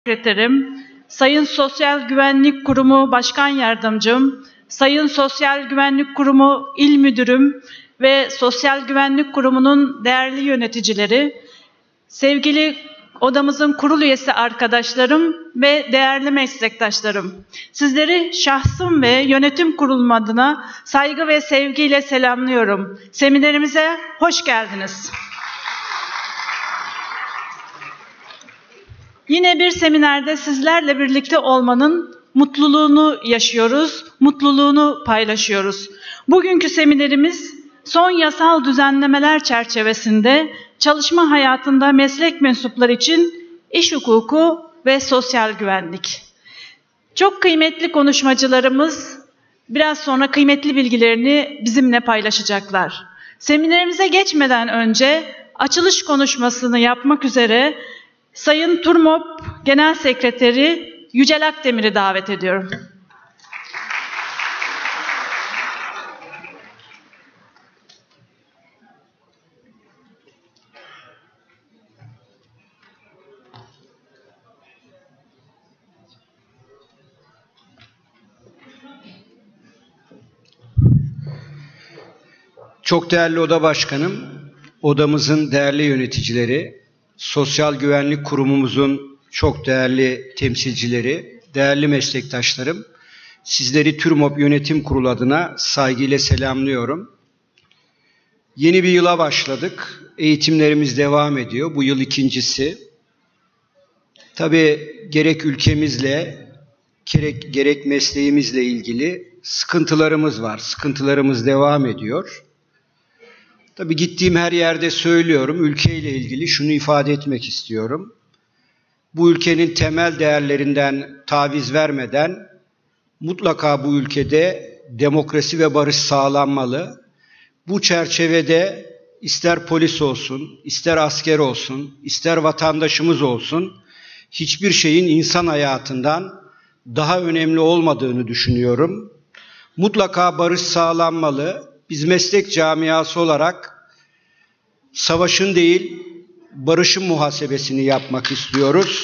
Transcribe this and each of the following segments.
Sekreterim, Sayın Sosyal Güvenlik Kurumu Başkan Yardımcım, Sayın Sosyal Güvenlik Kurumu İl Müdürüm ve Sosyal Güvenlik Kurumu'nun değerli yöneticileri, sevgili odamızın kurul üyesi arkadaşlarım ve değerli meslektaşlarım, sizleri şahsım ve yönetim kurulum adına saygı ve sevgiyle selamlıyorum. Seminerimize hoş geldiniz. Yine bir seminerde sizlerle birlikte olmanın mutluluğunu yaşıyoruz, mutluluğunu paylaşıyoruz. Bugünkü seminerimiz son yasal düzenlemeler çerçevesinde çalışma hayatında meslek mensupları için iş hukuku ve sosyal güvenlik. Çok kıymetli konuşmacılarımız biraz sonra kıymetli bilgilerini bizimle paylaşacaklar. Seminerimize geçmeden önce açılış konuşmasını yapmak üzere Sayın TURMOP Genel Sekreteri Yücel Akdemir'i davet ediyorum. Çok değerli oda başkanım, odamızın değerli yöneticileri, Sosyal Güvenlik Kurumumuzun çok değerli temsilcileri, değerli meslektaşlarım, sizleri TÜRMOP Yönetim Kurulu adına saygıyla selamlıyorum. Yeni bir yıla başladık, eğitimlerimiz devam ediyor, bu yıl ikincisi. Tabii gerek ülkemizle, gerek mesleğimizle ilgili sıkıntılarımız var, sıkıntılarımız devam ediyor. Tabii gittiğim her yerde söylüyorum, ülkeyle ilgili şunu ifade etmek istiyorum. Bu ülkenin temel değerlerinden taviz vermeden mutlaka bu ülkede demokrasi ve barış sağlanmalı. Bu çerçevede ister polis olsun, ister asker olsun, ister vatandaşımız olsun, hiçbir şeyin insan hayatından daha önemli olmadığını düşünüyorum. Mutlaka barış sağlanmalı. Biz meslek camiası olarak savaşın değil, barışın muhasebesini yapmak istiyoruz.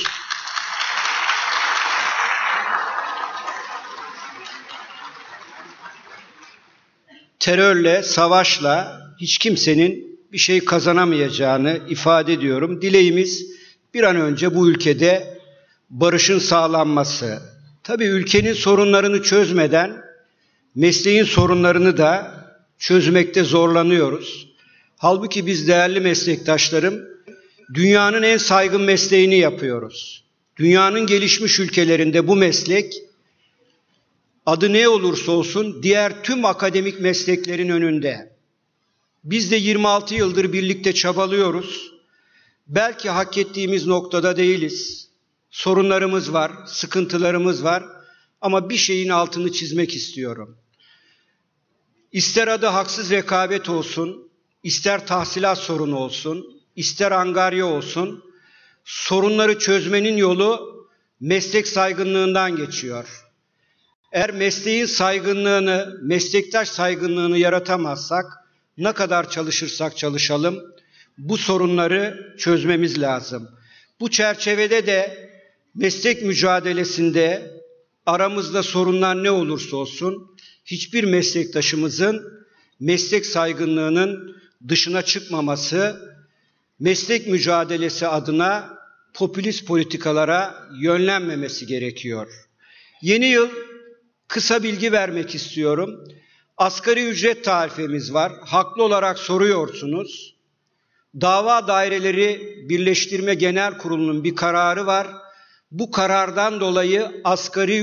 Terörle, savaşla hiç kimsenin bir şey kazanamayacağını ifade ediyorum. Dileğimiz bir an önce bu ülkede barışın sağlanması. Tabii ülkenin sorunlarını çözmeden mesleğin sorunlarını da çözmekte zorlanıyoruz. Halbuki biz değerli meslektaşlarım, dünyanın en saygın mesleğini yapıyoruz. Dünyanın gelişmiş ülkelerinde bu meslek, adı ne olursa olsun diğer tüm akademik mesleklerin önünde. Biz de 26 yıldır birlikte çabalıyoruz. Belki hak ettiğimiz noktada değiliz. Sorunlarımız var, sıkıntılarımız var ama bir şeyin altını çizmek istiyorum. İster adı haksız rekabet olsun, ister tahsilat sorunu olsun, ister angarya olsun, sorunları çözmenin yolu meslek saygınlığından geçiyor. Eğer mesleğin saygınlığını, meslektaş saygınlığını yaratamazsak, ne kadar çalışırsak çalışalım, bu sorunları çözmemiz lazım. Bu çerçevede de meslek mücadelesinde aramızda sorunlar ne olursa olsun, hiçbir meslektaşımızın meslek saygınlığının dışına çıkmaması, meslek mücadelesi adına popülist politikalara yönlenmemesi gerekiyor. Yeni yıl kısa bilgi vermek istiyorum. Asgari ücret tarifemiz var. Haklı olarak soruyorsunuz. Dava Daireleri Birleştirme Genel Kurulu'nun bir kararı var. Bu karardan dolayı asgari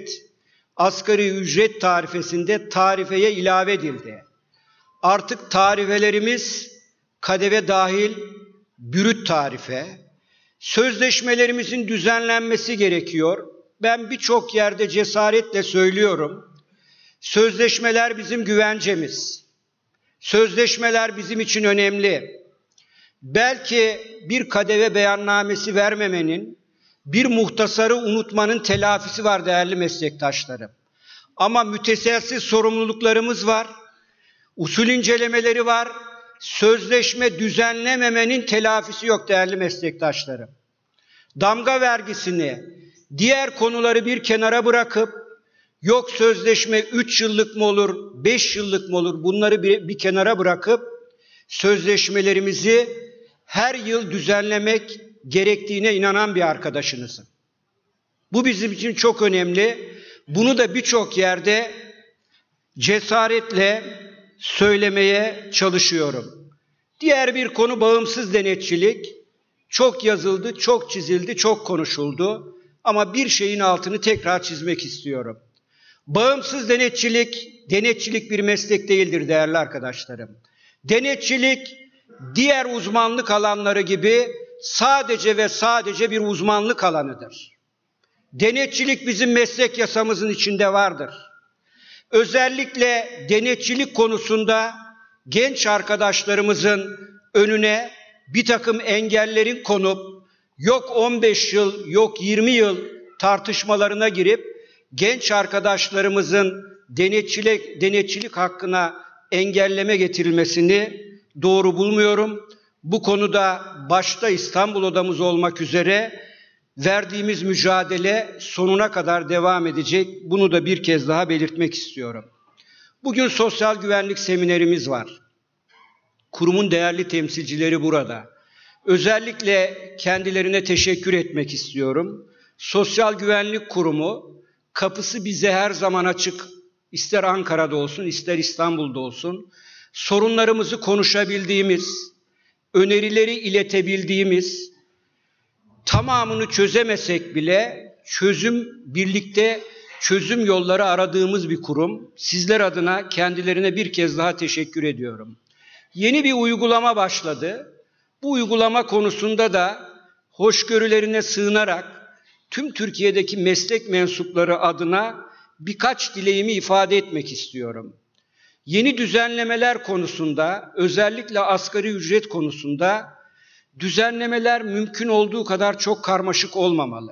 ücret tarifesinde tarifeye ilave edildi. Artık tarifelerimiz KDV dahil brüt tarife. Sözleşmelerimizin düzenlenmesi gerekiyor. Ben birçok yerde cesaretle söylüyorum. Sözleşmeler bizim güvencemiz. Sözleşmeler bizim için önemli. Belki bir KDV beyannamesi vermemenin, bir muhtasarı unutmanın telafisi var değerli meslektaşlarım. Ama müteselsiz sorumluluklarımız var, usul incelemeleri var, sözleşme düzenlememenin telafisi yok değerli meslektaşlarım. damga vergisini, diğer konuları bir kenara bırakıp, yok sözleşme 3 yıllık mı olur, 5 yıllık mı olur, bunları bir kenara bırakıp sözleşmelerimizi her yıl düzenlemek gerektiğine inanan bir arkadaşınızım. Bu bizim için çok önemli. Bunu da birçok yerde cesaretle söylemeye çalışıyorum. Diğer bir konu bağımsız denetçilik. Çok yazıldı, çok çizildi, çok konuşuldu. Ama bir şeyin altını tekrar çizmek istiyorum. Bağımsız denetçilik bir meslek değildir değerli arkadaşlarım. Denetçilik diğer uzmanlık alanları gibi sadece ve sadece bir uzmanlık alanıdır. Denetçilik bizim meslek yasamızın içinde vardır. Özellikle denetçilik konusunda genç arkadaşlarımızın önüne bir takım engellerin konup yok 15 yıl, yok 20 yıl tartışmalarına girip genç arkadaşlarımızın denetçilik hakkına engelleme getirilmesini doğru bulmuyorum. Bu konuda başta İstanbul Odamız olmak üzere verdiğimiz mücadele sonuna kadar devam edecek. Bunu da bir kez daha belirtmek istiyorum. Bugün sosyal güvenlik seminerimiz var. Kurumun değerli temsilcileri burada. Özellikle kendilerine teşekkür etmek istiyorum. Sosyal Güvenlik Kurumu kapısı bize her zaman açık. İster Ankara'da olsun, ister İstanbul'da olsun. Sorunlarımızı konuşabildiğimiz, önerileri iletebildiğimiz, tamamını çözemesek bile birlikte çözüm yolları aradığımız bir kurum. Sizler adına kendilerine bir kez daha teşekkür ediyorum. Yeni bir uygulama başladı. Bu uygulama konusunda da hoşgörülerine sığınarak tüm Türkiye'deki meslek mensupları adına birkaç dileğimi ifade etmek istiyorum. Yeni düzenlemeler konusunda, özellikle asgari ücret konusunda düzenlemeler mümkün olduğu kadar çok karmaşık olmamalı.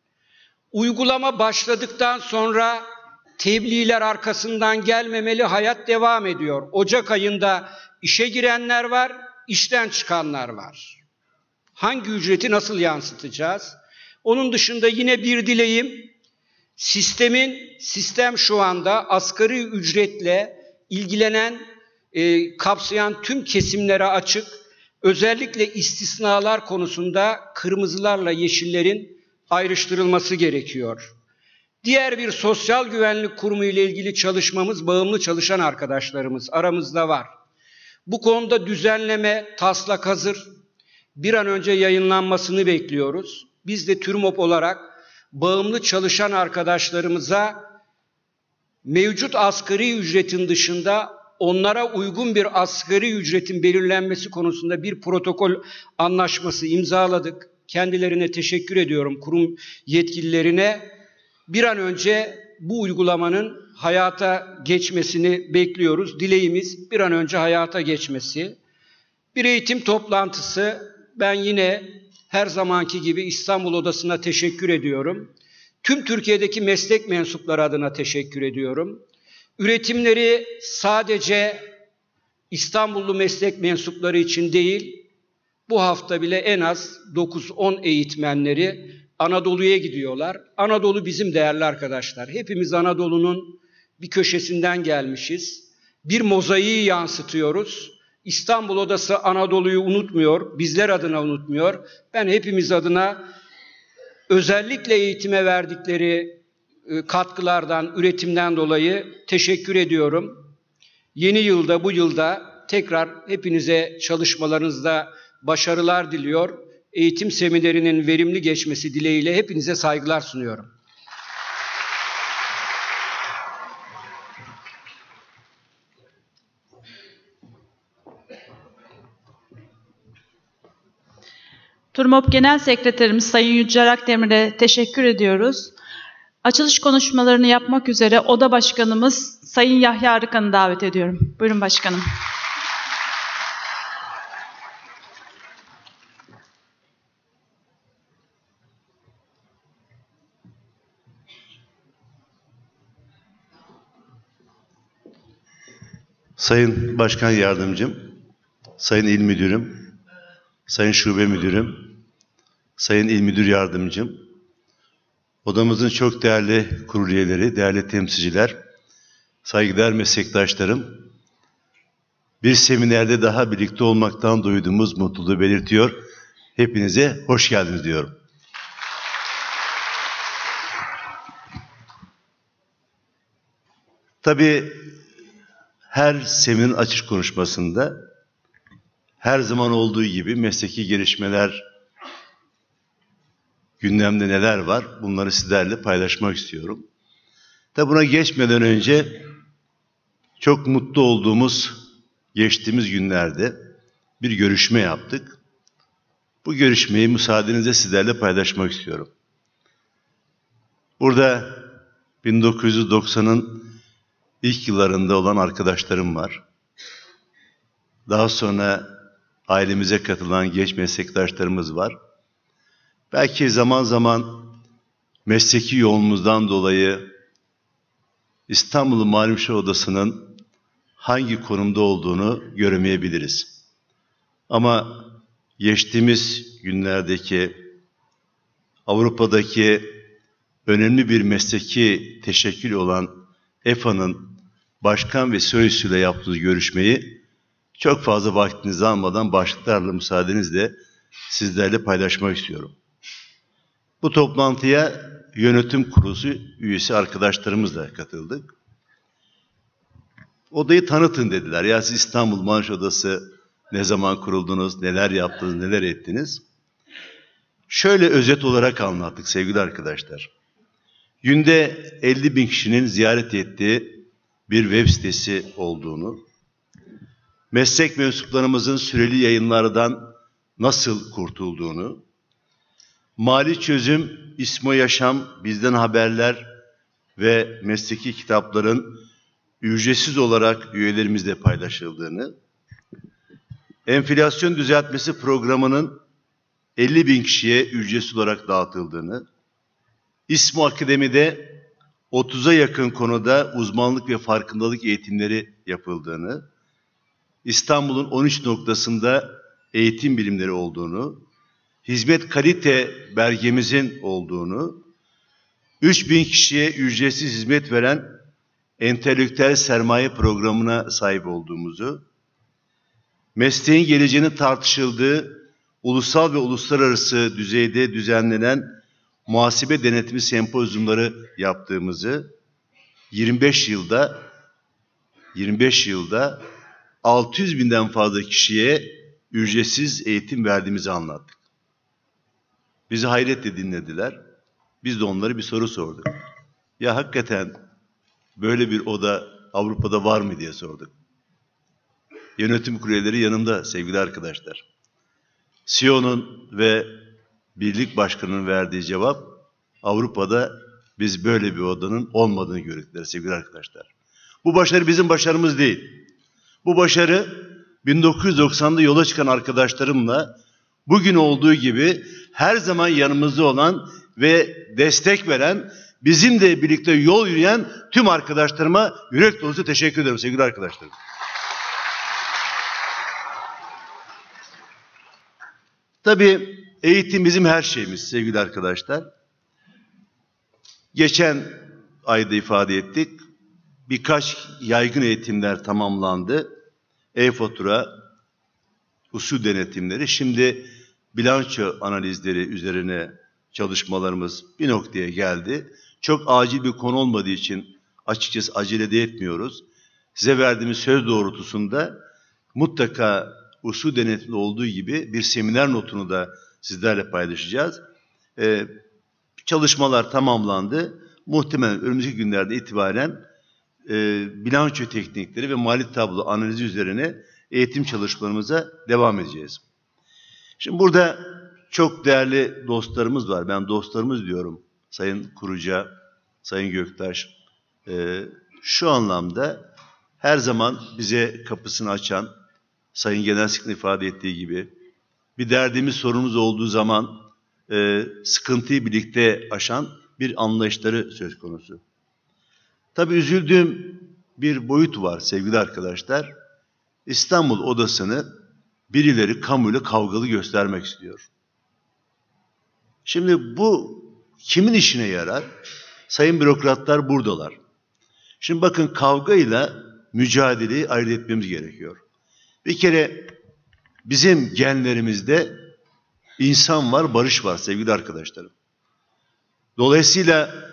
Uygulama başladıktan sonra tebliğler arkasından gelmemeli, hayat devam ediyor. Ocak ayında işe girenler var, işten çıkanlar var. Hangi ücreti nasıl yansıtacağız? Onun dışında yine bir dileğim, sistem şu anda asgari ücretle ilgilenen, kapsayan tüm kesimlere açık. Özellikle istisnalar konusunda kırmızılarla yeşillerin ayrıştırılması gerekiyor. Diğer bir sosyal güvenlik kurumu ile ilgili çalışmamız, bağımlı çalışan arkadaşlarımız aramızda var. Bu konuda düzenleme, taslak hazır. Bir an önce yayınlanmasını bekliyoruz. Biz de TÜRMOP olarak bağımlı çalışan arkadaşlarımıza mevcut asgari ücretin dışında onlara uygun bir asgari ücretin belirlenmesi konusunda bir protokol anlaşması imzaladık. Kendilerine teşekkür ediyorum, kurum yetkililerine. Bir an önce bu uygulamanın hayata geçmesini bekliyoruz. Dileğimiz bir an önce hayata geçmesi. Bir eğitim toplantısı, ben yine her zamanki gibi İstanbul Odası'na teşekkür ediyorum. Tüm Türkiye'deki meslek mensupları adına teşekkür ediyorum. Üretimleri sadece İstanbullu meslek mensupları için değil, bu hafta bile en az 9-10 eğitmenleri Anadolu'ya gidiyorlar. Anadolu bizim değerli arkadaşlar. Hepimiz Anadolu'nun bir köşesinden gelmişiz. Bir mozaiği yansıtıyoruz. İstanbul Odası Anadolu'yu unutmuyor, bizler adına unutmuyor. Ben hepimiz adına özellikle eğitime verdikleri katkılardan, üretimden dolayı teşekkür ediyorum. Yeni yılda, bu yılda tekrar hepinize çalışmalarınızda başarılar diliyor. Eğitim seminerinin verimli geçmesi dileğiyle hepinize saygılar sunuyorum. TÜRMOP Genel Sekreterimiz Sayın Yücel Akdemir'e teşekkür ediyoruz. Açılış konuşmalarını yapmak üzere Oda Başkanımız Sayın Yahya Arıkan'ı davet ediyorum. Buyurun başkanım. Sayın Başkan Yardımcım, Sayın İl Müdürüm, Sayın Şube Müdürüm, Sayın İl Müdür Yardımcım, odamızın çok değerli kurul üyeleri, değerli temsilciler, saygıdeğer meslektaşlarım, bir seminerde daha birlikte olmaktan duyduğumuz mutluluğu belirtiyor. Hepinize hoş geldiniz diyorum. Tabii her seminin açık konuşmasında her zaman olduğu gibi mesleki gelişmeler, gündemde neler var bunları sizlerle paylaşmak istiyorum. Tabii buna geçmeden önce çok mutlu olduğumuz geçtiğimiz günlerde bir görüşme yaptık. Bu görüşmeyi müsaadenizle sizlerle paylaşmak istiyorum. Burada 1990'ın ilk yıllarında olan arkadaşlarım var. Daha sonra ailemize katılan genç meslektaşlarımız var. Belki zaman zaman mesleki yoğunluğumuzdan dolayı İstanbul Mali Müşavir Odası'nın hangi konumda olduğunu göremeyebiliriz. Ama geçtiğimiz günlerdeki Avrupa'daki önemli bir mesleki teşekkül olan EFA'nın başkan ve CEO'suyla yaptığı görüşmeyi çok fazla vaktinizi almadan başlıklarla müsaadenizle sizlerle paylaşmak istiyorum. Bu toplantıya yönetim kurulu üyesi arkadaşlarımızla katıldık. Odayı tanıtın dediler. Ya siz İstanbul Mali Müşavir Odası ne zaman kuruldunuz, neler yaptınız, neler ettiniz? Şöyle özet olarak anlattık sevgili arkadaşlar. Günde 50 bin kişinin ziyaret ettiği bir web sitesi olduğunu, meslek mensuplarımızın süreli yayınlardan nasıl kurtulduğunu, Mali Çözüm, İSMO Yaşam, Bizden Haberler ve mesleki kitapların ücretsiz olarak üyelerimizle paylaşıldığını, enflasyon düzeltmesi programının 50 bin kişiye ücretsiz olarak dağıtıldığını, İSMO Akademi'de 30'a yakın konuda uzmanlık ve farkındalık eğitimleri yapıldığını, İstanbul'un 13 noktasında eğitim birimleri olduğunu, hizmet kalite belgemizin olduğunu, 3000 kişiye ücretsiz hizmet veren entelektüel sermaye programına sahip olduğumuzu, mesleğin geleceğinin tartışıldığı ulusal ve uluslararası düzeyde düzenlenen muhasebe denetimi sempozyumları yaptığımızı, 25 yılda 600 binden fazla kişiye ücretsiz eğitim verdiğimizi anlattık. Bizi hayretle dinlediler. Biz de onlara bir soru sorduk. Ya hakikaten böyle bir oda Avrupa'da var mı diye sorduk. Yönetim kurulu üyeleri yanımda sevgili arkadaşlar. CEO'nun ve birlik başkanının verdiği cevap, Avrupa'da biz böyle bir odanın olmadığını gördükler sevgili arkadaşlar. Bu başarı bizim başarımız değil. Bu başarı 1990'da yola çıkan arkadaşlarımla bugün olduğu gibi her zaman yanımızda olan ve destek veren, bizimle birlikte yol yürüyen tüm arkadaşlarıma yürek dolusu teşekkür ederim sevgili arkadaşlarım. Tabii eğitim bizim her şeyimiz sevgili arkadaşlar. Geçen ayda ifade ettik. Birkaç yaygın eğitimler tamamlandı. E-fatura, usul denetimleri, şimdi bilanço analizleri üzerine çalışmalarımız bir noktaya geldi. Çok acil bir konu olmadığı için açıkçası acele de etmiyoruz. Size verdiğimiz söz doğrultusunda mutlaka usul denetimde olduğu gibi bir seminer notunu da sizlerle paylaşacağız. Çalışmalar tamamlandı. Muhtemelen önümüzdeki günlerde itibaren bilanço teknikleri ve mali tablo analizi üzerine eğitim çalışmalarımıza devam edeceğiz. Şimdi burada çok değerli dostlarımız var. Ben dostlarımız diyorum. Sayın Kuruca, Sayın Göktaş. Şu anlamda her zaman bize kapısını açan, Sayın Genel Sekreterin ifade ettiği gibi, bir derdimiz, sorunumuz olduğu zaman sıkıntıyı birlikte aşan bir anlayışları söz konusu. Tabii üzüldüğüm bir boyut var sevgili arkadaşlar. İstanbul Odası'nı birileri kamuyla kavgalı göstermek istiyor. Şimdi bu kimin işine yarar? Sayın bürokratlar buradalar. Şimdi bakın, kavgayla mücadeleyi ayırt etmemiz gerekiyor. Bir kere bizim genlerimizde insan var, barış var sevgili arkadaşlarım. Dolayısıyla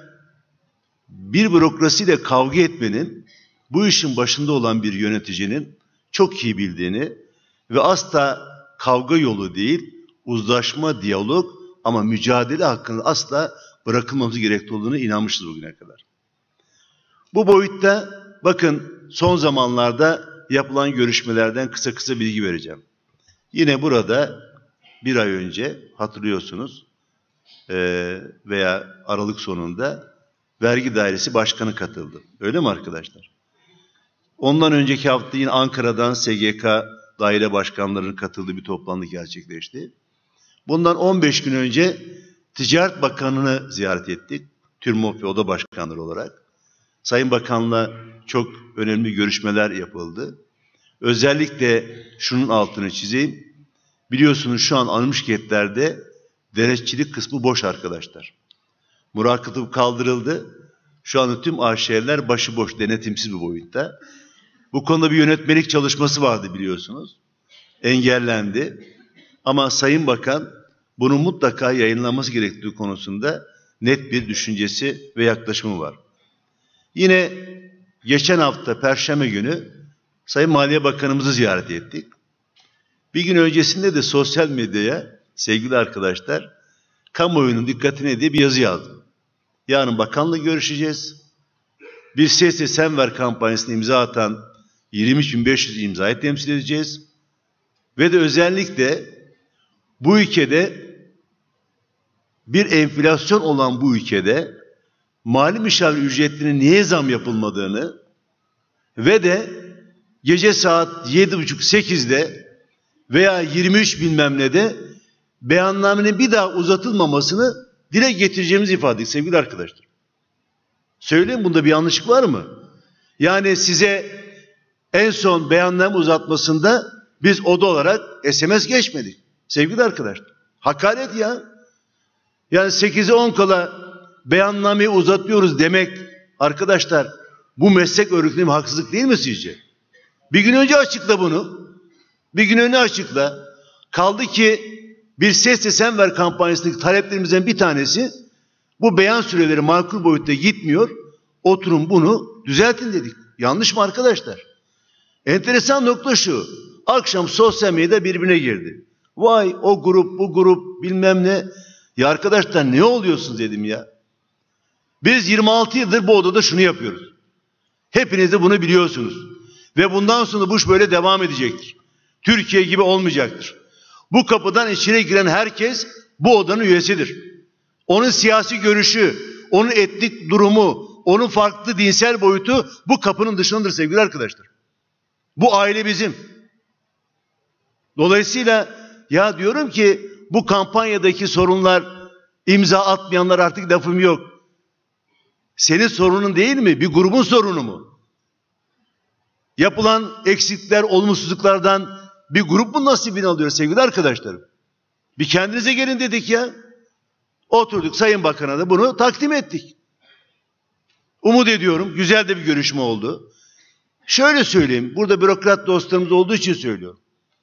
bir bürokrasiyle kavga etmenin, bu işin başında olan bir yöneticinin çok iyi bildiğini ve asla kavga yolu değil, uzlaşma, diyalog ama mücadele hakkında asla bırakılmamız gerektiği olduğunu inanmıştır bugüne kadar. Bu boyutta bakın, son zamanlarda yapılan görüşmelerden kısa kısa bilgi vereceğim. Yine burada bir ay önce hatırlıyorsunuz veya Aralık sonunda Vergi Dairesi Başkanı katıldı. Öyle mi arkadaşlar? Ondan önceki hafta yine Ankara'dan SGK daire başkanlarının katıldığı bir toplantı gerçekleşti. Bundan 15 gün önce Ticaret Bakanı'nı ziyaret ettik. TÜRMOP ve Oda Başkanları olarak. Sayın Bakan'la çok önemli görüşmeler yapıldı. Özellikle şunun altını çizeyim. Biliyorsunuz şu an Almışkentler'de denetçilik kısmı boş arkadaşlar. Murakatı kaldırıldı. Şu anda tüm AŞ'ler başıboş, denetimsiz bir boyutta. Bu konuda bir yönetmelik çalışması vardı biliyorsunuz. Engellendi. Ama Sayın Bakan bunun mutlaka yayınlanması gerektiği konusunda net bir düşüncesi ve yaklaşımı var. Yine geçen hafta Perşembe günü Sayın Maliye Bakanımızı ziyaret ettik. Bir gün öncesinde de sosyal medyaya sevgili arkadaşlar, kamuoyunun dikkatine diye bir yazı yazdım. Yarın bakanla görüşeceğiz. Bir Sesle Sen Ver kampanyasını imza atan 23.500 imzayı temsil edeceğiz. Ve de özellikle bu ülkede bir enflasyon olan bu ülkede mali müşavir ücretlerine niye zam yapılmadığını ve de gece saat 7.30-8'de veya 23 bilmem ne de beyannamenin bir daha uzatılmamasını dile getireceğimizi ifade ettik sevgili arkadaşlar. Söyleyin, bunda bir yanlışlık var mı? Yani size en son beyanname uzatmasında biz oda olarak SMS geçmedik sevgili arkadaşlar. Hakaret ya. Yani 8'e 10 kala beyannameyi uzatıyoruz demek arkadaşlar, bu meslek örgütlerine haksızlık değil mi sizce? Bir gün önce açıkla bunu. Bir gün önce açıkla. Kaldı ki bir Sesle Sen Ver kampanyasındaki taleplerimizden bir tanesi, bu beyan süreleri makul boyutta gitmiyor. Oturun bunu düzeltin dedik. Yanlış mı arkadaşlar? Enteresan nokta şu. Akşam sosyal medyada birbirine girdi. Vay o grup, bu grup, bilmem ne. Ya arkadaşlar ne oluyorsunuz dedim ya. Biz 26 yıldır bu odada şunu yapıyoruz. Hepiniz de bunu biliyorsunuz. Ve bundan sonra bu iş böyle devam edecektir. Türkiye gibi olmayacaktır. Bu kapıdan içeri giren herkes bu odanın üyesidir. Onun siyasi görüşü, onun etnik durumu, onun farklı dinsel boyutu bu kapının dışındadır sevgili arkadaşlar. Bu aile bizim. Dolayısıyla ya diyorum ki bu kampanyadaki sorunlar, imza atmayanlar artık lafım yok. Senin sorunun değil mi? Bir grubun sorunu mu? Yapılan eksiklikler, olumsuzluklardan bir grup mu nasibini alıyor sevgili arkadaşlarım? Bir kendinize gelin dedik ya. Oturduk, Sayın Bakan'a da bunu takdim ettik. Umut ediyorum güzel de bir görüşme oldu. Şöyle söyleyeyim, burada bürokrat dostlarımız olduğu için söylüyorum.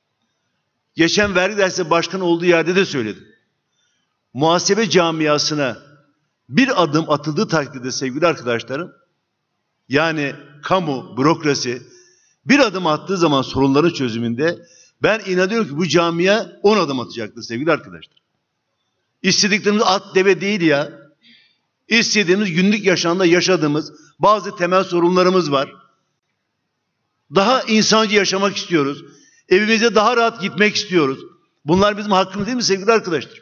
Geçen Vergi Dairesi Başkanı olduğu yerde de söyledim. Muhasebe camiasına bir adım atıldığı takdirde sevgili arkadaşlarım, yani kamu, bürokrasi bir adım attığı zaman sorunların çözümünde ben inanıyorum ki bu camia 10 adım atacaktır sevgili arkadaşlar. İstediklerimiz at deve değil ya. İstediğimiz günlük yaşamda yaşadığımız bazı temel sorunlarımız var. Daha insancı yaşamak istiyoruz. Evimize daha rahat gitmek istiyoruz. Bunlar bizim hakkımız değil mi sevgili arkadaşlar?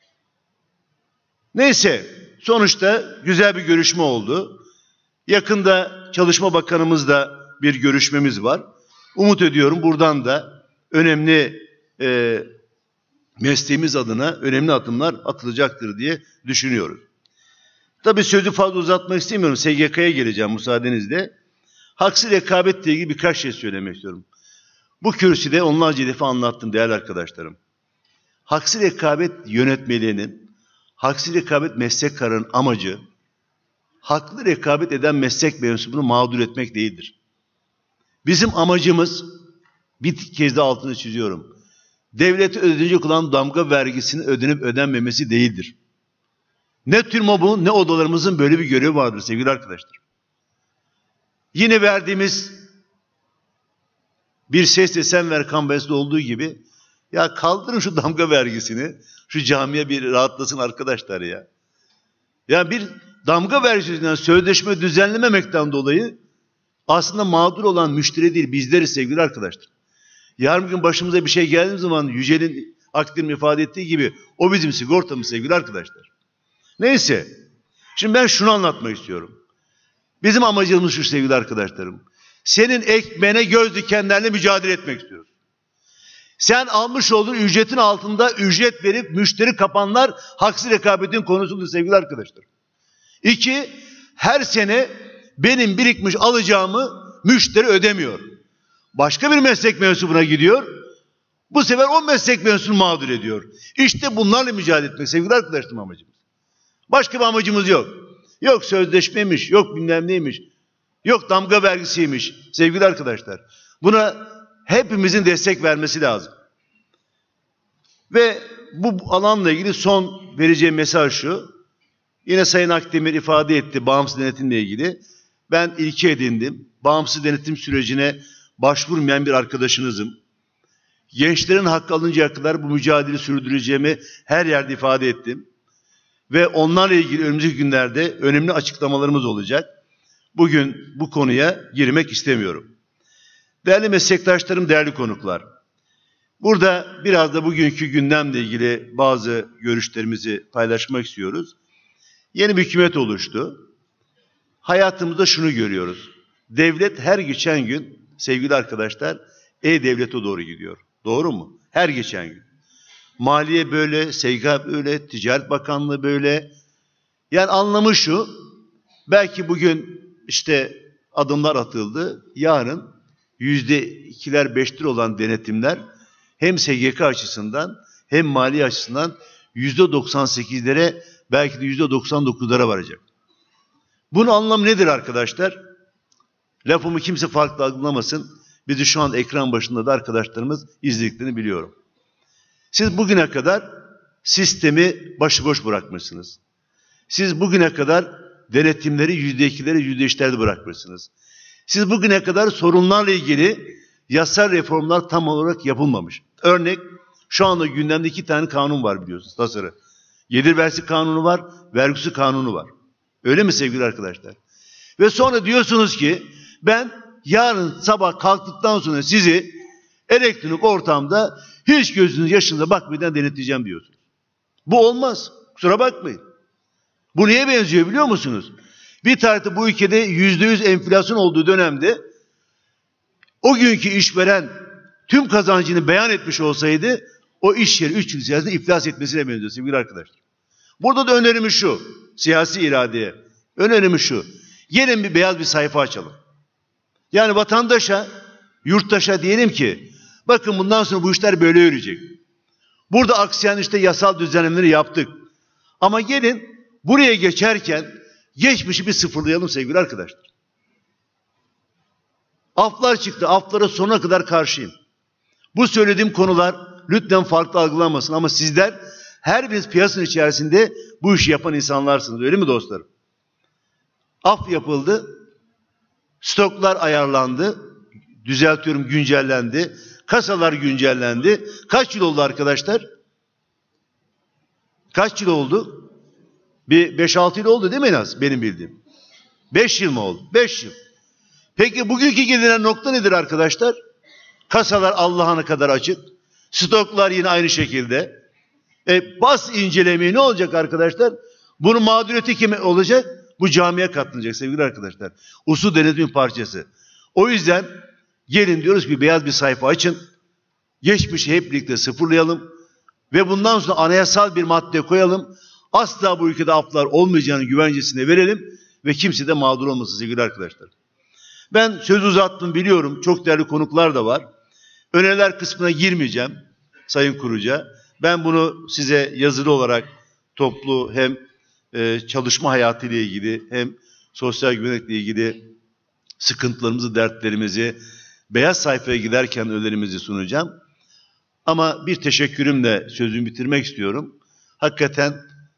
Neyse, sonuçta güzel bir görüşme oldu. Yakında Çalışma Bakanımızla bir görüşmemiz var. Umut ediyorum buradan da önemli mesleğimiz adına önemli adımlar atılacaktır diye düşünüyoruz. Tabii sözü fazla uzatmak istemiyorum. SGK'ya geleceğim müsaadenizle. Haksız rekabetle ilgili birkaç şey söylemek istiyorum. Bu kürsüde onlarca defa anlattım değerli arkadaşlarım. Haksız rekabet yönetmeliğinin haksız rekabet meslek kararının amacı, haklı rekabet eden meslek mensubunu mağdur etmek değildir. Bizim amacımız, bir kez de altını çiziyorum, devlete ödenecek olan damga vergisinin ödenip ödenmemesi değildir. Ne TÜRMOB'un ne odalarımızın böyle bir görevi vardır sevgili arkadaşlar. Yine verdiğimiz bir ses de sen ver kampanyasında olduğu gibi, ya kaldırın şu damga vergisini, şu camiye bir rahatlasın arkadaşlar ya. Ya bir damga vergisinden sözleşme düzenlememekten dolayı aslında mağdur olan müşteri değil, bizleriz sevgili arkadaşlar. Yarın bir gün başımıza bir şey geldiği zaman Yücel'in Akdem'in ifade ettiği gibi o bizim sigortamız sevgili arkadaşlar. Neyse, şimdi ben şunu anlatmak istiyorum. Bizim amacımız şu sevgili arkadaşlarım. Senin ekmeğine göz dikenlerle mücadele etmek istiyoruz. Sen almış olduğun ücretin altında ücret verip müşteri kapanlar haksız rekabetin konusudur sevgili arkadaşlar. 2, her sene benim birikmiş alacağımı müşteri ödemiyor. Başka bir meslek mensubuna gidiyor. Bu sefer o meslek mensubunu mağdur ediyor. İşte bunlarla mücadele etmek sevgili arkadaşlarım amacımız. Başka bir amacımız yok. Yok sözleşmeymiş, yok bilmem neymiş, yok damga vergisiymiş sevgili arkadaşlar. Buna hepimizin destek vermesi lazım. Ve bu alanla ilgili son vereceğim mesaj şu. Yine Sayın Akdemir ifade etti bağımsız denetimle ilgili. Ben ilke edindim. Bağımsız denetim sürecine başvurmayan bir arkadaşınızım. Gençlerin hakkı alıncaya kadar bu mücadeleyi sürdüreceğimi her yerde ifade ettim. Ve onlarla ilgili önümüzdeki günlerde önemli açıklamalarımız olacak. Bugün bu konuya girmek istemiyorum. Değerli meslektaşlarım, değerli konuklar. Burada biraz da bugünkü gündemle ilgili bazı görüşlerimizi paylaşmak istiyoruz. Yeni bir hükümet oluştu. Hayatımızda şunu görüyoruz. Devlet her geçen gün sevgili arkadaşlar e-devlete doğru gidiyor. Doğru mu? Her geçen gün. Maliye böyle, SGK böyle, Ticaret Bakanlığı böyle. Yani anlamı şu, belki bugün işte adımlar atıldı. Yarın %2'ler 5'ler olan denetimler hem SGK açısından hem maliye açısından %98'lere belki de %99'lara varacak. Bunun anlamı nedir arkadaşlar? Lafımı kimse farklı algılamasın. Bizi şu an ekran başında da arkadaşlarımız izlediklerini biliyorum. Siz bugüne kadar sistemi başıboş bırakmışsınız. Siz bugüne kadar denetimleri %2'lere %3'lerde bırakmışsınız. Siz bugüne kadar sorunlarla ilgili yasal reformlar tam olarak yapılmamış. Örnek, şu anda gündemde 2 tane kanun var biliyorsunuz, tasarı. Gelir vergisi kanunu var, vergisi kanunu var. Öyle mi sevgili arkadaşlar? Ve sonra diyorsunuz ki ben yarın sabah kalktıktan sonra sizi elektronik ortamda hiç gözünüz yaşınıza bakmadan denetleyeceğim diyorsunuz. Bu olmaz. Kusura bakmayın. Bu neye benziyor biliyor musunuz? Bir tarihte bu ülkede %100 enflasyon olduğu dönemde o günkü işveren tüm kazancını beyan etmiş olsaydı o iş yeri 3 yıl içerisinde iflas etmesine benziyor sevgili arkadaşlar. Burada da önerimiz şu, siyasi iradeye. Önerimiz şu, gelin bir beyaz bir sayfa açalım. Yani vatandaşa, yurttaşa diyelim ki, bakın bundan sonra bu işler böyle yürüyecek. Burada aksayan işte yasal düzenlemeleri yaptık. Ama gelin buraya geçerken geçmişi bir sıfırlayalım sevgili arkadaşlar. Aflar çıktı, aflara sonuna kadar karşıyım. Bu söylediğim konular lütfen farklı algılanmasın ama sizler her biriniz piyasanın içerisinde bu işi yapan insanlarsınız, öyle mi dostlarım? Af yapıldı, stoklar ayarlandı, düzeltiyorum güncellendi, kasalar güncellendi. Kaç yıl oldu arkadaşlar? Kaç yıl oldu? Bir 5-6 yıl oldu değil mi en az benim bildiğim? 5 yıl mı oldu? 5 yıl. Peki bugünkü gelinen nokta nedir arkadaşlar? Kasalar Allah'ına kadar açık. Stoklar yine aynı şekilde. Bas incelemeyi ne olacak arkadaşlar? Bunun mağduriyeti kime olacak? Bu camiye katlanacak sevgili arkadaşlar. Usul denetimin parçası. O yüzden gelin diyoruz ki beyaz bir sayfa açın. Geçmişi hep birlikte sıfırlayalım. Ve bundan sonra anayasal bir madde koyalım. Asla bu ülkede aflar olmayacağını güvencesine verelim. Ve kimse de mağdur olmasın sevgili arkadaşlar. Ben söz uzattım biliyorum. Çok değerli konuklar da var. Öneriler kısmına girmeyeceğim Sayın Kuruca. Ben bunu size yazılı olarak toplu hem çalışma hayatıyla ilgili hem sosyal güvenlikle ilgili sıkıntılarımızı, dertlerimizi beyaz sayfaya giderken önerilerimizi sunacağım. Ama bir teşekkürümle sözümü bitirmek istiyorum. Hakikaten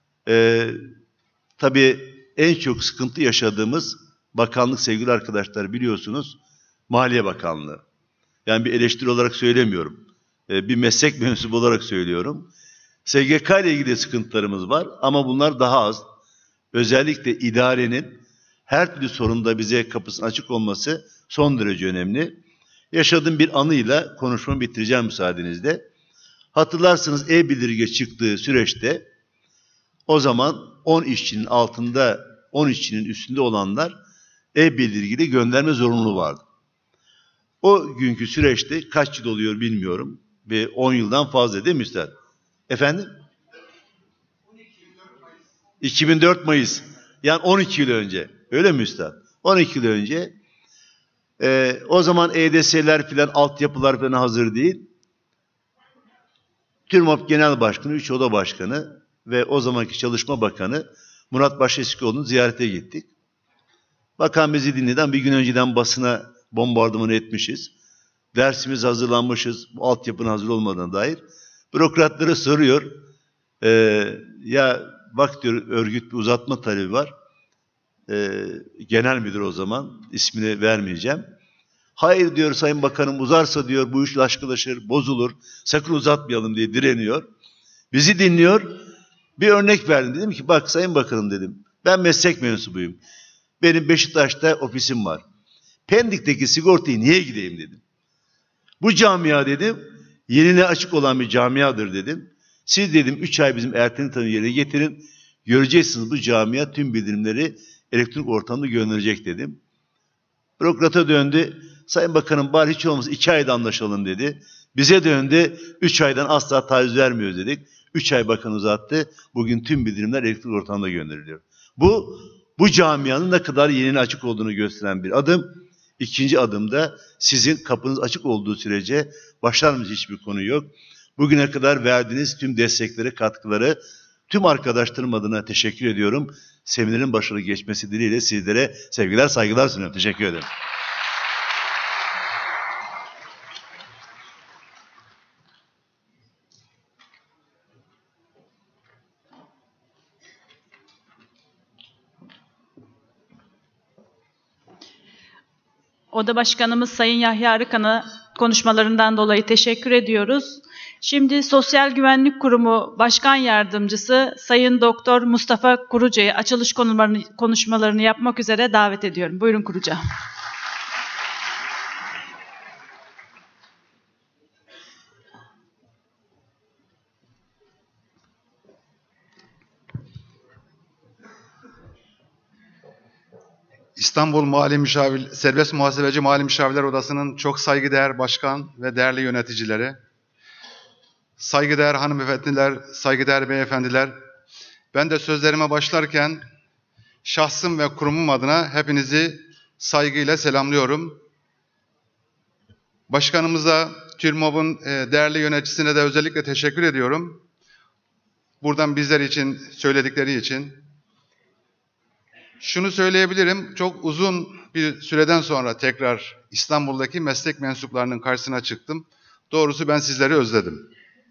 tabii en çok sıkıntı yaşadığımız bakanlık sevgili arkadaşlar biliyorsunuz Maliye Bakanlığı. Yani bir eleştiri olarak söylemiyorum. Bir meslek mensubu olarak söylüyorum. SGK ile ilgili sıkıntılarımız var ama bunlar daha az. Özellikle idarenin her türlü sorunda bize kapısının açık olması son derece önemli. Yaşadığım bir anıyla konuşmamı bitireceğim müsaadenizle. Hatırlarsınız e-bildirge çıktığı süreçte o zaman 10 işçinin altında, 10 işçinin üstünde olanlar e-bildirgeli gönderme zorunluluğu vardı. O günkü süreçte kaç yıl oluyor bilmiyorum ve 10 yıldan fazla değil mi Üstad? Efendim? 2004 Mayıs. Yani 12 yıl önce. Öyle mi Üstad? 12 yıl önce. O zaman EDS'ler filan, altyapılar falan hazır değil. TÜRMOP Genel Başkanı, 3 oda başkanı ve o zamanki Çalışma Bakanı Murat Başeskioğlu'nu ziyarete gittik. Bakan bizi dinledi. Bir gün önceden basına bombardıman etmişiz. Dersimiz hazırlanmışız. Bu altyapının hazır olmadığına dair. Bürokratlara soruyor. Ya bak diyor, örgüt bir uzatma talebi var. Genel müdür o zaman. İsmini vermeyeceğim. Hayır diyor Sayın Bakanım, uzarsa diyor bu iş laşkılaşır, bozulur. Sakın uzatmayalım diye direniyor. Bizi dinliyor. Bir örnek verdim. Dedim ki bak Sayın Bakanım dedim. Ben meslek mensubuyum. Benim Beşiktaş'ta ofisim var. Pendik'teki sigortayı niye gideyim dedim. Bu camia dedim, yenine açık olan bir camiadır dedim. Siz dedim 3 ay bizim erteni tanı yerine getirin. Göreceksiniz bu camia tüm bildirimleri elektronik ortamda gönderecek dedim. Bürokrata döndü. Sayın Bakanım bari hiç olmazsa 2 ayda anlaşalım dedi. Bize döndü. 3 aydan asla taviz vermiyoruz dedik. 3 ay bakan uzattı. Bugün tüm bildirimler elektronik ortamda gönderiliyor. Bu camianın ne kadar yenine açık olduğunu gösteren bir adım. İkinci adımda sizin kapınız açık olduğu sürece başarmayacağınız hiçbir konu yok. Bugüne kadar verdiğiniz tüm destekleri, katkıları tüm arkadaşlarım adına teşekkür ediyorum. Seminerin başarılı geçmesi dileğiyle sizlere sevgiler, saygılar sunuyorum. Teşekkür ederim. Oda Başkanımız Sayın Yahya Arıkan'a konuşmalarından dolayı teşekkür ediyoruz. Şimdi Sosyal Güvenlik Kurumu Başkan Yardımcısı Sayın Doktor Mustafa Kuruca'yı açılış konuşmalarını yapmak üzere davet ediyorum. Buyurun Kuruca. İstanbul Mali Müşavir, Serbest Muhasebeci Mali Müşavirler Odası'nın çok saygıdeğer başkan ve değerli yöneticileri, saygıdeğer hanımefendiler, saygıdeğer beyefendiler, ben de sözlerime başlarken şahsım ve kurumum adına hepinizi saygıyla selamlıyorum. Başkanımıza, TÜRMOB'un değerli yöneticisine de özellikle teşekkür ediyorum. Buradan bizler için, söyledikleri için. Şunu söyleyebilirim, çok uzun bir süreden sonra tekrar İstanbul'daki meslek mensuplarının karşısına çıktım. Doğrusu ben sizleri özledim.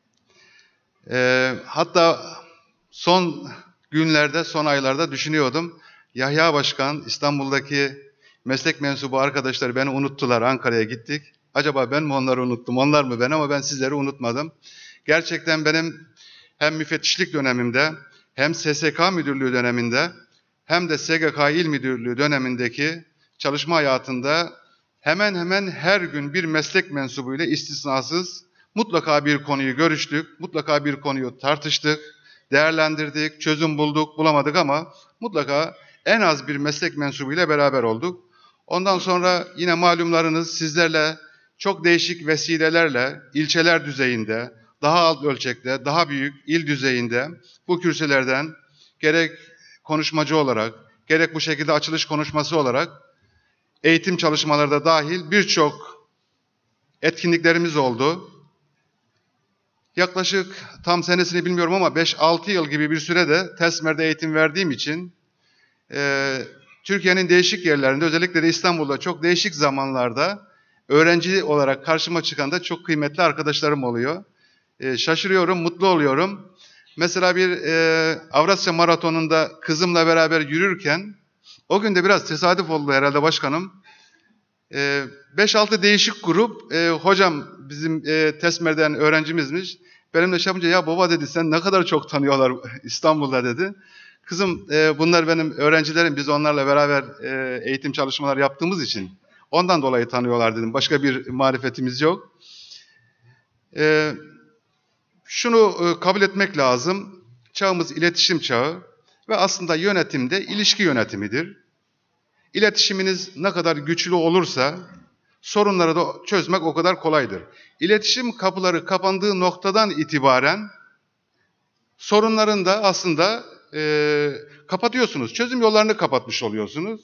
Hatta son günlerde, son aylarda düşünüyordum. Yahya Başkan, İstanbul'daki meslek mensubu arkadaşlar beni unuttular, Ankara'ya gittik. Acaba ben mi onları unuttum, onlar mı ben, ama ben sizleri unutmadım. Gerçekten benim hem müfettişlik dönemimde, hem SSK müdürlüğü döneminde, hem de SGK İl Müdürlüğü dönemindeki çalışma hayatında hemen hemen her gün bir meslek mensubuyla istisnasız mutlaka bir konuyu görüştük, mutlaka bir konuyu tartıştık, değerlendirdik, çözüm bulduk, bulamadık ama mutlaka en az bir meslek mensubuyla beraber olduk. Ondan sonra yine malumlarınız sizlerle çok değişik vesilelerle ilçeler düzeyinde, daha alt ölçekte, daha büyük il düzeyinde bu kürsülerden gerek konuşmacı olarak, gerek bu şekilde açılış konuşması olarak eğitim çalışmaları da dahil birçok etkinliklerimiz oldu. Yaklaşık tam senesini bilmiyorum ama 5-6 yıl gibi bir sürede TESMER'de eğitim verdiğim için Türkiye'nin değişik yerlerinde, özellikle de İstanbul'da çok değişik zamanlarda öğrenci olarak karşıma çıkan da çok kıymetli arkadaşlarım oluyor. Şaşırıyorum, mutlu oluyorum. Mesela bir Avrasya Maratonu'nda kızımla beraber yürürken, o gün de biraz tesadüf oldu herhalde başkanım. 5-6 değişik grup, hocam bizim TESMER'den öğrencimizmiş. Benimle şey yapınca, ya baba dedi, sen ne kadar çok tanıyorlar İstanbul'da dedi. Kızım bunlar benim öğrencilerim, biz onlarla beraber eğitim çalışmalar yaptığımız için ondan dolayı tanıyorlar dedim. Başka bir marifetimiz yok. Şunu kabul etmek lazım, çağımız iletişim çağı ve aslında yönetimde ilişki yönetimidir. İletişiminiz ne kadar güçlü olursa sorunları da çözmek o kadar kolaydır. İletişim kapıları kapandığı noktadan itibaren sorunların da aslında kapatıyorsunuz. Çözüm yollarını kapatmış oluyorsunuz.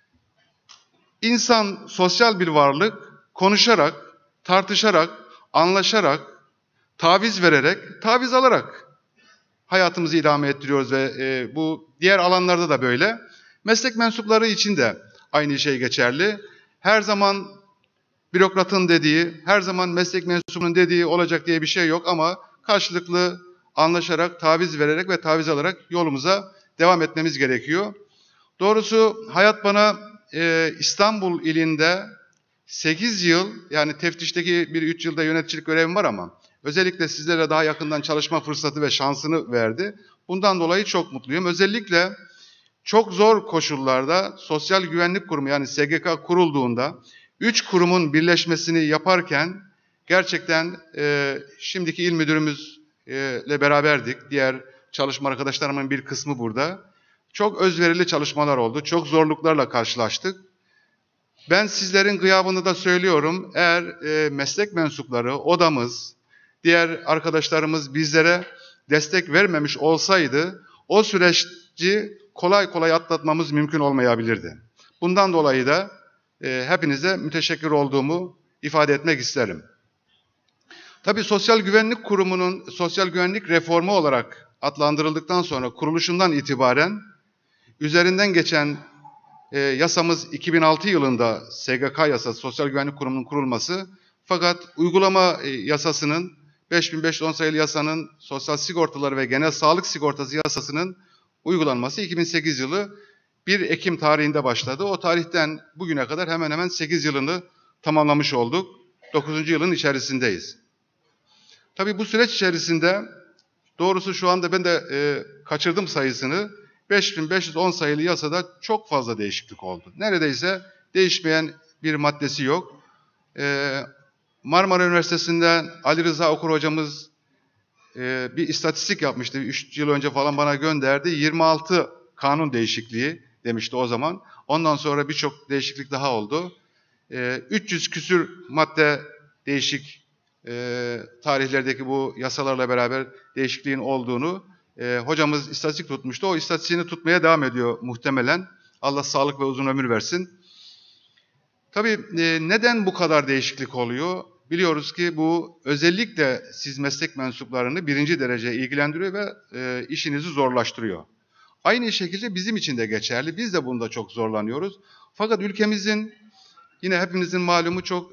İnsan sosyal bir varlık, konuşarak, tartışarak, anlaşarak, taviz vererek, taviz alarak hayatımızı idame ettiriyoruz ve bu diğer alanlarda da böyle. Meslek mensupları için de aynı şey geçerli. Her zaman bürokratın dediği, her zaman meslek mensubunun dediği olacak diye bir şey yok ama karşılıklı anlaşarak, taviz vererek ve taviz alarak yolumuza devam etmemiz gerekiyor. Doğrusu hayat bana İstanbul ilinde 8 yıl, yani teftişteki bir 3 yılda yöneticilik görevim var ama özellikle sizlerle daha yakından çalışma fırsatı ve şansını verdi. Bundan dolayı çok mutluyum. Özellikle çok zor koşullarda Sosyal Güvenlik Kurumu, yani SGK kurulduğunda 3 kurumun birleşmesini yaparken gerçekten şimdiki il müdürümüzle beraberdik. Diğer çalışma arkadaşlarımın bir kısmı burada. Çok özverili çalışmalar oldu. Çok zorluklarla karşılaştık. Ben sizlerin gıyabını da söylüyorum. Eğer meslek mensupları, odamız, diğer arkadaşlarımız bizlere destek vermemiş olsaydı o süreci kolay kolay atlatmamız mümkün olmayabilirdi. Bundan dolayı da hepinize müteşekkir olduğumu ifade etmek isterim. Tabii Sosyal Güvenlik Kurumu'nun sosyal güvenlik reformu olarak adlandırıldıktan sonra kuruluşundan itibaren üzerinden geçen yasamız 2006 yılında SGK yasası, Sosyal Güvenlik Kurumu'nun kurulması, fakat uygulama yasasının 5510 sayılı yasanın sosyal sigortaları ve genel sağlık sigortası yasasının uygulanması 2008 yılı 1 Ekim tarihinde başladı. O tarihten bugüne kadar hemen hemen 8 yılını tamamlamış olduk. 9. yılın içerisindeyiz. Tabii bu süreç içerisinde doğrusu şu anda ben de kaçırdım sayısını. 5510 sayılı yasada çok fazla değişiklik oldu. Neredeyse değişmeyen bir maddesi yok. Marmara Üniversitesi'nden Ali Rıza Okur hocamız bir istatistik yapmıştı. 3 yıl önce falan bana gönderdi. 26 kanun değişikliği demişti o zaman. Ondan sonra birçok değişiklik daha oldu. 300 küsür madde değişik tarihlerdeki bu yasalarla beraber değişikliğin olduğunu hocamız istatistik tutmuştu. O istatistiğini tutmaya devam ediyor muhtemelen. Allah sağlık ve uzun ömür versin. Tabii neden bu kadar değişiklik oluyor? Biliyoruz ki bu özellikle siz meslek mensuplarını birinci derece ilgilendiriyor ve işinizi zorlaştırıyor. Aynı şekilde bizim için de geçerli. Biz de bunda çok zorlanıyoruz. Fakat ülkemizin, yine hepimizin malumu, çok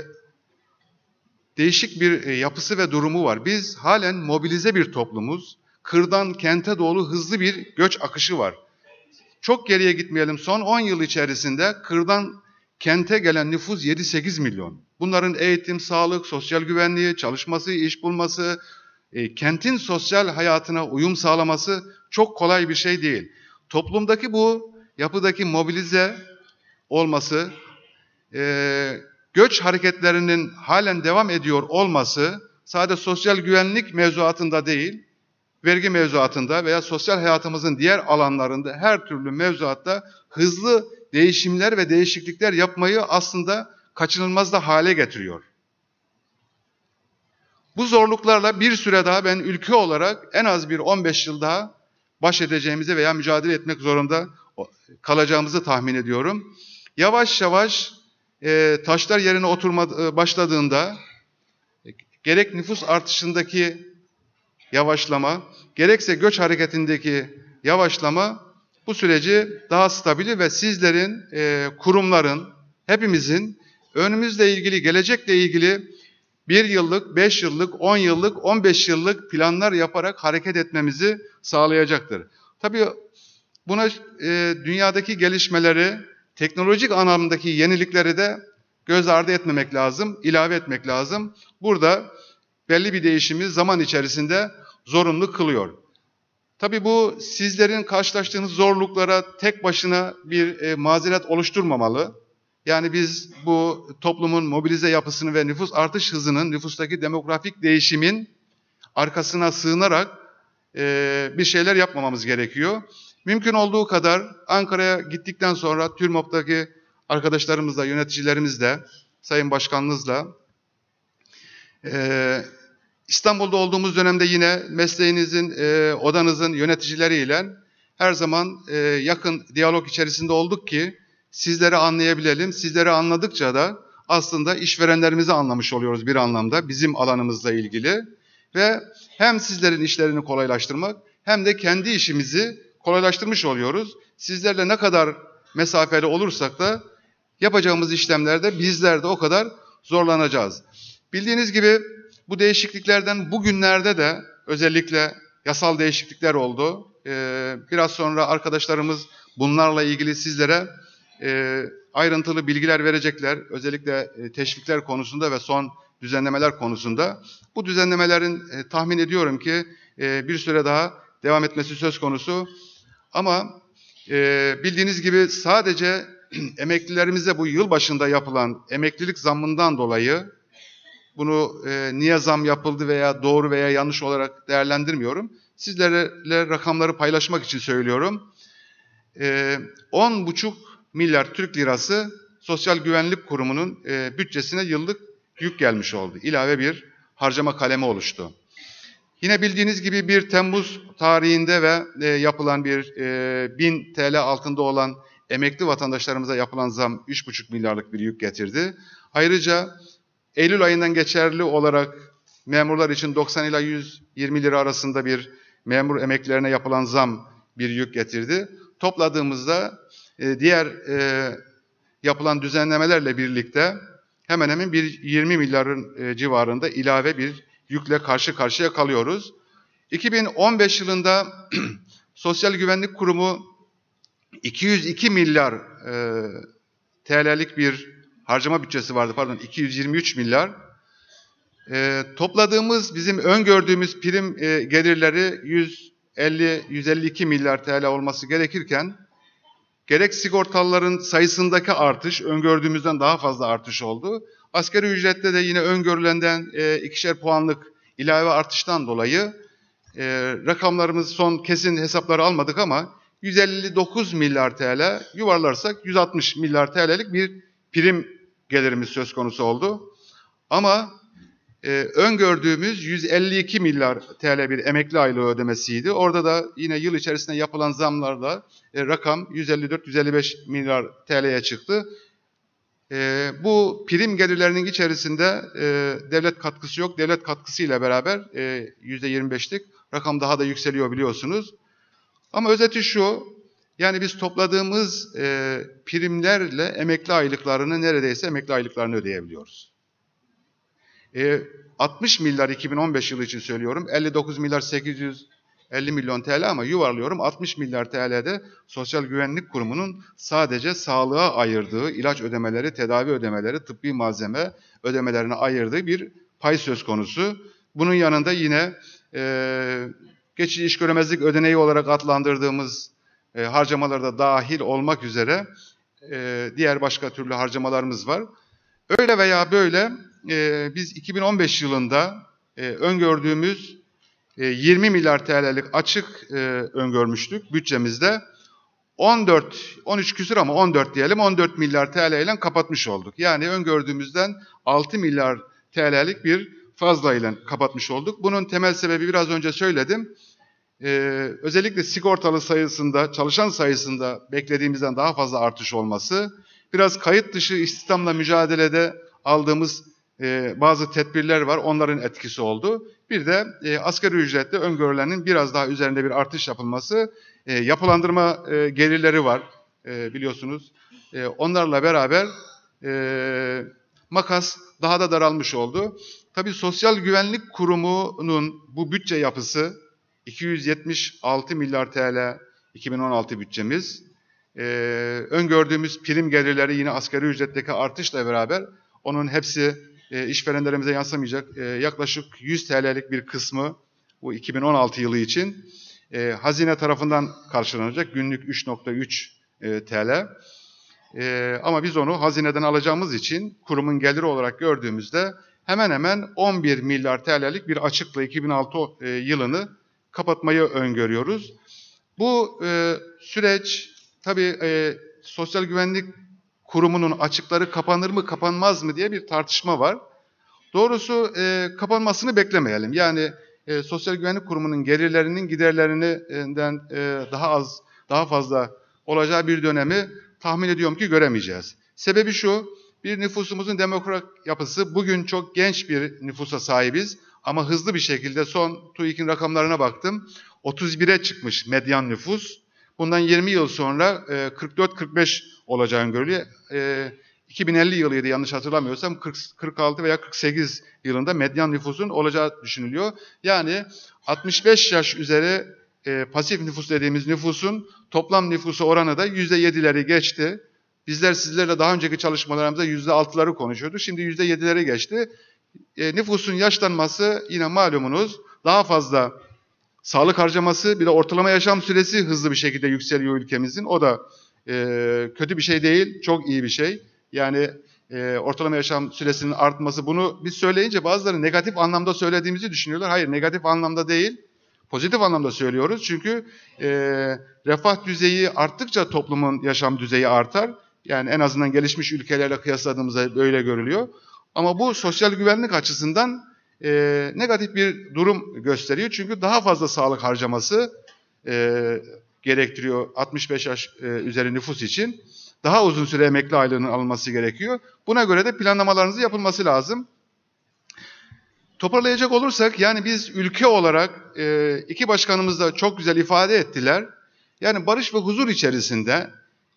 değişik bir yapısı ve durumu var. Biz halen mobilize bir toplumuz. Kırdan kente doğru hızlı bir göç akışı var. Çok geriye gitmeyelim. Son 10 yıl içerisinde kırdan kente gelen nüfus 7-8 milyon. Bunların eğitim, sağlık, sosyal güvenliği, çalışması, iş bulması, kentin sosyal hayatına uyum sağlaması çok kolay bir şey değil. Toplumdaki bu yapıdaki mobilize olması, göç hareketlerinin halen devam ediyor olması sadece sosyal güvenlik mevzuatında değil, vergi mevzuatında veya sosyal hayatımızın diğer alanlarında her türlü mevzuatta hızlı değişimler ve değişiklikler yapmayı aslında kaçınılmaz da hale getiriyor. Bu zorluklarla bir süre daha ben ülke olarak en az bir 15 yıl daha baş edeceğimizi veya mücadele etmek zorunda kalacağımızı tahmin ediyorum. Yavaş yavaş taşlar yerine oturmaya başladığında gerek nüfus artışındaki yavaşlama, gerekse göç hareketindeki yavaşlama bu süreci daha stabil ve sizlerin, kurumların, hepimizin önümüzle ilgili, gelecekle ilgili 1 yıllık, 5 yıllık, 10 yıllık, 15 yıllık planlar yaparak hareket etmemizi sağlayacaktır. Tabii buna dünyadaki gelişmeleri, teknolojik anlamdaki yenilikleri de göz ardı etmemek lazım, ilave etmek lazım. Burada belli bir değişimi zaman içerisinde zorunlu kılıyor. Tabii bu sizlerin karşılaştığınız zorluklara tek başına bir mazeret oluşturmamalı. Yani biz bu toplumun mobilize yapısını ve nüfus artış hızının, nüfustaki demografik değişimin arkasına sığınarak bir şeyler yapmamamız gerekiyor. Mümkün olduğu kadar Ankara'ya gittikten sonra TÜRMOP'taki arkadaşlarımızla, yöneticilerimizle, Sayın Başkanınızla, İstanbul'da olduğumuz dönemde yine mesleğinizin, odanızın yöneticileriyle her zaman yakın diyalog içerisinde olduk ki sizleri anlayabilelim. Sizleri anladıkça da aslında işverenlerimizi anlamış oluyoruz bir anlamda bizim alanımızla ilgili. Ve hem sizlerin işlerini kolaylaştırmak hem de kendi işimizi kolaylaştırmış oluyoruz. Sizlerle ne kadar mesafeli olursak da yapacağımız işlemlerde bizler de o kadar zorlanacağız. Bildiğiniz gibi bu değişikliklerden bugünlerde de özellikle yasal değişiklikler oldu. Biraz sonra arkadaşlarımız bunlarla ilgili sizlere ayrıntılı bilgiler verecekler. Özellikle teşvikler konusunda ve son düzenlemeler konusunda. Bu düzenlemelerin tahmin ediyorum ki bir süre daha devam etmesi söz konusu. Ama bildiğiniz gibi sadece emeklilerimize bu yıl başında yapılan emeklilik zammından dolayı bunu niye zam yapıldı veya doğru veya yanlış olarak değerlendirmiyorum. Sizlerle rakamları paylaşmak için söylüyorum. 10,5 milyar Türk lirası Sosyal Güvenlik Kurumu'nun bütçesine yıllık yük gelmiş oldu. İlave bir harcama kalemi oluştu. Yine bildiğiniz gibi 1 Temmuz tarihinde ve yapılan bir 1000 TL altında olan emekli vatandaşlarımıza yapılan zam 3,5 milyarlık bir yük getirdi. Ayrıca Eylül ayından geçerli olarak memurlar için 90 ila 120 lira arasında bir memur emeklilerine yapılan zam bir yük getirdi. Topladığımızda diğer yapılan düzenlemelerle birlikte hemen hemen bir 20 milyarın civarında ilave bir yükle karşı karşıya kalıyoruz. 2015 yılında Sosyal Güvenlik Kurumu 202 milyar TL'lik bir harcama bütçesi vardı, 223 milyar. Topladığımız, bizim öngördüğümüz prim gelirleri 150-152 milyar TL olması gerekirken, gerek sigortalıların sayısındaki artış, öngördüğümüzden daha fazla artış oldu. Asgari ücrette de yine öngörülenden 2'şer puanlık ilave artıştan dolayı rakamlarımız son kesin hesapları almadık ama 159 milyar TL yuvarlarsak 160 milyar TL'lik bir prim gelirimiz söz konusu oldu. Ama öngördüğümüz 152 milyar TL bir emekli aylığı ödemesiydi. Orada da yine yıl içerisinde yapılan zamlarla rakam 154-155 milyar TL'ye çıktı. Bu prim gelirlerinin içerisinde devlet katkısı yok. Devlet katkısıyla beraber %25'lik rakam daha da yükseliyor biliyorsunuz. Ama özeti şu, yani biz topladığımız primlerle emekli aylıklarını, neredeyse emekli aylıklarını ödeyebiliyoruz. 60 milyar 2015 yılı için söylüyorum, 59 milyar 850 milyon TL ama yuvarlıyorum, 60 milyar TL'de Sosyal Güvenlik Kurumu'nun sadece sağlığa ayırdığı ilaç ödemeleri, tedavi ödemeleri, tıbbi malzeme ödemelerine ayırdığı bir pay söz konusu. Bunun yanında yine geçici iş göremezlik ödeneği olarak adlandırdığımız harcamalar da dahil olmak üzere diğer başka türlü harcamalarımız var. Öyle veya böyle biz 2015 yılında öngördüğümüz 20 milyar TL'lik açık öngörmüştük bütçemizde. 13 küsur ama 14 diyelim, 14 milyar TL ile kapatmış olduk. Yani öngördüğümüzden 6 milyar TL'lik bir fazla ile kapatmış olduk. Bunun temel sebebi biraz önce söyledim. Özellikle sigortalı sayısında, çalışan sayısında beklediğimizden daha fazla artış olması, biraz kayıt dışı istihdamla mücadelede aldığımız bazı tedbirler var, onların etkisi oldu. Bir de asgari ücrette öngörülenin biraz daha üzerinde bir artış yapılması, yapılandırma gelirleri var biliyorsunuz. Onlarla beraber makas daha da daralmış oldu. Tabii Sosyal Güvenlik Kurumu'nun bu bütçe yapısı 276 milyar TL 2016 bütçemiz. Öngördüğümüz prim gelirleri yine asgari ücretteki artışla beraber onun hepsi işverenlerimize yansımayacak. Yaklaşık 100 TL'lik bir kısmı bu 2016 yılı için hazine tarafından karşılanacak. Günlük 3.3 TL. Ama biz onu hazineden alacağımız için kurumun geliri olarak gördüğümüzde hemen hemen 11 milyar TL'lik bir açıkla 2006 yılını kapatmayı öngörüyoruz. Bu süreç tabii Sosyal Güvenlik Kurumu'nun açıkları kapanır mı kapanmaz mı diye bir tartışma var. Doğrusu kapanmasını beklemeyelim. Yani Sosyal Güvenlik Kurumu'nun gelirlerinin giderlerinden daha fazla olacağı bir dönemi tahmin ediyorum ki göremeyeceğiz. Sebebi şu, bir nüfusumuzun demografik yapısı, bugün çok genç bir nüfusa sahibiz ama hızlı bir şekilde son TÜİK'in rakamlarına baktım, 31'e çıkmış medyan nüfus. Bundan 20 yıl sonra 44-45 olacağını görülüyor. 2050 yılıydı yanlış hatırlamıyorsam, 46 veya 48 yılında medyan nüfusun olacağı düşünülüyor. Yani 65 yaş üzeri pasif nüfus dediğimiz nüfusun toplam nüfusu oranı da %7'leri geçti. Bizler sizlerle daha önceki çalışmalarımızda %6'ları konuşuyorduk. Şimdi %7'leri geçti. Nüfusun yaşlanması yine malumunuz daha fazla sağlık harcaması, bir de ortalama yaşam süresi hızlı bir şekilde yükseliyor ülkemizin. O da kötü bir şey değil, çok iyi bir şey. Yani ortalama yaşam süresinin artması, bunu biz söyleyince bazıları negatif anlamda söylediğimizi düşünüyorlar. Hayır, negatif anlamda değil, pozitif anlamda söylüyoruz. Çünkü refah düzeyi arttıkça toplumun yaşam düzeyi artar. Yani en azından gelişmiş ülkelerle kıyasladığımızda böyle görülüyor. Ama bu sosyal güvenlik açısından negatif bir durum gösteriyor. Çünkü daha fazla sağlık harcaması gerektiriyor 65 yaş üzeri nüfus için. Daha uzun süre emekli aylığının alınması gerekiyor. Buna göre de planlamalarınızın yapılması lazım. Toparlayacak olursak, yani biz ülke olarak iki başkanımız da çok güzel ifade ettiler. Yani barış ve huzur içerisinde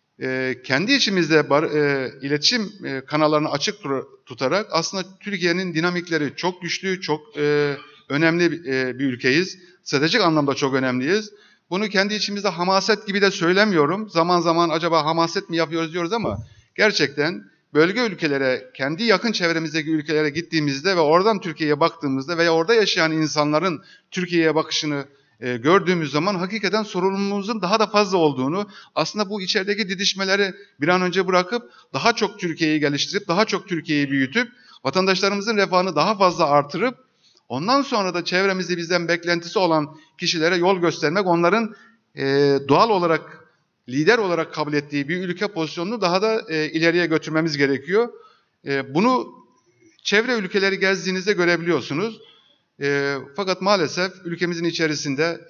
kendi içimizde iletişim kanallarını açık tutarak aslında Türkiye'nin dinamikleri çok güçlü, çok önemli bir ülkeyiz. Stratejik anlamda çok önemliyiz. Bunu kendi içimizde hamaset gibi de söylemiyorum. Zaman zaman acaba hamaset mi yapıyoruz diyoruz ama gerçekten bölge ülkelere, kendi yakın çevremizdeki ülkelere gittiğimizde ve oradan Türkiye'ye baktığımızda veya orada yaşayan insanların Türkiye'ye bakışını gördüğümüz zaman hakikaten sorumluluğumuzun daha da fazla olduğunu, aslında bu içerideki didişmeleri bir an önce bırakıp daha çok Türkiye'yi geliştirip, daha çok Türkiye'yi büyütüp, vatandaşlarımızın refahını daha fazla artırıp, ondan sonra da çevremizde bizden beklentisi olan kişilere yol göstermek, onların doğal olarak, lider olarak kabul ettiği bir ülke pozisyonunu daha da ileriye götürmemiz gerekiyor. Bunu çevre ülkeleri gezdiğinizde görebiliyorsunuz. Fakat maalesef ülkemizin içerisinde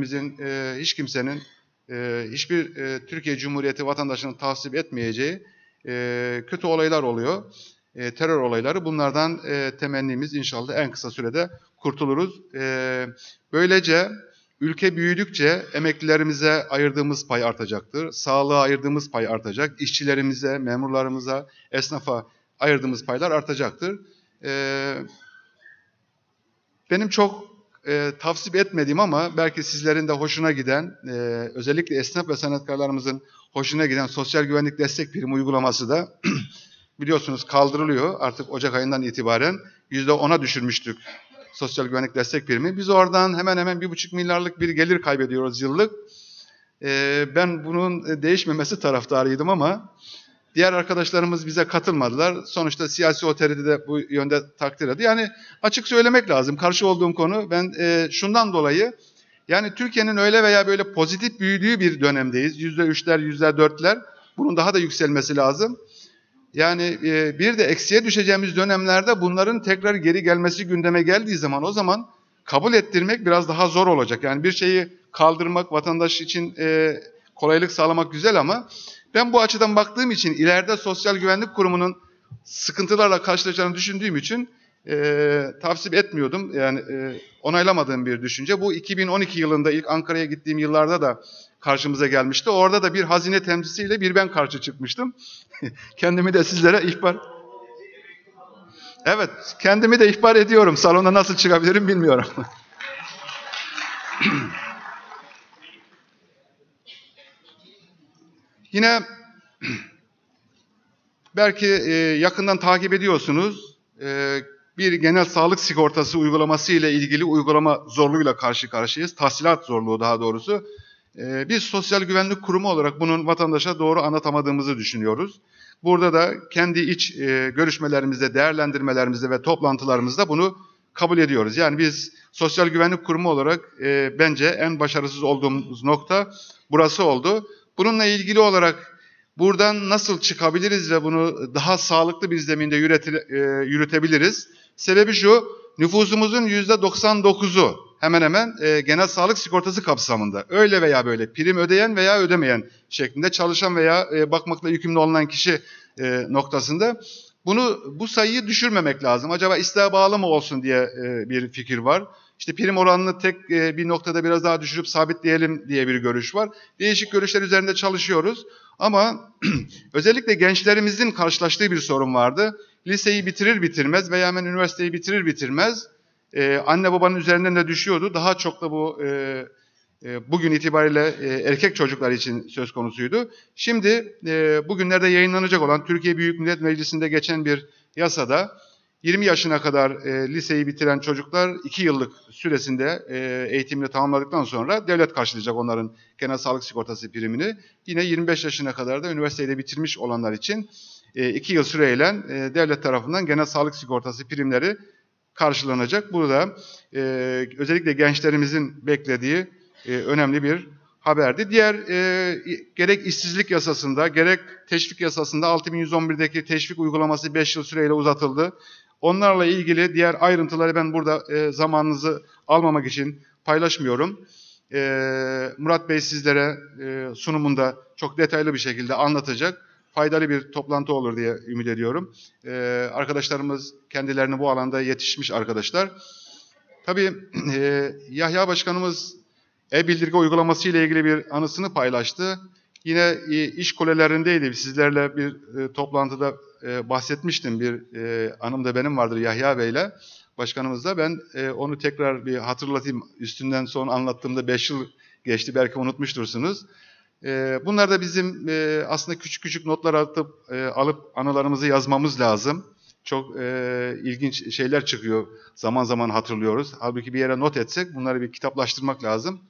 hiç kimsenin, hiçbir Türkiye Cumhuriyeti vatandaşının tasvip etmeyeceği kötü olaylar oluyor. Terör olayları. Bunlardan temennimiz inşallah en kısa sürede kurtuluruz. Böylece ülke büyüdükçe emeklilerimize ayırdığımız pay artacaktır. Sağlığa ayırdığımız pay artacak. İşçilerimize, memurlarımıza, esnafa ayırdığımız paylar artacaktır. Benim çok tavsip etmediğim ama belki sizlerin de hoşuna giden, özellikle esnaf ve sanatkarlarımızın hoşuna giden sosyal güvenlik destek primi uygulaması da biliyorsunuz kaldırılıyor. Artık Ocak ayından itibaren %10'a düşürmüştük sosyal güvenlik destek primi. Biz oradan hemen hemen 1,5 milyarlık bir gelir kaybediyoruz yıllık. Ben bunun değişmemesi taraftarıydım ama diğer arkadaşlarımız bize katılmadılar. Sonuçta siyasi otorite de bu yönde takdir ediyor. Yani açık söylemek lazım. Karşı olduğum konu, ben şundan dolayı, yani Türkiye'nin öyle veya böyle pozitif büyüdüğü bir dönemdeyiz. %3'ler, %4'ler. Bunun daha da yükselmesi lazım. Yani bir de eksiye düşeceğimiz dönemlerde bunların tekrar geri gelmesi gündeme geldiği zaman, o zaman kabul ettirmek biraz daha zor olacak. Yani bir şeyi kaldırmak, vatandaş için kolaylık sağlamak güzel ama ben bu açıdan baktığım için ileride Sosyal Güvenlik Kurumu'nun sıkıntılarla karşılaşacağını düşündüğüm için tavsiye etmiyordum. Yani onaylamadığım bir düşünce. Bu 2012 yılında ilk Ankara'ya gittiğim yıllarda da karşımıza gelmişti. Orada da bir hazine temsilciyle bir ben karşı çıkmıştım. Kendimi de sizlere ihbar... Evet, kendimi de ihbar ediyorum. Salona nasıl çıkabilirim bilmiyorum. Yine belki yakından takip ediyorsunuz. Bir genel sağlık sigortası uygulaması ile ilgili uygulama zorluğuyla karşı karşıyayız. Tahsilat zorluğu daha doğrusu. Biz Sosyal Güvenlik Kurumu olarak bunun vatandaşa doğru anlatamadığımızı düşünüyoruz. Burada da kendi iç görüşmelerimizde, değerlendirmelerimizde ve toplantılarımızda bunu kabul ediyoruz. Yani biz Sosyal Güvenlik Kurumu olarak bence en başarısız olduğumuz nokta burası oldu. Bununla ilgili olarak buradan nasıl çıkabiliriz ve bunu daha sağlıklı bir zeminde yürütebiliriz? Sebebi şu, nüfusumuzun %99'u hemen hemen genel sağlık sigortası kapsamında. Öyle veya böyle prim ödeyen veya ödemeyen şeklinde çalışan veya bakmakla yükümlü olunan kişi noktasında. Bu sayıyı düşürmemek lazım. Acaba isteğe bağlı mı olsun diye bir fikir var. İşte prim oranını tek bir noktada biraz daha düşürüp sabitleyelim diye bir görüş var. Değişik görüşler üzerinde çalışıyoruz. Ama özellikle gençlerimizin karşılaştığı bir sorun vardı. Liseyi bitirir bitirmez veya hemen üniversiteyi bitirir bitirmez anne babanın üzerinden de düşüyordu. Daha çok da bu bugün itibariyle erkek çocuklar için söz konusuydu. Şimdi bugünlerde yayınlanacak olan Türkiye Büyük Millet Meclisi'nde geçen bir yasada 20 yaşına kadar liseyi bitiren çocuklar 2 yıllık süresinde eğitimini tamamladıktan sonra devlet karşılayacak onların genel sağlık sigortası primini. Yine 25 yaşına kadar da üniversiteyi de bitirmiş olanlar için 2 yıl süreyle devlet tarafından genel sağlık sigortası primleri karşılanacak. Bu da özellikle gençlerimizin beklediği önemli bir haberdi. Diğer gerek işsizlik yasasında gerek teşvik yasasında 6111'deki teşvik uygulaması 5 yıl süreyle uzatıldı. Onlarla ilgili diğer ayrıntıları ben burada zamanınızı almamak için paylaşmıyorum. Murat Bey sizlere sunumunda çok detaylı bir şekilde anlatacak. Faydalı bir toplantı olur diye ümit ediyorum. Arkadaşlarımız kendilerini bu alanda yetişmiş arkadaşlar. Tabii Yahya Başkanımız e-bildirge uygulaması ile ilgili bir anısını paylaştı. Yine iş kulelerindeydi. Sizlerle bir toplantıda bahsetmiştim. Bir anım da benim vardır Yahya Bey'le, başkanımızla. Ben onu tekrar bir hatırlatayım. Üstünden son anlattığımda 5 yıl geçti. Belki unutmuştursunuz. Bunlar da bizim aslında küçük küçük notlar alıp anılarımızı yazmamız lazım. Çok ilginç şeyler çıkıyor. Zaman zaman hatırlıyoruz. Halbuki bir yere not etsek bunları bir kitaplaştırmak lazım.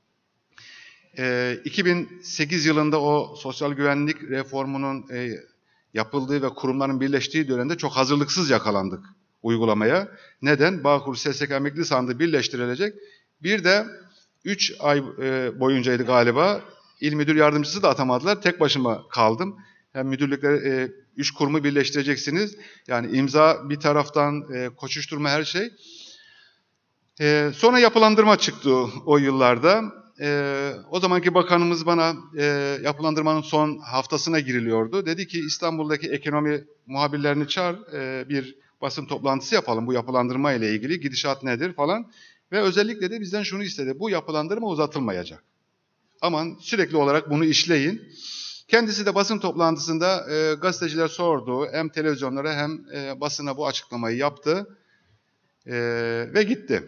2008 yılında o sosyal güvenlik reformunun yapıldığı ve kurumların birleştiği dönemde çok hazırlıksız yakalandık uygulamaya. Neden? Bağkur, SSK, emekli sandığı birleştirilecek. Bir de 3 ay boyuncaydı galiba. İl müdür yardımcısı da atamadılar. Tek başıma kaldım. Hem müdürlükler 3 kurumu birleştireceksiniz. Yani imza bir taraftan, koşuşturma her şey. Sonra yapılandırma çıktı o yıllarda. O zamanki bakanımız bana yapılandırmanın son haftasına giriliyordu. Dedi ki İstanbul'daki ekonomi muhabirlerini çağır, bir basın toplantısı yapalım bu yapılandırma ile ilgili. Gidişat nedir falan. Ve özellikle de bizden şunu istedi. Bu yapılandırma uzatılmayacak. Aman sürekli olarak bunu işleyin. Kendisi de basın toplantısında gazeteciler sordu. Hem televizyonlara hem basına bu açıklamayı yaptı. Ve gitti.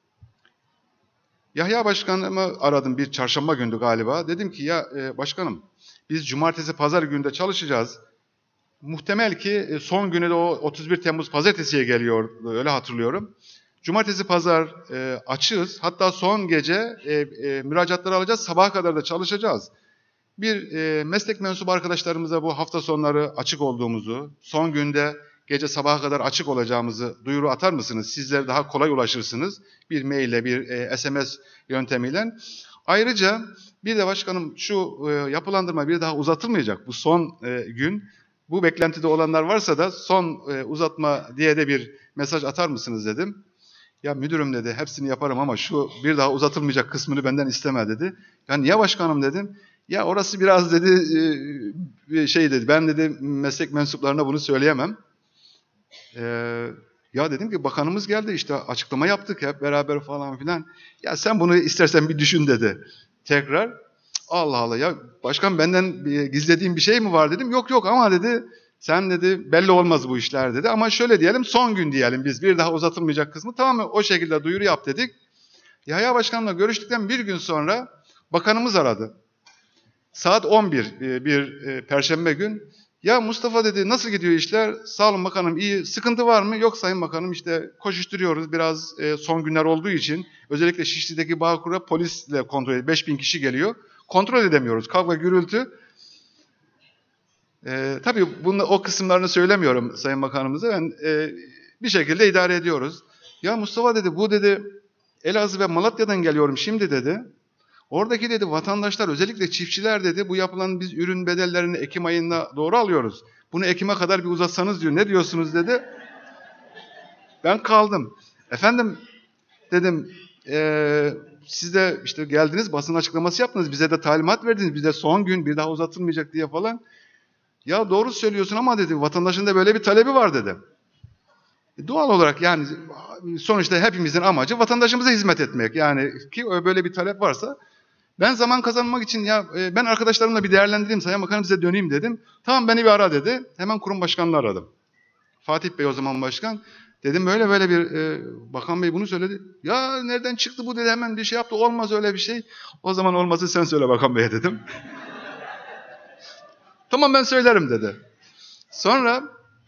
Yahya Başkanımı aradım bir çarşamba gündü galiba. Dedim ki ya başkanım biz cumartesi pazar günde çalışacağız. Muhtemel ki son günü de o 31 Temmuz pazartesiye geliyor öyle hatırlıyorum. Cumartesi pazar açığız. Hatta son gece müracaatları alacağız. Sabaha kadar da çalışacağız. Bir meslek mensubu arkadaşlarımıza bu hafta sonları açık olduğumuzu, son günde gece sabaha kadar açık olacağımızı duyuru atar mısınız? Sizler daha kolay ulaşırsınız. Bir maille, bir SMS yöntemiyle. Ayrıca bir de başkanım şu yapılandırma bir daha uzatılmayacak. Bu son gün. Bu beklentide olanlar varsa da son uzatma diye de bir mesaj atar mısınız dedim. Ya müdürüm dedi hepsini yaparım ama şu bir daha uzatılmayacak kısmını benden isteme dedi. Ya niye başkanım dedim. Ya orası biraz dedi şey dedi, ben dedi meslek mensuplarına bunu söyleyemem. Ya dedim ki bakanımız geldi işte açıklama yaptık hep beraber falan filan. Ya sen bunu istersen bir düşün dedi. Tekrar Allah Allah ya başkan benden gizlediğin bir şey mi var dedim. Yok yok ama dedi sen dedi belli olmaz bu işler dedi. Ama şöyle diyelim son gün diyelim biz bir daha uzatılmayacak kısmı tamam o şekilde duyuru yap dedik. Yahya Başkan'la görüştükten bir gün sonra bakanımız aradı. Saat 11 bir perşembe gün. Ya Mustafa dedi nasıl gidiyor işler? Sağ olun bakanım iyi. Sıkıntı var mı? Yok sayın bakanım işte koşuşturuyoruz biraz son günler olduğu için. Özellikle Şişli'deki Bağkur'a polisle kontrol ediyor. 5000 kişi geliyor. Kontrol edemiyoruz. Kavga gürültü. Tabii o kısımlarını söylemiyorum sayın bakanımıza. Ben bir şekilde idare ediyoruz. Ya Mustafa dedi bu dedi Elazığ ve Malatya'dan geliyorum şimdi dedi. Oradaki dedi vatandaşlar özellikle çiftçiler dedi bu yapılan biz ürün bedellerini Ekim ayına doğru alıyoruz. Bunu Ekim'e kadar bir uzatsanız diyor. Ne diyorsunuz dedi. Ben kaldım. Efendim dedim siz de işte geldiniz basın açıklaması yaptınız. Bize de talimat verdiniz. Bize son gün bir daha uzatılmayacak diye falan. Ya doğru söylüyorsun ama dedi vatandaşın da böyle bir talebi var dedi. Doğal olarak yani sonuçta hepimizin amacı vatandaşımıza hizmet etmek. Yani ki böyle bir talep varsa ben zaman kazanmak için ya ben arkadaşlarımla bir değerlendireyim sayın bakanım size döneyim dedim. Tamam beni bir ara dedi. Hemen kurum başkanını aradım. Fatih Bey o zaman başkan. Dedim böyle bir bakan bey bunu söyledi. Ya nereden çıktı bu dedi hemen bir şey yaptı. Olmaz öyle bir şey. O zaman olmazsa sen söyle bakan beye dedim. Tamam ben söylerim dedi. Sonra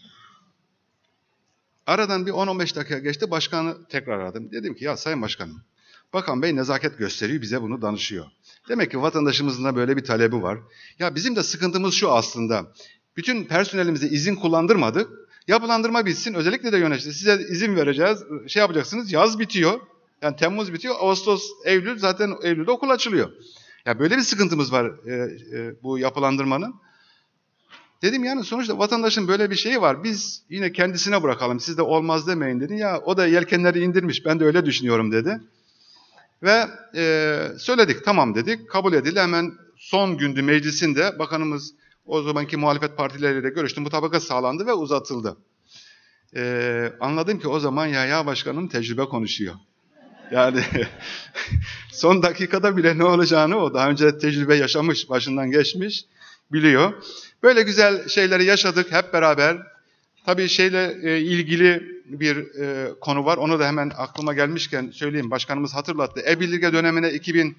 aradan bir 10-15 dakika geçti. Başkanı tekrar aradım. Dedim ki ya sayın başkanım. Bakan bey nezaket gösteriyor bize bunu danışıyor. Demek ki vatandaşımızın da böyle bir talebi var. Ya bizim de sıkıntımız şu aslında. Bütün personelimize izin kullandırmadık. Yapılandırma bitsin. Özellikle de yönetici size izin vereceğiz. Şey yapacaksınız. Yaz bitiyor. Yani Temmuz bitiyor. Ağustos, Eylül zaten Eylül'de okul açılıyor. Ya böyle bir sıkıntımız var bu yapılandırmanın. Dedim yani sonuçta vatandaşın böyle bir şeyi var. Biz yine kendisine bırakalım. Siz de olmaz demeyin dedi. Ya o da yelkenleri indirmiş. Ben de öyle düşünüyorum dedi. Ve söyledik tamam dedik. Kabul edildi. Hemen son gündü meclisinde bakanımız o zamanki muhalefet partileriyle görüştü. Mutabakat sağlandı ve uzatıldı. Anladım ki o zaman Yahya Başkan'ın tecrübe konuşuyor. Yani son dakikada bile ne olacağını o daha önce tecrübe yaşamış, başından geçmiş, biliyor. Böyle güzel şeyleri yaşadık hep beraber. Tabii şeyle ilgili bir konu var. Onu da hemen aklıma gelmişken söyleyeyim. Başkanımız hatırlattı. E-Bildirge dönemine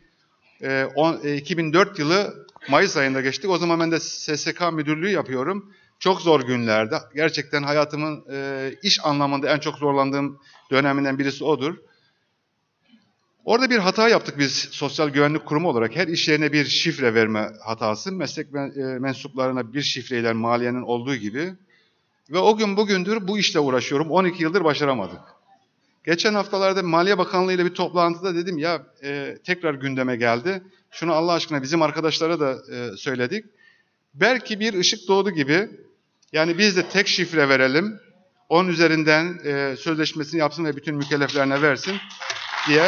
2004 yılı Mayıs ayında geçtik. O zaman ben de SSK müdürlüğü yapıyorum. Çok zor günlerde. Gerçekten hayatımın iş anlamında en çok zorlandığım döneminden birisi odur. Orada bir hata yaptık biz Sosyal Güvenlik Kurumu olarak. Her iş yerine bir şifre verme hatası. Meslek mensuplarına bir şifreyle maliyenin olduğu gibi. Ve o gün bugündür bu işle uğraşıyorum. 12 yıldır başaramadık. Geçen haftalarda Maliye Bakanlığı ile bir toplantıda dedim ya tekrar gündeme geldi. Şunu Allah aşkına bizim arkadaşlara da söyledik. Belki bir ışık doğdu gibi. Yani biz de tek şifre verelim. Onun üzerinden sözleşmesini yapsın ve bütün mükelleflerine versin diye.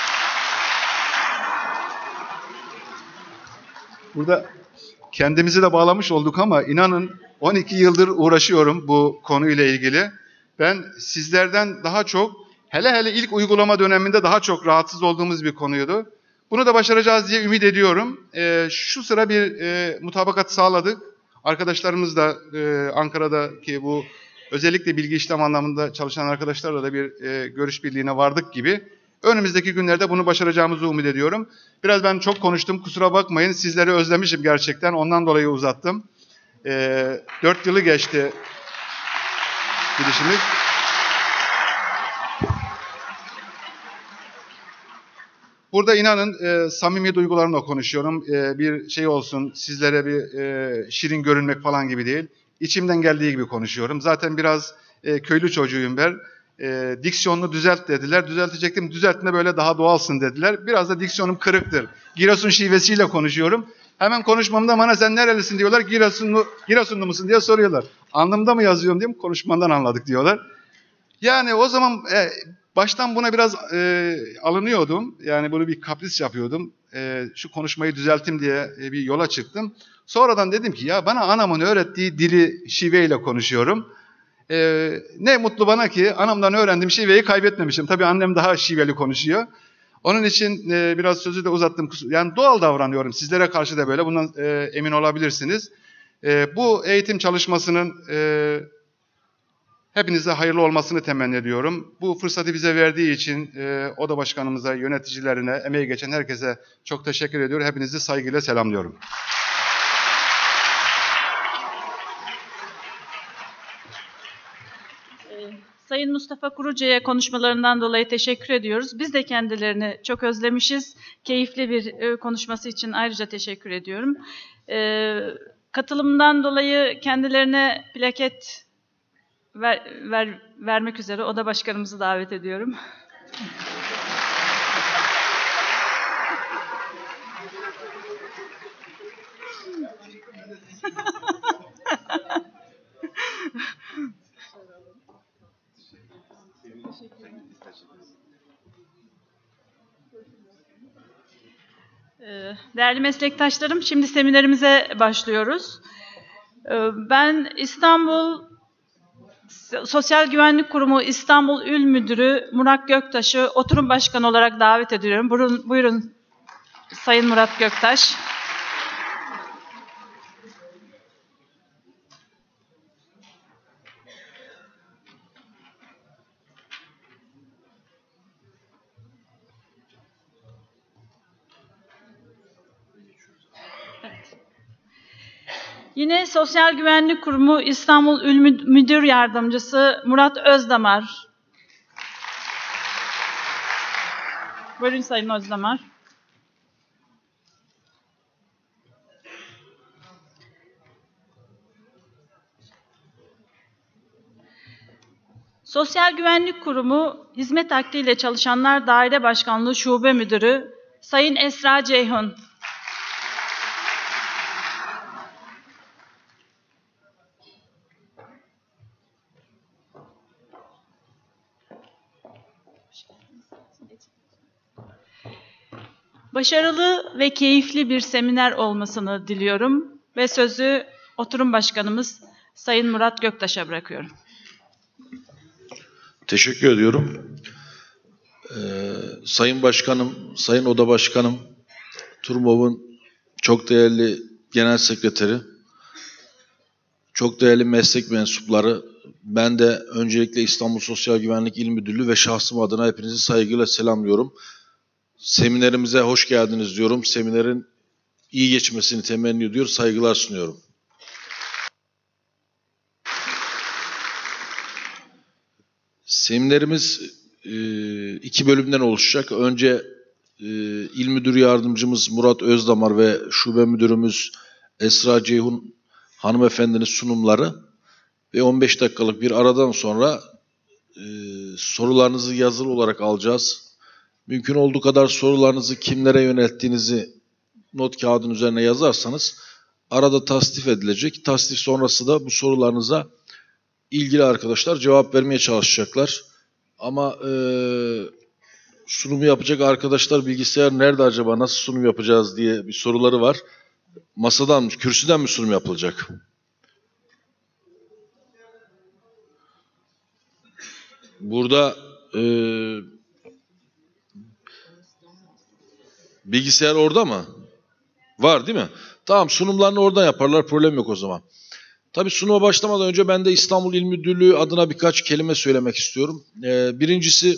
Burada kendimizi de bağlamış olduk ama inanın 12 yıldır uğraşıyorum bu konuyla ilgili. Ben sizlerden daha çok, hele ilk uygulama döneminde daha çok rahatsız olduğumuz bir konuydu. Bunu da başaracağız diye ümit ediyorum. Şu sıra bir mutabakat sağladık. Arkadaşlarımız da Ankara'daki bu özellikle bilgi işlem anlamında çalışan arkadaşlarla da bir görüş birliğine vardık gibi. Önümüzdeki günlerde bunu başaracağımızı umut ediyorum. Biraz ben çok konuştum, kusura bakmayın. Sizleri özlemişim gerçekten, ondan dolayı uzattım. 4 yılı geçti gidişimiz. Burada inanın samimi duygularımla konuşuyorum. Bir şey olsun, sizlere bir şirin görünmek falan gibi değil. İçimden geldiği gibi konuşuyorum. Zaten biraz köylü çocuğuyum ben. Diksiyonunu düzelt dediler. Düzeltecektim. Düzeltme böyle daha doğalsın dediler. Biraz da diksiyonum kırıktır. Giresun şivesiyle konuşuyorum. Hemen konuşmamda bana sen nerelisin diyorlar. Giresunlu musun diye soruyorlar. Alnımda mı yazıyorum diyeyim. Konuşmandan anladık diyorlar. Yani o zaman Baştan buna biraz alınıyordum. Yani bunu bir kapris yapıyordum. Şu konuşmayı düzelteyim diye bir yola çıktım. Sonradan dedim ki ya bana anamın öğrettiği dili şiveyle konuşuyorum. Ne mutlu bana ki anamdan öğrendiğim şiveyi kaybetmemişim. Tabii annem daha şiveli konuşuyor. Onun için biraz sözü de uzattım. Yani doğal davranıyorum. Sizlere karşı da böyle. Bundan emin olabilirsiniz. Bu eğitim çalışmasının hepinize hayırlı olmasını temenni ediyorum. Bu fırsatı bize verdiği için oda başkanımıza, yöneticilerine, emeği geçen herkese çok teşekkür ediyorum. Hepinizi saygıyla selamlıyorum. Sayın Mustafa Kuruca'ya konuşmalarından dolayı teşekkür ediyoruz. Biz de kendilerini çok özlemişiz. Keyifli bir konuşması için ayrıca teşekkür ediyorum. Katılımından dolayı kendilerine plaket vermek üzere oda başkanımızı davet ediyorum. Değerli meslektaşlarım, şimdi seminerimize başlıyoruz. Ben İstanbul Sosyal Güvenlik Kurumu İstanbul İl Müdürü Murat Göktaş'ı oturum başkanı olarak davet ediyorum. Buyurun Sayın Murat Göktaş. Yine Sosyal Güvenlik Kurumu İstanbul İl Müdür Yardımcısı Murat Özdamar. Buyurun Sayın Özdamar. Sosyal Güvenlik Kurumu Hizmet Akdiyle Çalışanlar Daire Başkanlığı Şube Müdürü Sayın Esra Ceyhun. Başarılı ve keyifli bir seminer olmasını diliyorum ve sözü oturum başkanımız Sayın Murat Göktaş'a bırakıyorum. Teşekkür ediyorum. Sayın Başkanım, Sayın Oda Başkanım, TURMOV'un çok değerli Genel Sekreteri, çok değerli meslek mensupları, ben de öncelikle İstanbul Sosyal Güvenlik İl Müdürlüğü ve şahsım adına hepinizi saygıyla selamlıyorum. Seminerimize hoş geldiniz diyorum. Seminerin iyi geçmesini temenni ediyor, saygılar sunuyorum. Seminerimiz iki bölümden oluşacak. Önce İl Müdür Yardımcımız Murat Özdamar ve Şube Müdürümüz Esra Ceyhun hanımefendinin sunumları ve 15 dakikalık bir aradan sonra sorularınızı yazılı olarak alacağız. Mümkün olduğu kadar sorularınızı kimlere yönelttiğinizi not kağıdın üzerine yazarsanız arada tasnif edilecek. Tasnif sonrası da bu sorularınıza ilgili arkadaşlar cevap vermeye çalışacaklar. Ama sunumu yapacak arkadaşlar bilgisayar nerede acaba, nasıl sunum yapacağız diye bir soruları var. Masadan mı, kürsüden mi sunum yapılacak? Burada bilgisayar orada mı? Var değil mi? Tamam, sunumlarını oradan yaparlar, problem yok o zaman. Tabii sunuma başlamadan önce ben de İstanbul İl Müdürlüğü adına birkaç kelime söylemek istiyorum. Birincisi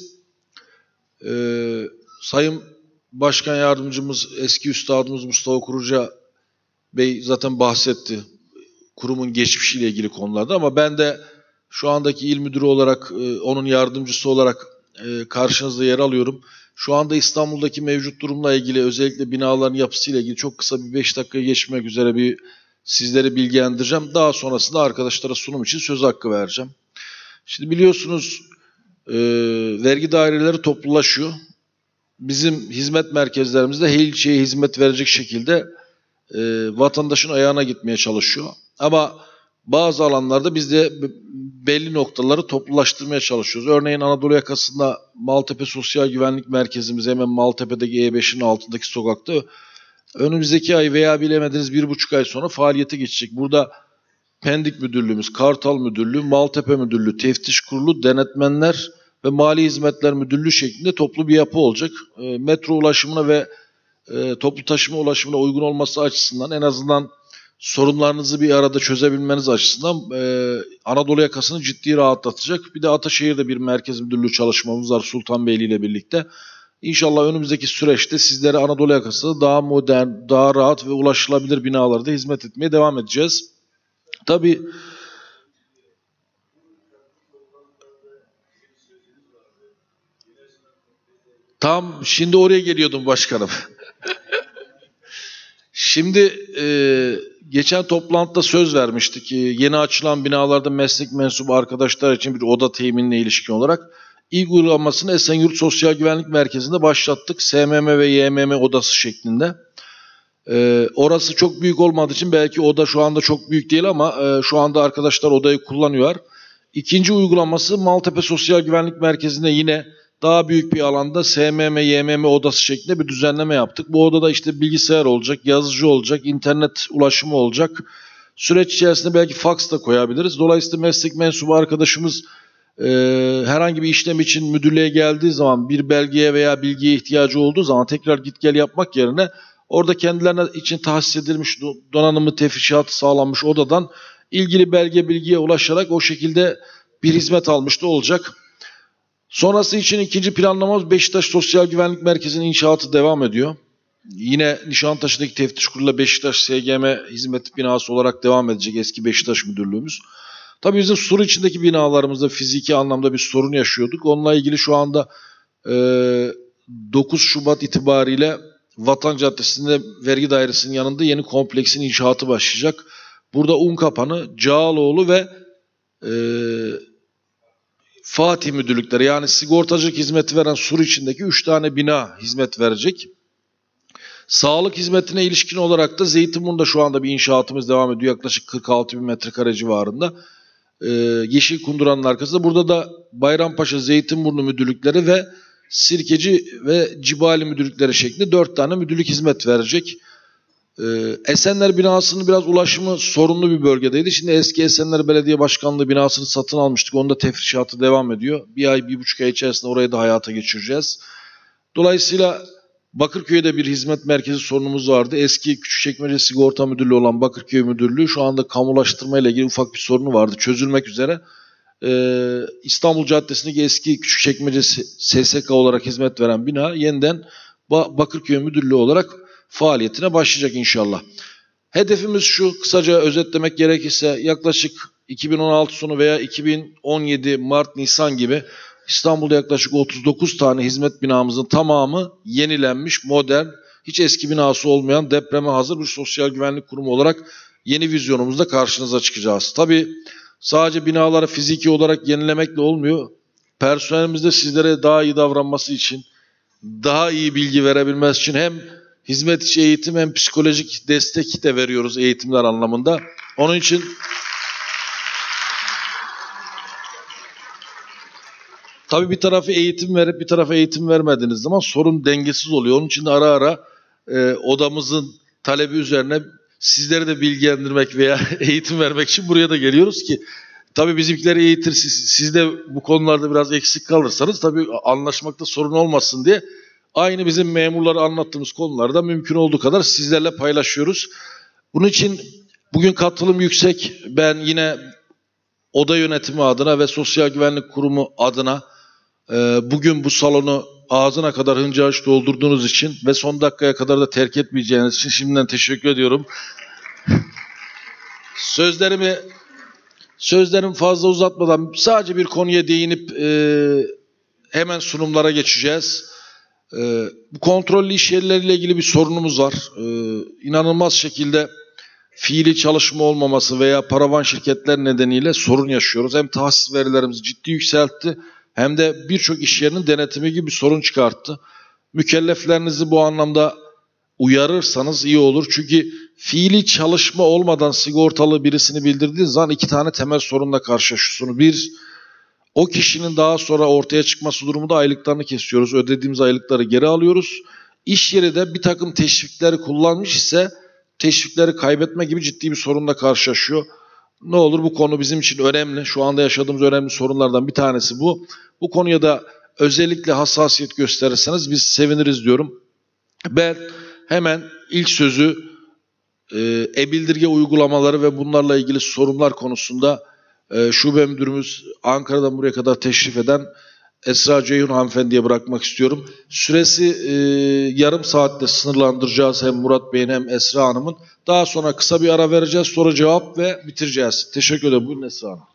Sayın Başkan Yardımcımız, eski üstadımız Mustafa Kuruca Bey zaten bahsetti kurumun geçmişiyle ilgili konularda, ama ben de şu andaki il müdürü olarak, onun yardımcısı olarak karşınızda yer alıyorum. Şu anda İstanbul'daki mevcut durumla ilgili, özellikle binaların yapısıyla ilgili çok kısa bir 5 dakika geçmek üzere bir sizleri bilgilendireceğim. Daha sonrasında arkadaşlara sunum için söz hakkı vereceğim. Şimdi biliyorsunuz vergi daireleri toplulaşıyor. Bizim hizmet merkezlerimizde her ilçeye hizmet verecek şekilde vatandaşın ayağına gitmeye çalışıyor. Ama bazı alanlarda bizde belli noktaları toplulaştırmaya çalışıyoruz. Örneğin Anadolu yakasında Maltepe Sosyal Güvenlik Merkezimiz hemen Maltepe'deki E5'in altındaki sokakta önümüzdeki ay veya bilemediniz 1,5 ay sonra faaliyete geçecek. Burada Pendik Müdürlüğümüz, Kartal Müdürlüğü, Maltepe Müdürlüğü, Teftiş Kurulu, Denetmenler ve Mali Hizmetler Müdürlüğü şeklinde toplu bir yapı olacak. Metro ulaşımına ve toplu taşıma ulaşımına uygun olması açısından en azından sorunlarınızı bir arada çözebilmeniz açısından Anadolu yakasını ciddi rahatlatacak. Bir de Ataşehir'de bir merkez müdürlüğü çalışmamız var Sultanbeyli ile birlikte. İnşallah önümüzdeki süreçte sizlere Anadolu yakasında daha modern, daha rahat ve ulaşılabilir binalarda hizmet etmeye devam edeceğiz. Tabii tam şimdi oraya geliyordum başkanım. Şimdi geçen toplantıda söz vermiştik. Yeni açılan binalarda meslek mensubu arkadaşlar için bir oda teminine ilişkin olarak ilk uygulamasını Esenyurt Sosyal Güvenlik Merkezi'nde başlattık. SMM ve YMM odası şeklinde. Orası çok büyük olmadığı için belki oda şu anda çok büyük değil ama şu anda arkadaşlar odayı kullanıyor. İkinci uygulaması Maltepe Sosyal Güvenlik Merkezi'nde yine daha büyük bir alanda SMM, YMM odası şeklinde bir düzenleme yaptık. Bu odada işte bilgisayar olacak, yazıcı olacak, internet ulaşımı olacak. Süreç içerisinde belki faks da koyabiliriz. Dolayısıyla meslek mensubu arkadaşımız herhangi bir işlem için müdürlüğe geldiği zaman bir belgeye veya bilgiye ihtiyacı olduğu zaman tekrar git gel yapmak yerine orada kendilerine için tahsis edilmiş donanımı tefrişatı sağlanmış odadan ilgili belge bilgiye ulaşarak o şekilde bir hizmet almış da olacak. Sonrası için ikinci planlamamız Beşiktaş Sosyal Güvenlik Merkezi'nin inşaatı devam ediyor. Yine Nişantaşı'ndaki teftiş kuruluyla Beşiktaş SGM hizmet binası olarak devam edecek eski Beşiktaş Müdürlüğümüz. Tabii bizim sur içindeki binalarımızda fiziki anlamda bir sorun yaşıyorduk. Onunla ilgili şu anda 9 Şubat itibariyle Vatan Caddesi'nde vergi dairesinin yanında yeni kompleksin inşaatı başlayacak. Burada Unkapanı, Cağaloğlu ve Fatih müdürlükleri yani sigortacılık hizmeti veren sur içindeki 3 tane bina hizmet verecek. Sağlık hizmetine ilişkin olarak da Zeytinburnu'nda şu anda bir inşaatımız devam ediyor. Yaklaşık 46 bin metrekare civarında. Yeşil Kunduran'ın arkasında. Burada da Bayrampaşa, Zeytinburnu müdürlükleri ve Sirkeci ve Cibali müdürlükleri şeklinde 4 tane müdürlük hizmet verecek. Esenler binasının biraz ulaşımı sorunlu bir bölgedeydi. Şimdi eski Esenler Belediye Başkanlığı binasını satın almıştık. Onda tefrişatı devam ediyor. Bir ay, 1,5 ay içerisinde orayı da hayata geçireceğiz. Dolayısıyla Bakırköy'de bir hizmet merkezi sorunumuz vardı. Eski Küçükçekmece Sigorta Müdürlüğü olan Bakırköy Müdürlüğü şu anda kamulaştırma ile ilgili ufak bir sorunu vardı. Çözülmek üzere. İstanbul Caddesi'ndeki eski Küçükçekmece SSK olarak hizmet veren bina yeniden Bakırköy Müdürlüğü olarak faaliyetine başlayacak inşallah. Hedefimiz şu, kısaca özetlemek gerekirse yaklaşık 2016 sonu veya 2017 Mart-Nisan gibi İstanbul'da yaklaşık 39 tane hizmet binamızın tamamı yenilenmiş, modern, hiç eski binası olmayan depreme hazır bir sosyal güvenlik kurumu olarak yeni vizyonumuzda karşınıza çıkacağız. Tabii sadece binaları fiziki olarak yenilemekle olmuyor. Personelimiz de sizlere daha iyi davranması için, daha iyi bilgi verebilmesi için hem hizmet içi eğitim hem psikolojik destek de veriyoruz eğitimler anlamında. Onun için tabii bir tarafı eğitim verip bir tarafa eğitim vermediğiniz zaman sorun dengesiz oluyor. Onun için de ara ara odamızın talebi üzerine sizleri de bilgilendirmek veya eğitim vermek için buraya da geliyoruz ki tabii bizimkileri eğitir, siz de bu konularda biraz eksik kalırsanız tabii anlaşmakta sorun olmasın diye aynı bizim memurlara anlattığımız konularda mümkün olduğu kadar sizlerle paylaşıyoruz. Bunun için bugün katılım yüksek. Ben yine oda yönetimi adına ve Sosyal Güvenlik Kurumu adına bugün bu salonu ağzına kadar hınca hınç doldurduğunuz için ve son dakikaya kadar da terk etmeyeceğiniz için şimdiden teşekkür ediyorum. Sözlerimi fazla uzatmadan sadece bir konuya değinip hemen sunumlara geçeceğiz. Bu kontrollü iş yerleriyle ilgili bir sorunumuz var. İnanılmaz şekilde fiili çalışma olmaması veya paravan şirketler nedeniyle sorun yaşıyoruz. Hem tahsis verilerimizi ciddi yükseltti hem de birçok iş yerinin denetimi gibi bir sorun çıkarttı. Mükelleflerinizi bu anlamda uyarırsanız iyi olur. Çünkü fiili çalışma olmadan sigortalı birisini bildirdiğiniz zaman 2 tane temel sorunla karşılaşıyorsunuz. Bir, o kişinin daha sonra ortaya çıkması durumunda aylıklarını kesiyoruz. Ödediğimiz aylıkları geri alıyoruz. İş yeri de bir takım teşvikleri kullanmış ise teşvikleri kaybetme gibi ciddi bir sorunla karşılaşıyor. Ne olur, bu konu bizim için önemli. Şu anda yaşadığımız önemli sorunlardan bir tanesi bu. Bu konuya da özellikle hassasiyet gösterirseniz biz seviniriz diyorum. Ben hemen ilk sözü e-bildirge uygulamaları ve bunlarla ilgili sorunlar konusunda şube müdürümüz Ankara'dan buraya kadar teşrif eden Esra Ceyhun hanımefendiye bırakmak istiyorum. Süresi yarım saatte sınırlandıracağız hem Murat Bey'in hem Esra Hanım'ın. Daha sonra kısa bir ara vereceğiz, soru cevap ve bitireceğiz. Teşekkür ederim. Buyurun Esra Hanım.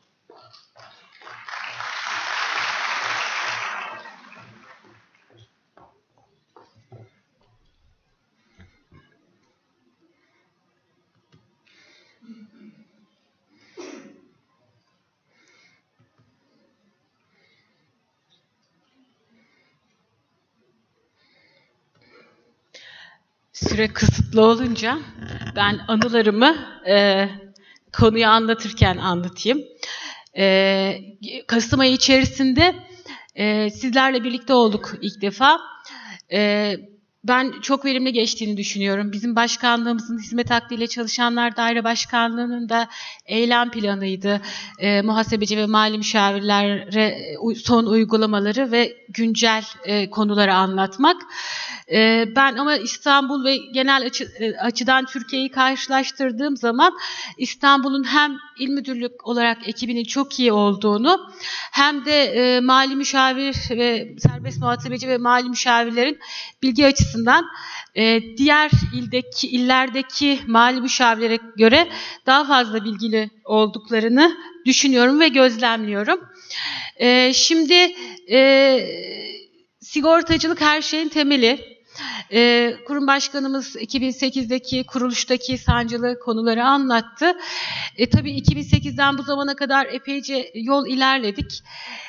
Süre kısıtlı olunca ben anılarımı konuyu anlatırken anlatayım. Kasım ayı içerisinde sizlerle birlikte olduk ilk defa. Ben çok verimli geçtiğini düşünüyorum. Bizim başkanlığımızın hizmet hakkıyla çalışanlar daire başkanlığının da eylem planıydı. Muhasebeci ve mali müşavirlere son uygulamaları ve güncel konuları anlatmak. Ben ama İstanbul ve genel açıdan Türkiye'yi karşılaştırdığım zaman İstanbul'un hem il müdürlük olarak ekibinin çok iyi olduğunu hem de mali müşavir ve serbest muhasebeci ve mali müşavirlerin bilgi açısından diğer illerdeki mali müşavirlere göre daha fazla bilgili olduklarını düşünüyorum ve gözlemliyorum. Şimdi sigortacılık her şeyin temeli. Kurum başkanımız 2008'deki kuruluştaki sancılı konuları anlattı. Tabii 2008'den bu zamana kadar epeyce yol ilerledik.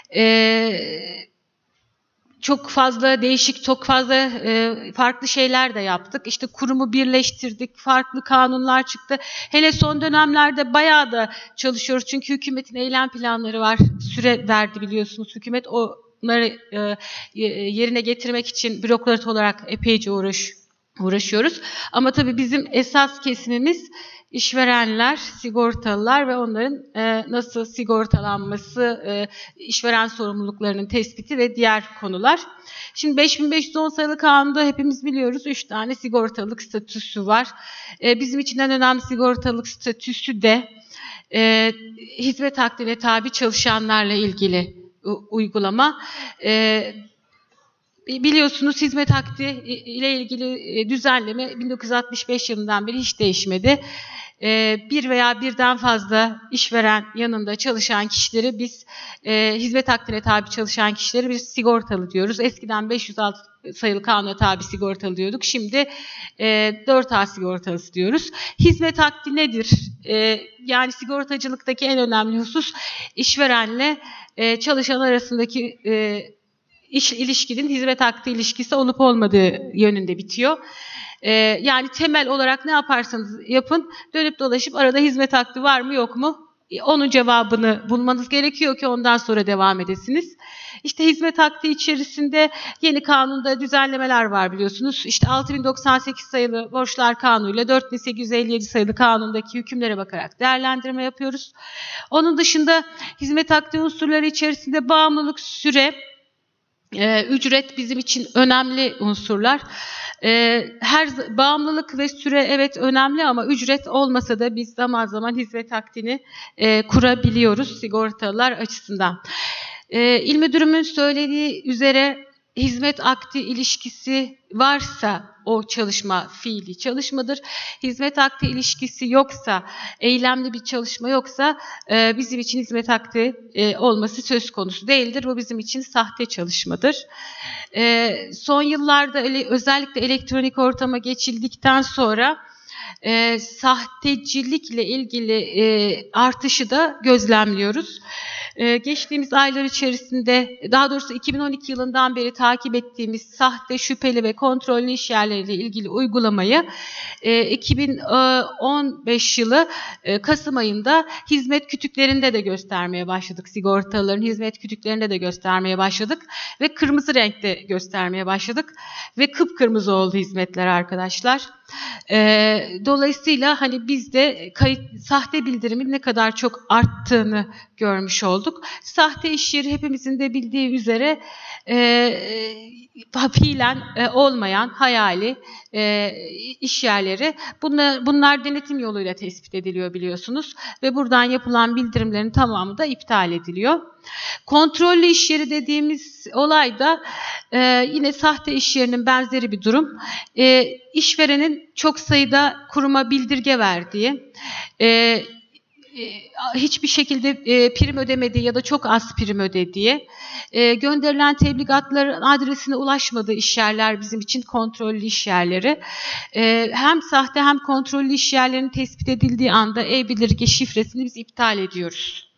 Çok fazla değişik, çok fazla farklı şeyler de yaptık. İşte kurumu birleştirdik, farklı kanunlar çıktı. Hele son dönemlerde bayağı da çalışıyoruz. Çünkü hükümetin eylem planları var. Süre verdi biliyorsunuz. Hükümet onları yerine getirmek için bürokrat olarak epeyce uğraşıyoruz. Ama tabii bizim esas kesimimiz işverenler, sigortalılar ve onların nasıl sigortalanması, işveren sorumluluklarının tespiti ve diğer konular. Şimdi 5510 sayılı kanunda hepimiz biliyoruz 3 tane sigortalılık statüsü var. Bizim için en önemli sigortalılık statüsü de hizmet hakkına tabi çalışanlarla ilgili uygulama. Biliyorsunuz hizmet hakkı ile ilgili düzenleme 1965 yılından beri hiç değişmedi. Bir veya birden fazla işveren yanında çalışan kişileri biz hizmet hakkına tabi çalışan kişileri biz sigortalı diyoruz. Eskiden 506 sayılı kanuna tabi sigortalı diyorduk. Şimdi 4A sigortalısı diyoruz. Hizmet hakkı nedir? Yani sigortacılıktaki en önemli husus işverenle çalışan arasındaki ilişkinin hizmet hakkı ilişkisi olup olmadığı yönünde bitiyor. Yani temel olarak ne yaparsanız yapın, dönüp dolaşıp arada hizmet hakkı var mı yok mu? Onun cevabını bulmanız gerekiyor ki ondan sonra devam edesiniz. İşte hizmet hakkı içerisinde yeni kanunda düzenlemeler var biliyorsunuz. İşte 6098 sayılı borçlar kanunu ile 4857 sayılı kanundaki hükümlere bakarak değerlendirme yapıyoruz. Onun dışında hizmet hakkı unsurları içerisinde bağımlılık, süre, ücret bizim için önemli unsurlar. Her bağımlılık ve süre evet önemli ama ücret olmasa da biz zaman zaman hizmet akdini kurabiliyoruz sigortalılar açısından. İl müdürümün söylediği üzere hizmet akdi ilişkisi varsa o çalışma fiili çalışmadır. Hizmet akdi ilişkisi yoksa, eylemli bir çalışma yoksa bizim için hizmet akdi olması söz konusu değildir. Bu bizim için sahte çalışmadır. Son yıllarda özellikle elektronik ortama geçildikten sonra sahtecilikle ilgili artışı da gözlemliyoruz. Geçtiğimiz aylar içerisinde, daha doğrusu 2012 yılından beri takip ettiğimiz sahte, şüpheli ve kontrollü iş yerleriyle ilgili uygulamayı 2015 yılı Kasım ayında hizmet kütüklerinde de göstermeye başladık. Sigortalıların hizmet kütüklerinde de göstermeye başladık ve kırmızı renkte göstermeye başladık ve kıpkırmızı oldu hizmetler arkadaşlar. Dolayısıyla hani biz de sahte bildirimin ne kadar çok arttığını görmüş olduk. Sahte iş yeri hepimizin de bildiği üzere fiilen olmayan hayali iş yerleri. Bunlar denetim yoluyla tespit ediliyor biliyorsunuz ve buradan yapılan bildirimlerin tamamı da iptal ediliyor. Kontrollü iş yeri dediğimiz olay da yine sahte iş yerinin benzeri bir durum. İşverenin çok sayıda kuruma bildirge verdiği, hiçbir şekilde prim ödemediği ya da çok az prim ödediği, gönderilen tebligatların adresine ulaşmadığı iş yerler bizim için kontrollü iş yerleri. Hem sahte hem kontrollü iş yerlerinin tespit edildiği anda e-bildirge şifresini biz iptal ediyoruz.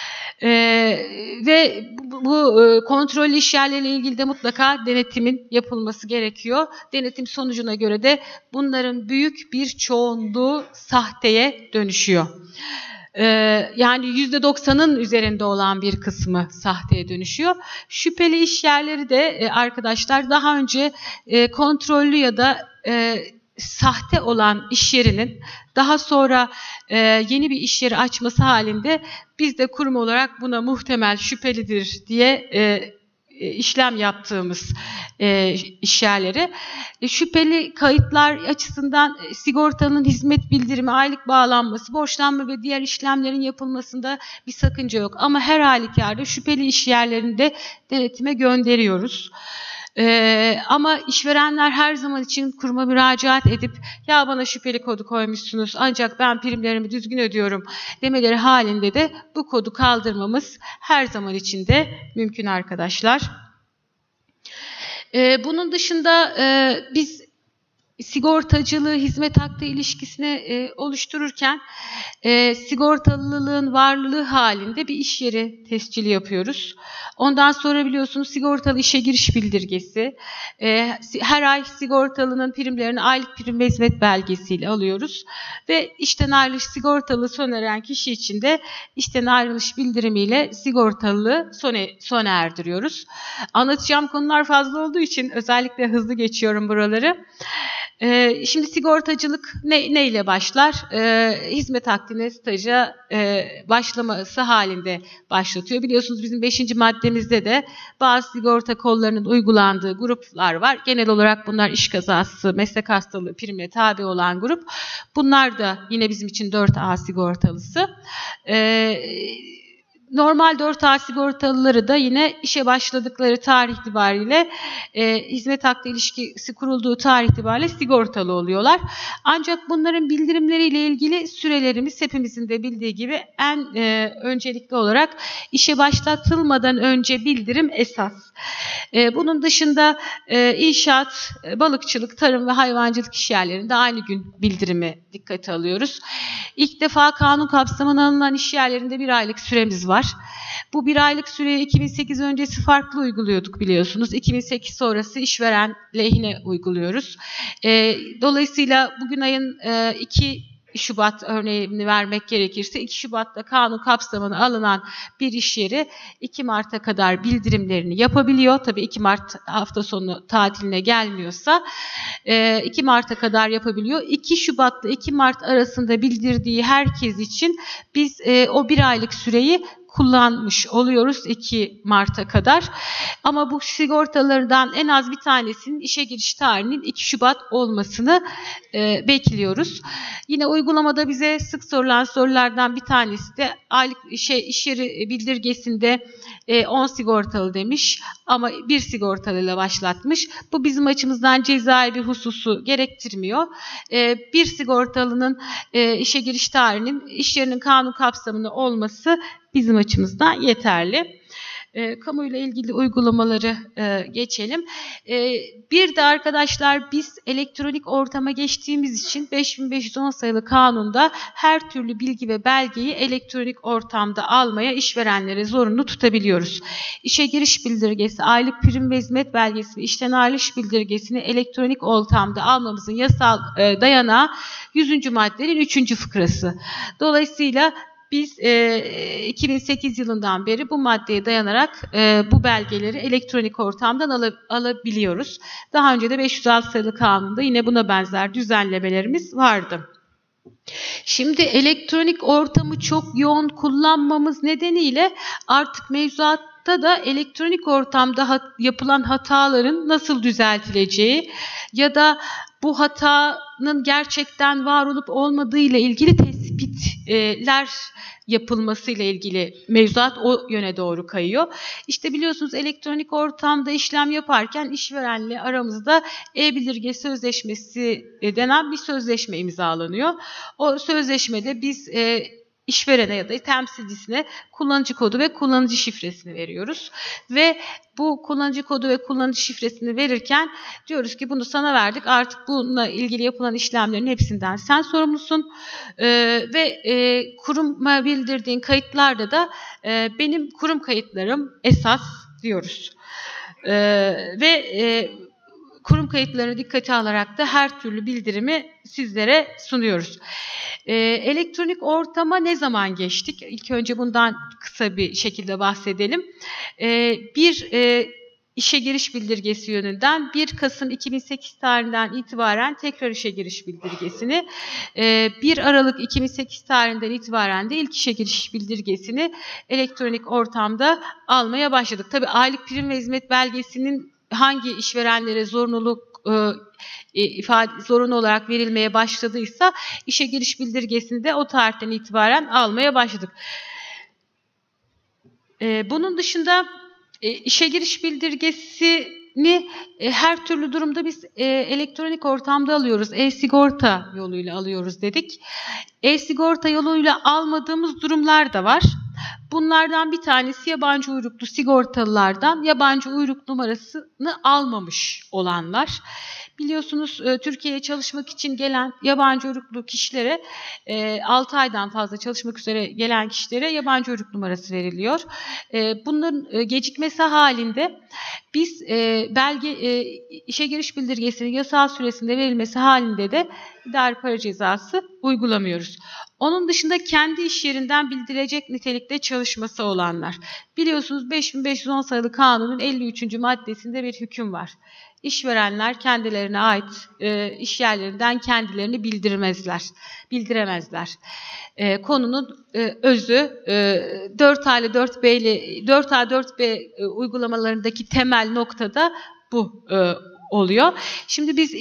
Ve bu kontrollü iş yerleriyle ilgili de mutlaka denetimin yapılması gerekiyor. Denetim sonucuna göre de bunların büyük bir çoğunluğu sahteye dönüşüyor. Yani %90'ın üzerinde olan bir kısmı sahteye dönüşüyor. Şüpheli iş yerleri de arkadaşlar daha önce kontrollü ya da sahte olan iş yerinin daha sonra yeni bir iş yeri açması halinde biz de kurum olarak buna muhtemel şüphelidir diye işlem yaptığımız iş yerleri. Şüpheli kayıtlar açısından sigortanın hizmet bildirimi, aylık bağlanması, borçlanma ve diğer işlemlerin yapılmasında bir sakınca yok. Ama her halükarda şüpheli iş yerlerini de denetime gönderiyoruz. Ama işverenler her zaman için kuruma müracaat edip ya bana şüpheli kodu koymuşsunuz ancak ben primlerimi düzgün ödüyorum demeleri halinde de bu kodu kaldırmamız her zaman için de mümkün arkadaşlar. Bunun dışında biz sigortacılığı hizmet hakkı ilişkisini oluştururken sigortalılığın varlığı halinde bir iş yeri tescili yapıyoruz. Ondan sonra biliyorsunuz sigortalı işe giriş bildirgesi, her ay sigortalının primlerini aylık prim ve hizmet belgesiyle alıyoruz ve işten ayrılış sigortalı sona eren kişi için de işten ayrılış bildirimiyle sigortalılığı sona erdiriyoruz. Anlatacağım konular fazla olduğu için özellikle hızlı geçiyorum buraları. Şimdi sigortacılık ne ile başlar? Hizmet akdine staja başlaması halinde başlatıyor. Biliyorsunuz bizim 5. maddemizde de bazı sigorta kollarının uygulandığı gruplar var. Genel olarak bunlar iş kazası, meslek hastalığı primine tabi olan grup. Bunlar da yine bizim için 4A sigortalısı. Normal 4A sigortalıları da yine işe başladıkları tarih itibariyle hizmet hakkı ilişkisi kurulduğu tarih itibariyle sigortalı oluyorlar. Ancak bunların bildirimleriyle ilgili sürelerimiz hepimizin de bildiği gibi en öncelikli olarak işe başlatılmadan önce bildirim esas. Bunun dışında inşaat, balıkçılık, tarım ve hayvancılık iş yerlerinde aynı gün bildirimi dikkate alıyoruz. İlk defa kanun kapsamına alınan iş yerlerinde 1 aylık süremiz var. Bu 1 aylık süreyi 2008 öncesi farklı uyguluyorduk biliyorsunuz. 2008 sonrası işveren lehine uyguluyoruz. Dolayısıyla bugün ayın 2 Şubat örneğini vermek gerekirse 2 Şubat'ta kanun kapsamına alınan bir iş yeri 2 Mart'a kadar bildirimlerini yapabiliyor. Tabii 2 Mart hafta sonu tatiline gelmiyorsa 2 Mart'a kadar yapabiliyor. 2 Şubat'la 2 Mart arasında bildirdiği herkes için biz o 1 aylık süreyi kullanmış oluyoruz 2 Mart'a kadar. Ama bu sigortalardan en az bir tanesinin işe giriş tarihinin 2 Şubat olmasını bekliyoruz. Yine uygulamada bize sık sorulan sorulardan bir tanesi de aylık iş yeri bildirgesinde 10 sigortalı demiş ama 1 sigortalıyla başlatmış. Bu bizim açımızdan cezai bir hususu gerektirmiyor. 1 sigortalının işe giriş tarihinin iş yerinin kanun kapsamında olması bizim açımızdan yeterli. Kamuyla ilgili uygulamaları geçelim. Bir de arkadaşlar biz elektronik ortama geçtiğimiz için 5510 sayılı kanunda her türlü bilgi ve belgeyi elektronik ortamda almaya işverenlere zorunlu tutabiliyoruz. İşe giriş bildirgesi, aylık prim ve hizmet belgesi ve işten ayrılış bildirgesini elektronik ortamda almamızın yasal dayanağı 100. maddenin 3. fıkrası. Dolayısıyla biz 2008 yılından beri bu maddeye dayanarak bu belgeleri elektronik ortamdan alabiliyoruz. Daha önce de 506 sayılı kanunda yine buna benzer düzenlemelerimiz vardı. Şimdi elektronik ortamı çok yoğun kullanmamız nedeniyle artık mevzuatta da elektronik ortamda yapılan hataların nasıl düzeltileceği ya da bu hatanın gerçekten var olup olmadığı ile ilgili tespitler yapılması ile ilgili mevzuat o yöne doğru kayıyor. İşte biliyorsunuz elektronik ortamda işlem yaparken işverenle aramızda e-bildirge sözleşmesi denen bir sözleşme imzalanıyor. O sözleşmede biz işverene ya da temsilcisine kullanıcı kodu ve kullanıcı şifresini veriyoruz. Ve bu kullanıcı kodu ve kullanıcı şifresini verirken diyoruz ki bunu sana verdik. Artık bununla ilgili yapılan işlemlerin hepsinden sen sorumlusun. Kuruma bildirdiğin kayıtlarda da benim kurum kayıtlarım esas diyoruz. Kurum kayıtlarını dikkate alarak da her türlü bildirimi sizlere sunuyoruz. Elektronik ortama ne zaman geçtik? İlk önce bundan kısa bir şekilde bahsedelim. İşe giriş bildirgesi yönünden 1 Kasım 2008 tarihinden itibaren tekrar işe giriş bildirgesini, 1 Aralık 2008 tarihinden itibaren de ilk işe giriş bildirgesini elektronik ortamda almaya başladık. Tabii aylık prim ve hizmet belgesinin hangi işverenlere zorunlu olarak verilmeye başladıysa işe giriş bildirgesini de o tarihten itibaren almaya başladık. Bunun dışında işe giriş bildirgesini her türlü durumda biz elektronik ortamda alıyoruz. E-sigorta yoluyla alıyoruz dedik. E-sigorta yoluyla almadığımız durumlar da var. Bunlardan bir tanesi yabancı uyruklu sigortalılardan yabancı uyruk numarasını almamış olanlar. Biliyorsunuz Türkiye'ye çalışmak için gelen yabancı uyruklu kişilere 6 aydan fazla çalışmak üzere gelen kişilere yabancı uyruk numarası veriliyor. Bunların gecikmesi halinde biz işe giriş bildirgesinin yasal süresinde verilmesi halinde de idari para cezası uygulamıyoruz. Onun dışında kendi iş yerinden bildirilecek nitelikte çalışması olanlar. Biliyorsunuz 5510 sayılı kanunun 53. maddesinde bir hüküm var. İşverenler kendilerine ait iş yerlerinden kendilerini bildiremezler. Konunun özü 4A 4B uygulamalarındaki temel noktada bu oluyor. Şimdi biz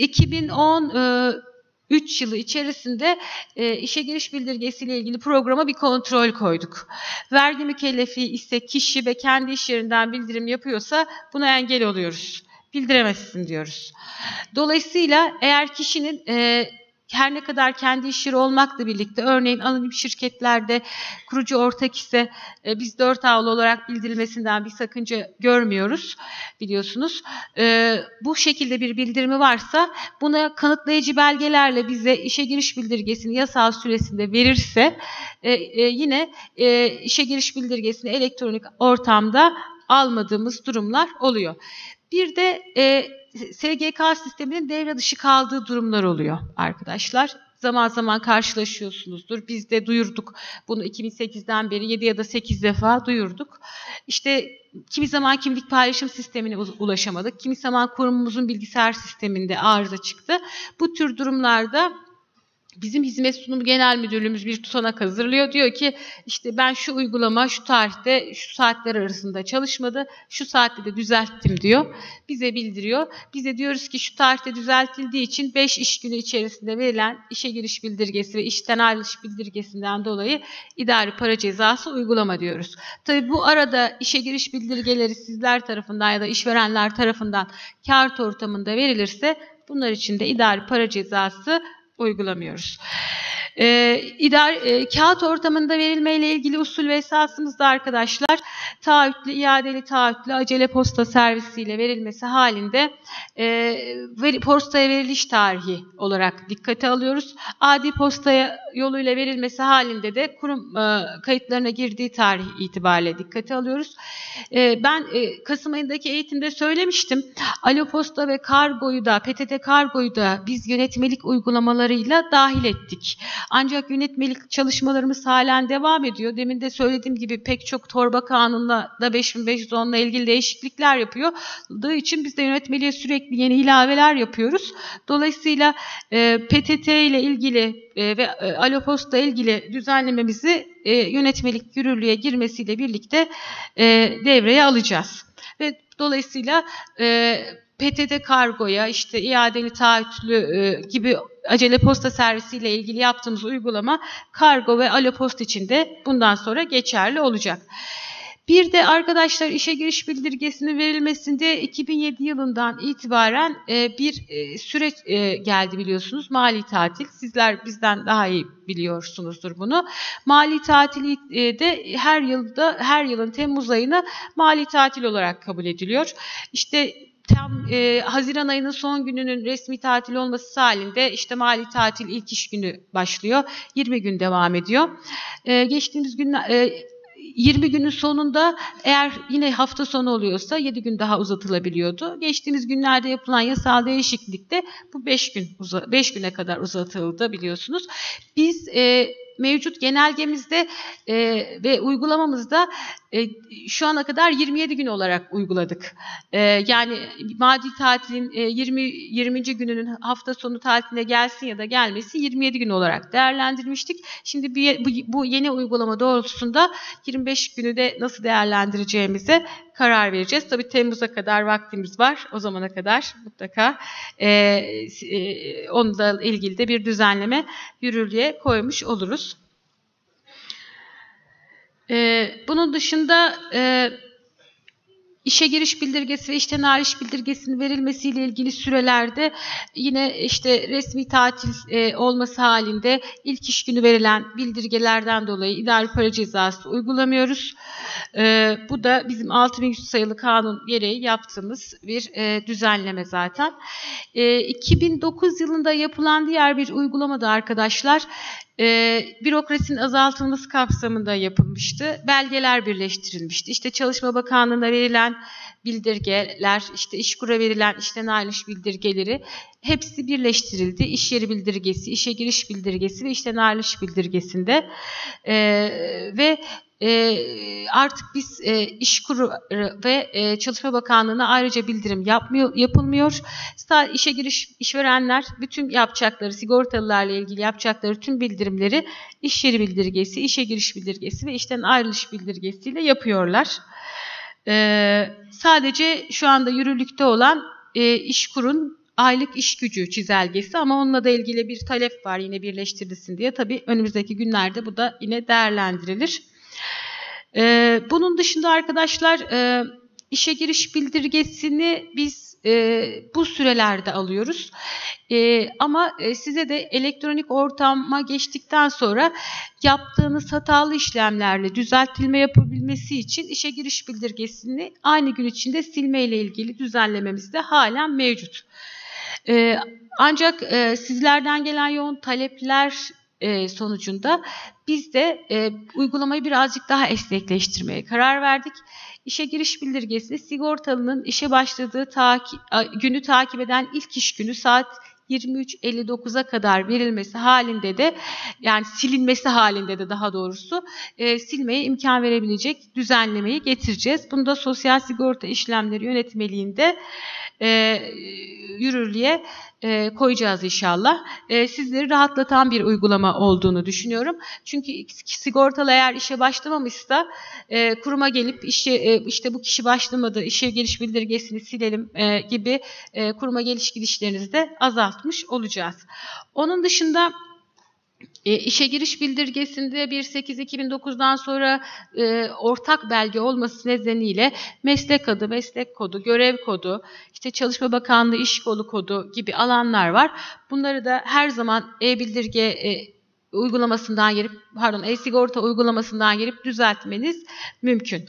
2013 yılı içerisinde işe giriş bildirgesiyle ilgili programa bir kontrol koyduk. Vergi mükellefi ise kişi ve kendi iş yerinden bildirim yapıyorsa buna engel oluyoruz. Bildiremezsin diyoruz. Dolayısıyla eğer kişinin her ne kadar kendi iş yeri olmakla birlikte örneğin anonim şirketlerde kurucu ortak ise biz 4A'lı olarak bildirilmesinden bir sakınca görmüyoruz biliyorsunuz. Bu şekilde bir bildirimi varsa buna kanıtlayıcı belgelerle bize işe giriş bildirgesini yasal süresinde verirse yine işe giriş bildirgesini elektronik ortamda almadığımız durumlar oluyor. Bir de SGK sisteminin devre dışı kaldığı durumlar oluyor arkadaşlar. Zaman zaman karşılaşıyorsunuzdur. Biz de duyurduk. Bunu 2008'den beri 7 ya da 8 defa duyurduk. İşte kimi zaman kimlik paylaşım sistemine ulaşamadık. Kimi zaman kurumumuzun bilgisayar sisteminde arıza çıktı. Bu tür durumlarda bizim Hizmet Sunumu Genel Müdürlüğümüz bir tutanak hazırlıyor. Diyor ki işte ben şu uygulama şu tarihte şu saatler arasında çalışmadı. Şu saatte de düzelttim diyor. Bize bildiriyor. Bize diyoruz ki şu tarihte düzeltildiği için 5 iş günü içerisinde verilen işe giriş bildirgesi ve işten ayrılış bildirgesinden dolayı idari para cezası uygulama diyoruz. Tabii bu arada işe giriş bildirgeleri sizler tarafından ya da işverenler tarafından kâr ortamında verilirse bunlar için de idari para cezası uygulamıyoruz. Kağıt ortamında verilmeyle ilgili usul ve esasımız da arkadaşlar taahhütlü, iadeli taahhütlü, acele posta servisiyle verilmesi halinde postaya veriliş tarihi olarak dikkate alıyoruz. Adi postaya yoluyla verilmesi halinde de kurum kayıtlarına girdiği tarih itibariyle dikkate alıyoruz. Ben Kasım ayındaki eğitimde söylemiştim. Alo Posta ve kargoyu da, PTT kargoyu da biz yönetmelik uygulamalarıyla dahil ettik. Ancak yönetmelik çalışmalarımız halen devam ediyor. Demin de söylediğim gibi pek çok torba kanunla da 5510'la ilgili değişiklikler yapıldığı için biz de yönetmeliğe sürekli yeni ilaveler yapıyoruz. Dolayısıyla PTT ile ilgili ve Alo Posta ile ilgili düzenlememizi yönetmelik yürürlüğe girmesiyle birlikte devreye alacağız. Ve dolayısıyla PTT kargoya, işte iadeli taahhütlü gibi acele posta servisiyle ilgili yaptığımız uygulama kargo ve Alo Posta için de bundan sonra geçerli olacak. Bir de arkadaşlar işe giriş bildirgesinin verilmesinde 2007 yılından itibaren bir süreç geldi biliyorsunuz. Mali tatil. Sizler bizden daha iyi biliyorsunuzdur bunu. Mali tatili de her yılın Temmuz ayını mali tatil olarak kabul ediliyor. İşte Haziran ayının son gününün resmi tatil olması halinde işte mali tatil ilk iş günü başlıyor. 20 gün devam ediyor. Geçtiğimiz günler 20 günün sonunda eğer yine hafta sonu oluyorsa 7 gün daha uzatılabiliyordu. Geçtiğimiz günlerde yapılan yasal değişiklikte bu 5 güne kadar uzatıldı biliyorsunuz. Biz mevcut genelgemizde ve uygulamamızda şu ana kadar 27 gün olarak uyguladık. Yani mali tatilin 20. gününün hafta sonu tatiline gelsin ya da gelmesi 27 gün olarak değerlendirmiştik. Şimdi bu yeni uygulama doğrultusunda 25 günü de nasıl değerlendireceğimize karar vereceğiz. Tabii Temmuz'a kadar vaktimiz var. O zamana kadar mutlaka onunla ilgili de bir düzenleme yürürlüğe koymuş oluruz. Bunun dışında işe giriş bildirgesi ve işten ayrılış bildirgesinin verilmesiyle ilgili sürelerde yine işte resmi tatil olması halinde ilk iş günü verilen bildirgelerden dolayı idari para cezası uygulamıyoruz. Bu da bizim 6100 sayılı kanun gereği yaptığımız bir düzenleme zaten. 2009 yılında yapılan diğer bir uygulamada arkadaşlar bürokrasinin azaltılması kapsamında yapılmıştı. Belgeler birleştirilmişti. İşte Çalışma Bakanlığı'na verilen bildirgeler, işte İşkur'a verilen işten ayrılış bildirgeleri hepsi birleştirildi. İş yeri bildirgesi, işe giriş bildirgesi ve işten ayrılış bildirgesinde ve artık biz İşkur ve Çalışma Bakanlığı'na ayrıca bildirim yapılmıyor. İşe giriş işverenler bütün yapacakları, sigortalılarla ilgili yapacakları tüm bildirimleri iş yeri bildirgesi, işe giriş bildirgesi ve işten ayrılış bildirgesiyle yapıyorlar. Sadece şu anda yürürlükte olan İşkur'un aylık iş gücü çizelgesi ama onunla da ilgili bir talep var yine birleştirilsin diye. Tabii önümüzdeki günlerde bu da yine değerlendirilir. Bunun dışında arkadaşlar işe giriş bildirgesini biz bu sürelerde alıyoruz. Ama size de elektronik ortama geçtikten sonra yaptığınız hatalı işlemlerle düzeltilme yapabilmesi için işe giriş bildirgesini aynı gün içinde silme ile ilgili düzenlememiz de halen mevcut. Ancak sizlerden gelen yoğun talepler sonucunda biz de uygulamayı birazcık daha esnekleştirmeye karar verdik. İşe giriş bildirgesi sigortalının işe başladığı günü takip eden ilk iş günü saat 23.59'a kadar verilmesi halinde de yani silinmesi halinde de daha doğrusu silmeye imkan verebilecek düzenlemeyi getireceğiz. Bunu da Sosyal Sigorta İşlemleri Yönetmeliğinde yürürlüğe koyacağız inşallah. Sizleri rahatlatan bir uygulama olduğunu düşünüyorum. Çünkü sigortalı eğer işe başlamamışsa kuruma gelip işte bu kişi başlamadı, işe giriş bildirgesini silelim gibi kuruma geliş gidişlerinizi de azaltmış olacağız. Onun dışında işe giriş bildirgesinde 1.8.2009'dan sonra ortak belge olması nedeniyle meslek adı, meslek kodu, görev kodu, işte Çalışma Bakanlığı iş kolu kodu gibi alanlar var. Bunları da her zaman e-bildirge uygulamasından girip, e-sigorta uygulamasından girip düzeltmeniz mümkün.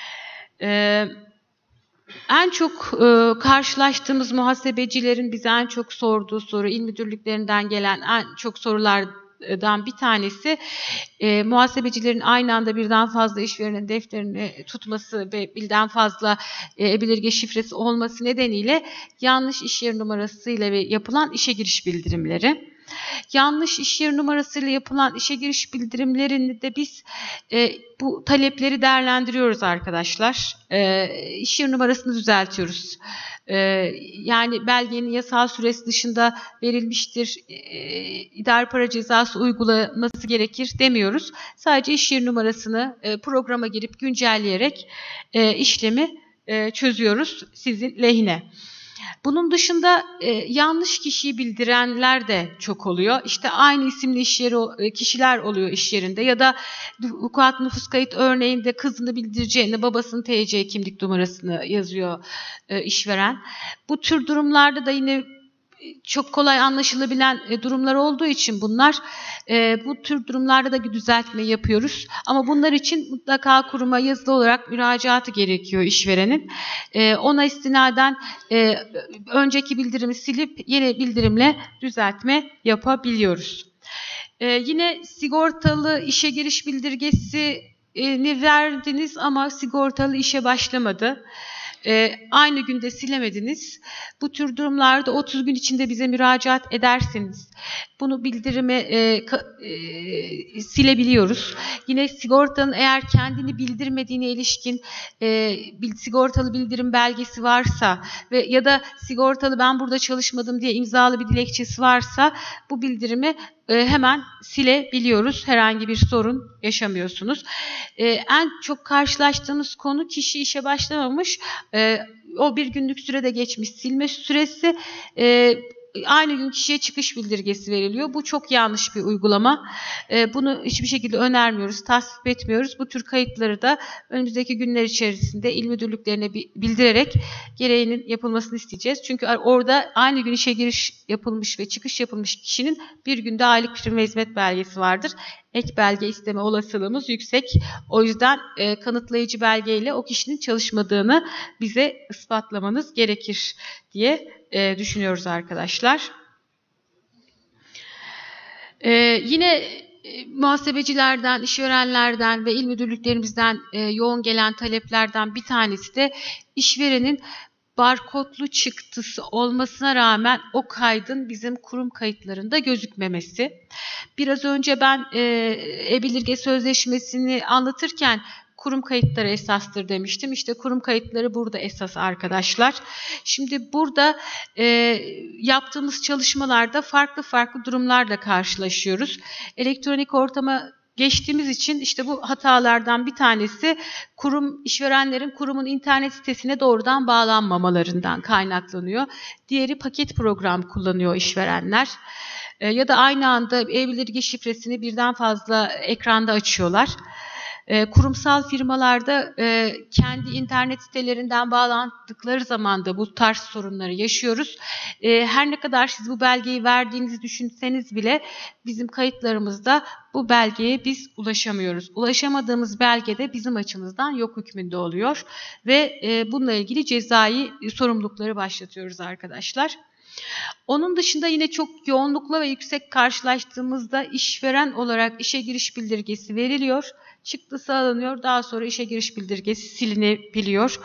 En çok karşılaştığımız muhasebecilerin bize en çok sorduğu soru, il müdürlüklerinden gelen en çok sorulardan bir tanesi, muhasebecilerin aynı anda birden fazla işverenin defterini tutması ve birden fazla e-bilirge şifresi olması nedeniyle yanlış iş yeri numarasıyla yapılan işe giriş bildirimleri. Yanlış iş yeri numarasıyla yapılan işe giriş bildirimlerini de biz bu talepleri değerlendiriyoruz arkadaşlar. İş yeri numarasını düzeltiyoruz. Yani belgenin yasal süresi dışında verilmiştir, idari para cezası uygulaması gerekir demiyoruz. Sadece iş yeri numarasını programa girip güncelleyerek işlemi çözüyoruz sizin lehine. Bunun dışında yanlış kişiyi bildirenler de çok oluyor. İşte aynı isimli kişiler oluyor iş yerinde ya da vukuat nüfus kayıt örneğinde kızını bildireceğine babasının TC kimlik numarasını yazıyor işveren. Bu tür durumlarda da yine çok kolay anlaşılabilen durumlar olduğu için bunlar, bu tür durumlarda da düzeltme yapıyoruz. Ama bunlar için mutlaka kuruma yazılı olarak müracaatı gerekiyor işverenin. Ona istinaden önceki bildirimi silip yeni bildirimle düzeltme yapabiliyoruz. Yine sigortalı işe giriş bildirgesini verdiniz ama sigortalı işe başlamadı. Aynı günde silemediniz. Bu tür durumlarda 30 gün içinde bize müracaat ederseniz bunu bildirimi silebiliyoruz. Yine sigortanın eğer kendini bildirmediğine ilişkin sigortalı bildirim belgesi varsa ve ya da sigortalı ben burada çalışmadım diye imzalı bir dilekçesi varsa bu bildirimi hemen silebiliyoruz. Herhangi bir sorun yaşamıyorsunuz. En çok karşılaştığımız konu kişi işe başlamamış, o bir günlük sürede geçmiş silme süresi, aynı gün kişiye çıkış bildirgesi veriliyor. Bu çok yanlış bir uygulama. Bunu hiçbir şekilde önermiyoruz, tasvip etmiyoruz. Bu tür kayıtları da önümüzdeki günler içerisinde il müdürlüklerine bildirerek gereğinin yapılmasını isteyeceğiz. Çünkü orada aynı gün işe giriş yapılmış ve çıkış yapılmış kişinin bir günde aylık prim ve hizmet belgesi vardır. Ek belge isteme olasılığımız yüksek. O yüzden kanıtlayıcı belgeyle o kişinin çalışmadığını bize ispatlamanız gerekir diye düşünüyoruz arkadaşlar. Yine muhasebecilerden, işverenlerden ve il müdürlüklerimizden yoğun gelen taleplerden bir tanesi de işverenin barkodlu çıktısı olmasına rağmen o kaydın bizim kurum kayıtlarında gözükmemesi. Biraz önce ben e-bilirge sözleşmesini anlatırken kurum kayıtları esastır demiştim. İşte kurum kayıtları burada esas arkadaşlar. Şimdi burada yaptığımız çalışmalarda farklı durumlarla karşılaşıyoruz. Elektronik ortama geçtiğimiz için işte bu hatalardan bir tanesi işverenlerin kurumun internet sitesine doğrudan bağlanmamalarından kaynaklanıyor. Diğeri paket program kullanıyor işverenler. Ya da aynı anda e-bilirge şifresini birden fazla ekranda açıyorlar. Kurumsal firmalarda kendi internet sitelerinden bağlandıkları zaman da bu tarz sorunları yaşıyoruz. Her ne kadar siz bu belgeyi verdiğinizi düşünseniz bile bizim kayıtlarımızda bu belgeye biz ulaşamıyoruz. Ulaşamadığımız belge de bizim açımızdan yok hükmünde oluyor ve bununla ilgili cezai sorumlulukları başlatıyoruz arkadaşlar. Onun dışında yine çok yoğunlukla ve yüksek karşılaştığımızda işveren olarak işe giriş bildirgesi veriliyor. Çıktısı alınıyor. Daha sonra işe giriş bildirgesi silinebiliyor.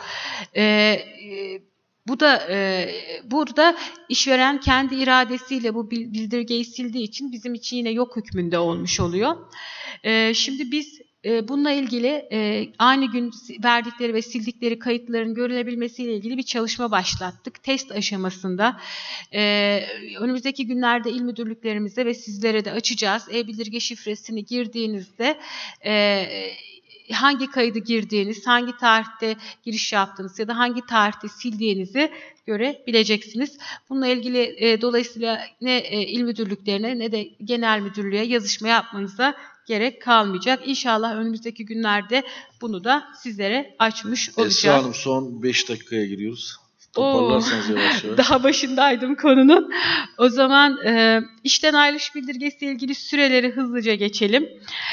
Bu da burada işveren kendi iradesiyle bu bildirgeyi sildiği için bizim için yine yok hükmünde olmuş oluyor. Şimdi biz bununla ilgili aynı gün verdikleri ve sildikleri kayıtların görülebilmesiyle ilgili bir çalışma başlattık. Test aşamasında önümüzdeki günlerde il müdürlüklerimize ve sizlere de açacağız. E-bildirge şifresini girdiğinizde hangi kaydı girdiğiniz, hangi tarihte giriş yaptığınız ya da hangi tarihte sildiğinizi görebileceksiniz. Bununla ilgili dolayısıyla ne il müdürlüklerine ne de genel müdürlüğe yazışma yapmanıza gerek kalmayacak. İnşallah önümüzdeki günlerde bunu da sizlere açmış olacağız. Esra Hanım son 5 dakikaya giriyoruz. Toparlarsanız yavaş yavaş. Daha başındaydım konunun. O zaman işten ayrılış bildirgesiyle ilgili süreleri hızlıca geçelim.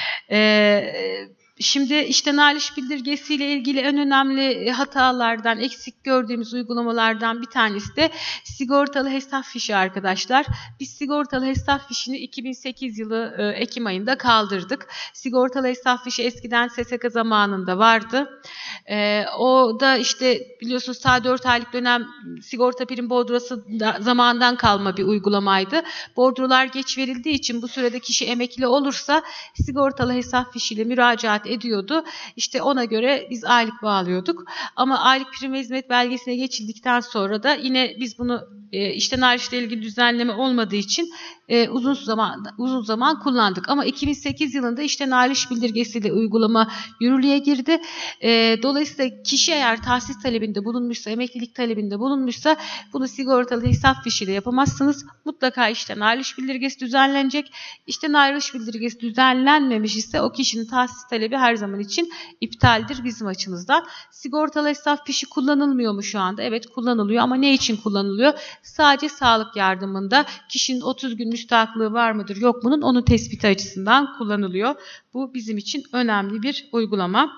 Şimdi işten ayrılış bildirgesiyle ilgili en önemli hatalardan, eksik gördüğümüz uygulamalardan bir tanesi de sigortalı hesap fişi arkadaşlar. Biz sigortalı hesap fişini 2008 yılı Ekim ayında kaldırdık. Sigortalı hesap fişi eskiden SSK zamanında vardı. O da işte biliyorsunuz ta 4 aylık dönem sigorta prim bordrosu zamandan kalma bir uygulamaydı. Bordrolar geç verildiği için bu sürede kişi emekli olursa sigortalı hesap fişiyle müracaat ediyordu. İşte ona göre biz aylık bağlıyorduk. Ama aylık prim ve hizmet belgesine geçildikten sonra da yine biz bunu işten ayrılışla ilgili düzenleme olmadığı için uzun zaman kullandık. Ama 2008 yılında işten ayrılış bildirgesiyle uygulama yürürlüğe girdi. Dolayısıyla kişi eğer tahsis talebinde bulunmuşsa, emeklilik talebinde bulunmuşsa bunu sigortalı hesap fişiyle yapamazsınız. Mutlaka işten ayrılış bildirgesi düzenlenecek. İşten ayrılış bildirgesi düzenlenmemiş ise o kişinin tahsis talebi her zaman için iptaldir bizim açımızdan. Sigortalı hesap fişi kullanılmıyor mu şu anda? Evet kullanılıyor ama ne için kullanılıyor? Sadece sağlık yardımında kişinin 30 gün müstahaklığı var mıdır yok mu'nun onun tespiti açısından kullanılıyor. Bu bizim için önemli bir uygulama.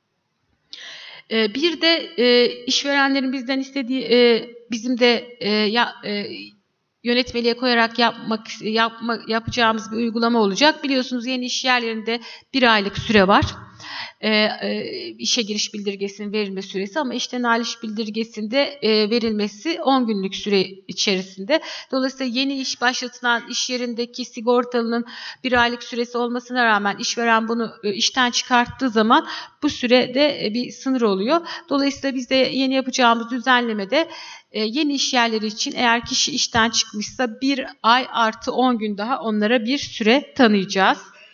Bir de işverenlerin bizden istediği bizim de yönetmeliğe koyarak yapacağımız bir uygulama olacak. Biliyorsunuz yeni iş yerlerinde 1 aylık süre var. İşe giriş bildirgesinin verilme süresi ama işten ayrılış bildirgesinde verilmesi 10 günlük süre içerisinde. Dolayısıyla yeni iş başlatılan iş yerindeki sigortalının 1 aylık süresi olmasına rağmen işveren bunu işten çıkarttığı zaman bu sürede bir sınır oluyor. Dolayısıyla biz de yeni yapacağımız düzenlemede yeni iş yerleri için eğer kişi işten çıkmışsa 1 ay artı 10 gün daha onlara bir süre tanıyacağız.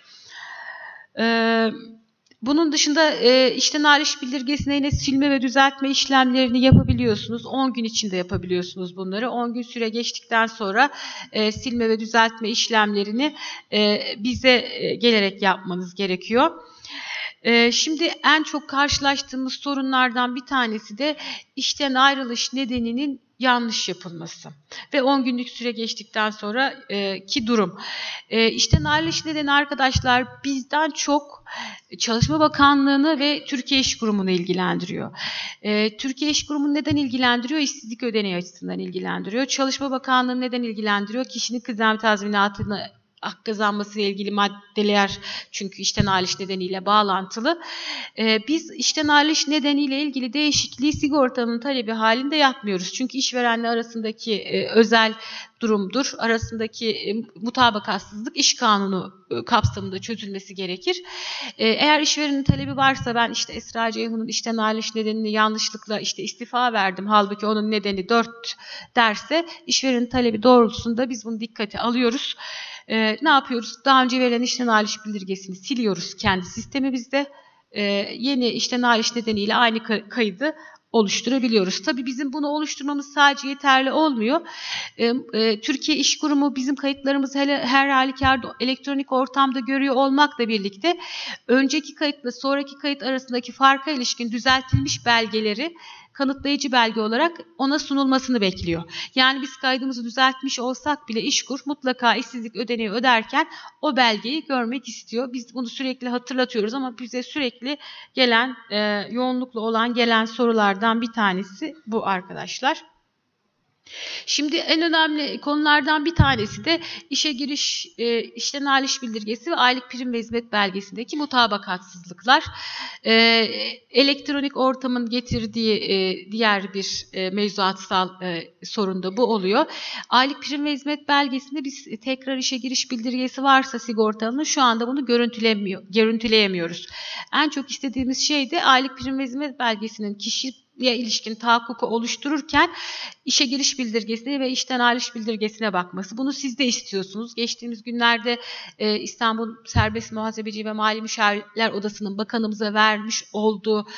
Bunun dışında işten ayrılış bildirgesine yine silme ve düzeltme işlemlerini yapabiliyorsunuz. 10 gün içinde yapabiliyorsunuz bunları. 10 gün süre geçtikten sonra silme ve düzeltme işlemlerini bize gelerek yapmanız gerekiyor. Şimdi en çok karşılaştığımız sorunlardan bir tanesi de işten ayrılış nedeninin yanlış yapılması ve 10 günlük süre geçtikten sonra ki durum. İşten ayrılış nedeni arkadaşlar bizden çok Çalışma Bakanlığı'nı ve Türkiye İş Kurumu'nu ilgilendiriyor. Türkiye İş Kurumu'nu neden ilgilendiriyor? İşsizlik ödeneği açısından ilgilendiriyor. Çalışma Bakanlığı'nı neden ilgilendiriyor? Kişinin kıdem tazminatını hak kazanması ile ilgili maddeler çünkü işten ayrılış nedeniyle bağlantılı. Biz işten ayrılış nedeniyle ilgili değişikliği sigortanın talebi halinde yapmıyoruz. Çünkü işverenle arasındaki özel durumdur. Arasındaki mutabakatsızlık iş kanunu kapsamında çözülmesi gerekir. Eğer işverenin talebi varsa ben işte Esra Ceyhun'un işten ayrılış nedenini yanlışlıkla işte istifa verdim. Halbuki onun nedeni 4 derse işverenin talebi doğrultusunda biz bunu dikkate alıyoruz. Ne yapıyoruz? Daha önce verilen işten ayrılış bildirgesini siliyoruz kendi sistemimizde. Yeni işten ayrılış nedeniyle aynı kaydı oluşturabiliyoruz. Tabii bizim bunu oluşturmamız sadece yeterli olmuyor. Türkiye İş Kurumu bizim kayıtlarımızı her halükarda elektronik ortamda görüyor olmakla birlikte önceki kayıtla sonraki kayıt arasındaki farka ilişkin düzeltilmiş belgeleri kanıtlayıcı belge olarak ona sunulmasını bekliyor. Yani biz kaydımızı düzeltmiş olsak bile İşkur mutlaka işsizlik ödeneği öderken o belgeyi görmek istiyor. Biz bunu sürekli hatırlatıyoruz ama bize sürekli gelen, yoğunlukla olan gelen sorulardan bir tanesi bu arkadaşlar. Şimdi en önemli konulardan bir tanesi de işe giriş, işten ayrılış bildirgesi ve aylık prim ve hizmet belgesindeki mutabakatsızlıklar. Elektronik ortamın getirdiği diğer bir mevzuatsal sorun da bu oluyor. Aylık prim ve hizmet belgesinde biz tekrar işe giriş bildirgesi varsa sigortalının şu anda bunu görüntüleyemiyoruz. En çok istediğimiz şey de aylık prim ve hizmet belgesinin kişiye ilişkin tahakkuku oluştururken işe giriş bildirgesine ve işten ayrılış bildirgesine bakması. Bunu siz de istiyorsunuz. Geçtiğimiz günlerde İstanbul Serbest Muhasebeci ve Mali Müşavirler Odası'nın bakanımıza vermiş olduğu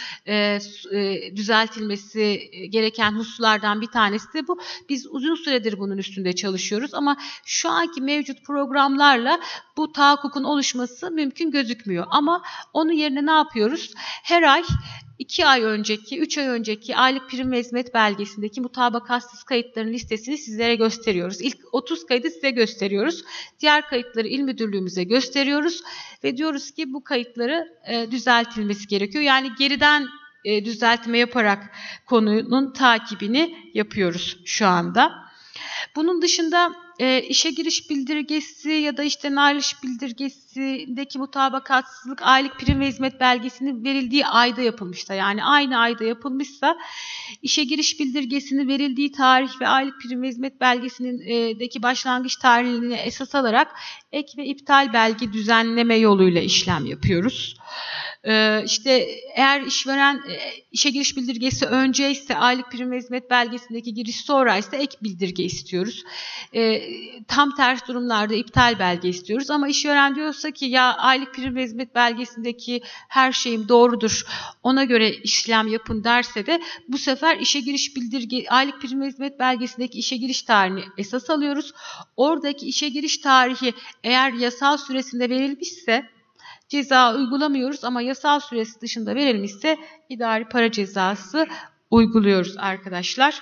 düzeltilmesi gereken hususlardan bir tanesi de bu. Biz uzun süredir bunun üstünde çalışıyoruz ama şu anki mevcut programlarla bu tahakkukun oluşması mümkün gözükmüyor. Ama onun yerine ne yapıyoruz? Her ay 2 ay önceki, 3 ay önceki aylık prim ve hizmet belgesindeki mutabakatsız kayıtların listesini sizlere gösteriyoruz. İlk 30 kaydı size gösteriyoruz. Diğer kayıtları İl Müdürlüğümüze gösteriyoruz ve diyoruz ki bu kayıtları düzeltilmesi gerekiyor. Yani geriden düzeltme yaparak konunun takibini yapıyoruz şu anda. Bunun dışında işe giriş bildirgesi ya da işten ayrılış bildirgesindeki mutabakatsızlık aylık prim ve hizmet belgesinin verildiği ayda yapılmışsa, yani aynı ayda yapılmışsa işe giriş bildirgesinin verildiği tarih ve aylık prim ve hizmet belgesinin deki başlangıç tarihini esas alarak ek ve iptal belge düzenleme yoluyla işlem yapıyoruz. İşte eğer işveren işe giriş bildirgesi önceyse aylık prim ve hizmet belgesindeki giriş sonraysa ek bildirge istiyoruz. Tam ters durumlarda iptal belge istiyoruz ama işveren diyorsa ki ya aylık prim ve hizmet belgesindeki her şeyim doğrudur, ona göre işlem yapın derse de bu sefer işe giriş aylık prim ve hizmet belgesindeki işe giriş tarihini esas alıyoruz. Oradaki işe giriş tarihi eğer yasal süresinde verilmişse ceza uygulamıyoruz ama yasal süresi dışında verilmişse idari para cezası uyguluyoruz arkadaşlar.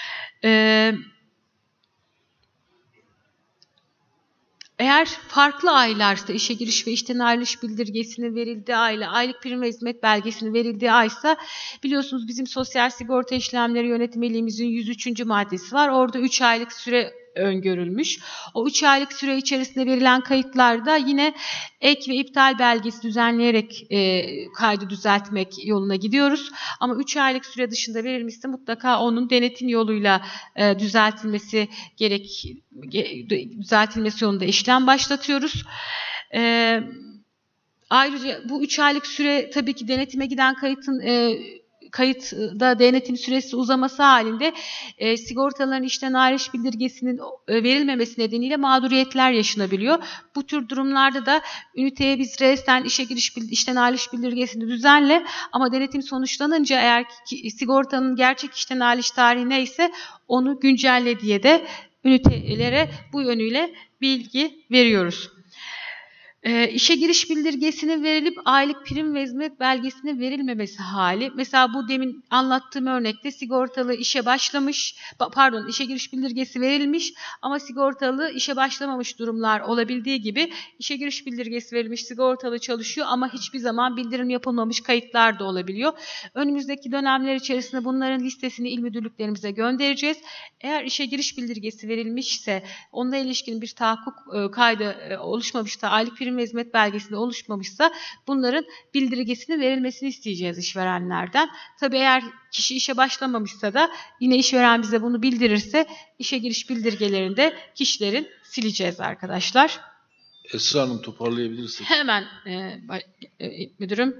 Eğer farklı aylarsa işe giriş ve işten ayrılış bildirgesinin verildiği ayla aylık prim ve hizmet belgesinin verildiği aysa biliyorsunuz bizim Sosyal Sigorta İşlemleri Yönetmeliğimizin 103. maddesi var. Orada 3 aylık süre öngörülmüş. O 3 aylık süre içerisinde verilen kayıtlarda yine ek ve iptal belgesi düzenleyerek kaydı düzeltmek yoluna gidiyoruz. Ama 3 aylık süre dışında verilmişse mutlaka onun denetim yoluyla düzeltilmesi düzeltilmesi yolunda işlem başlatıyoruz. Ayrıca bu 3 aylık süre tabii ki denetime giden kayıtta denetim süresi uzaması halinde sigortaların işten ayrılış bildirgesinin verilmemesi nedeniyle mağduriyetler yaşanabiliyor. Bu tür durumlarda da üniteye biz reisten işe giriş işten ayrılış bildirgesini düzenle ama denetim sonuçlanınca eğer sigortanın gerçek işten ayrılış tarihi neyse onu güncelle diye de ünitelere bu yönüyle bilgi veriyoruz. İşe giriş bildirgesinin verilip aylık prim ve hizmet belgesinin verilmemesi hali. Mesela bu demin anlattığım örnekte sigortalı işe başlamış, işe giriş bildirgesi verilmiş ama sigortalı işe başlamamış durumlar olabildiği gibi işe giriş bildirgesi verilmiş, sigortalı çalışıyor ama hiçbir zaman bildirim yapılmamış kayıtlar da olabiliyor. Önümüzdeki dönemler içerisinde bunların listesini il müdürlüklerimize göndereceğiz. Eğer işe giriş bildirgesi verilmişse, onunla ilişkin bir tahakkuk kaydı oluşmamışsa, aylık prim ve hizmet belgesinde oluşmamışsa bunların bildirgesinin verilmesini isteyeceğiz işverenlerden. Tabii eğer kişi işe başlamamışsa da yine işveren bize bunu bildirirse işe giriş bildirgelerinde kişilerin sileceğiz arkadaşlar. Esra Hanım toparlayabilirsek. Hemen müdürüm.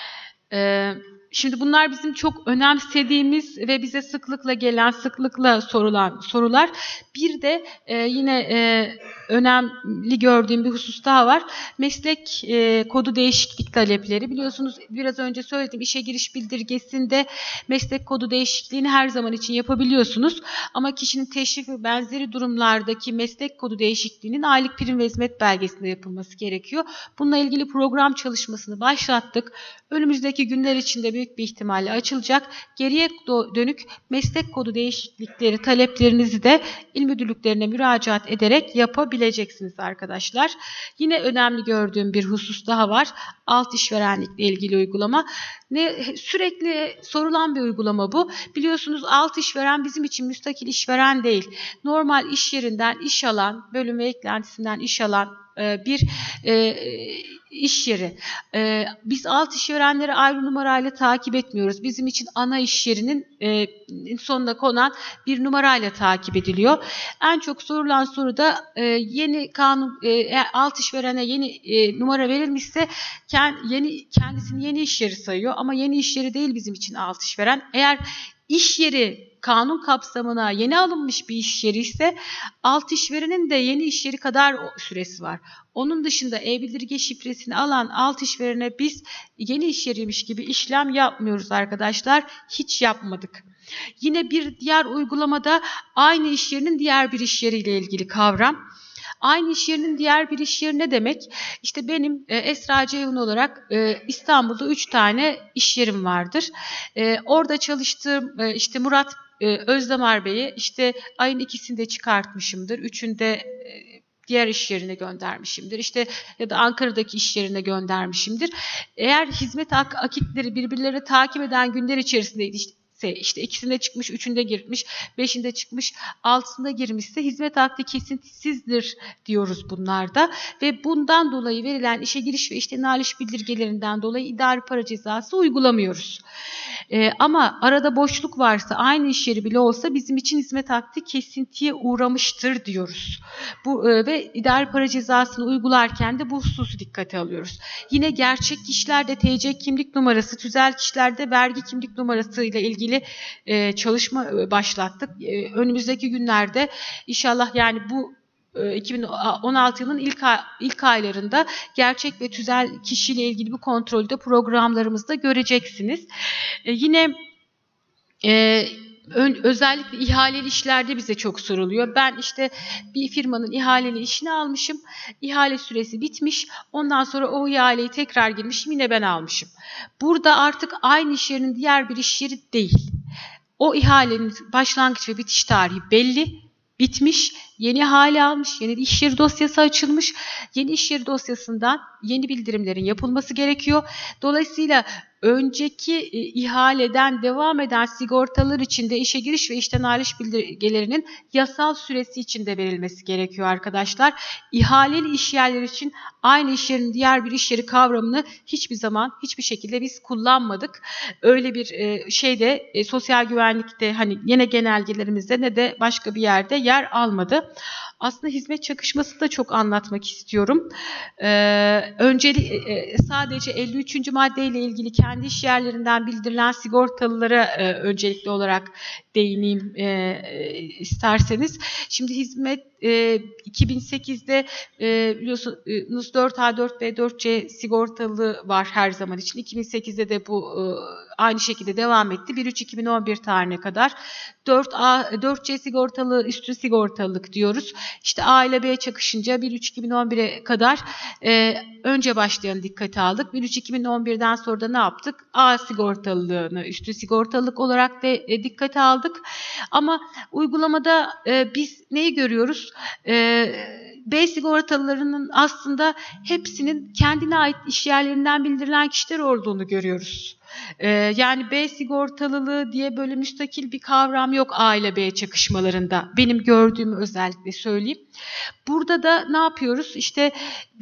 Şimdi bunlar bizim çok önemsediğimiz ve bize sıklıkla gelen, sıklıkla sorulan sorular. Bir de yine önemli gördüğüm bir husus daha var. Meslek kodu değişiklik talepleri. Biliyorsunuz biraz önce söyledim, işe giriş bildirgesinde meslek kodu değişikliğini her zaman için yapabiliyorsunuz. Ama kişinin teşvik ve benzeri durumlardaki meslek kodu değişikliğinin aylık prim ve hizmet belgesinde yapılması gerekiyor. Bununla ilgili program çalışmasını başlattık. Önümüzdeki günler içinde büyük bir ihtimalle açılacak. Geriye dönük meslek kodu değişiklikleri taleplerinizi de il müdürlüklerine müracaat ederek yapabileceksiniz arkadaşlar. Yine önemli gördüğüm bir husus daha var. Alt işverenlikle ilgili uygulama. Sürekli sorulan bir uygulama bu. Biliyorsunuz alt işveren bizim için müstakil işveren değil. Normal iş yerinden iş alan, bölüm ve eklentisinden iş alan bir iş yeri. Biz alt işverenleri ayrı numarayla takip etmiyoruz. Bizim için ana iş yerinin sonuna konan bir numarayla takip ediliyor. En çok sorulan soru da yeni kanun alt işverene yeni numara verilmişse kendisini yeni iş yeri sayıyor ama yeni iş yeri değil bizim için alt işveren. Eğer iş yeri kanun kapsamına yeni alınmış bir iş yeri ise alt işverenin de yeni iş yeri kadar süresi var. Onun dışında e-bildirge şifresini alan alt işverene biz yeni iş yeriymiş gibi işlem yapmıyoruz arkadaşlar. Hiç yapmadık. Yine bir diğer uygulamada aynı iş yerinin diğer bir iş yeriyle ilgili kavram. Aynı iş yerinin diğer bir iş yeri ne demek? İşte benim Esra Ceyhun olarak İstanbul'da 3 tane iş yerim vardır. Orada çalıştığım işte Murat Özdamar Bey'i işte ayın 2'sinde çıkartmışımdır. 3'ünde diğer iş yerine göndermişimdir. İşte ya da Ankara'daki iş yerine göndermişimdir. Eğer hizmet akitleri birbirleri takip eden günler içerisindeydi, işte ikisinde çıkmış, 3'ünde girmiş, 5'inde çıkmış, 6'sında girmişse hizmet akdi kesintisizdir diyoruz bunlarda ve bundan dolayı verilen işe giriş ve işte nailiş bildirgelerinden dolayı idari para cezası uygulamıyoruz. Ama arada boşluk varsa, aynı iş yeri bile olsa bizim için hizmet akdi kesintiye uğramıştır diyoruz. Ve idari para cezasını uygularken de bu hususu dikkate alıyoruz. Yine gerçek kişilerde TC kimlik numarası, tüzel kişilerde vergi kimlik numarası ile ilgili çalışma başlattık. Önümüzdeki günlerde inşallah yani bu 2016 yılının ilk aylarında gerçek ve tüzel kişiyle ilgili bu kontrolü de programlarımızda göreceksiniz. Yine özellikle ihaleli işlerde bize çok soruluyor. Ben işte bir firmanın ihaleli işini almışım. İhale süresi bitmiş. Ondan sonra o ihaleyi tekrar girmişim. Yine ben almışım. Burada artık aynı iş yerinin diğer bir iş yeri değil. O ihalenin başlangıç ve bitiş tarihi belli. Bitmiş, yeni ihale almış, yeni iş yeri dosyası açılmış. Yeni iş yeri dosyasından yeni bildirimlerin yapılması gerekiyor. Dolayısıyla önceki ihaleden devam eden sigortalar için de işe giriş ve işten ayrılış bildirgelerinin yasal süresi içinde verilmesi gerekiyor arkadaşlar. İhaleli iş yerleri için aynı iş yerinin diğer bir iş yeri kavramını hiçbir zaman, hiçbir şekilde biz kullanmadık. Öyle bir şey de sosyal güvenlikte hani yine genelgelerimizde ne de başka bir yerde yer almadı. Aslında hizmet çakışması da çok anlatmak istiyorum. Sadece 53. maddeyle ilgili kendi iş yerlerinden bildirilen sigortalılara öncelikli olarak değineyim isterseniz. Şimdi hizmet 2008'de biliyorsunuz 4A, 4B, 4C sigortalı var her zaman için. 2008'de de bu aynı şekilde devam etti. 1-3-2011 tarihine kadar 4A, 4C sigortalı, üstün sigortalılık diyoruz. İşte A ile B çakışınca 1-3-2011'e kadar önce başlayan dikkate aldık. 1-3-2011'den sonra da ne yaptık? A sigortalılığını üstün sigortalılık olarak da dikkate aldık. Ama uygulamada biz neyi görüyoruz? B sigortalılarının aslında hepsinin kendine ait iş yerlerinden bildirilen kişiler olduğunu görüyoruz. Yani B sigortalılığı diye böyle müstakil bir kavram yok A ile B çakışmalarında. Benim gördüğümü özellikle söyleyeyim. Burada da ne yapıyoruz? İşte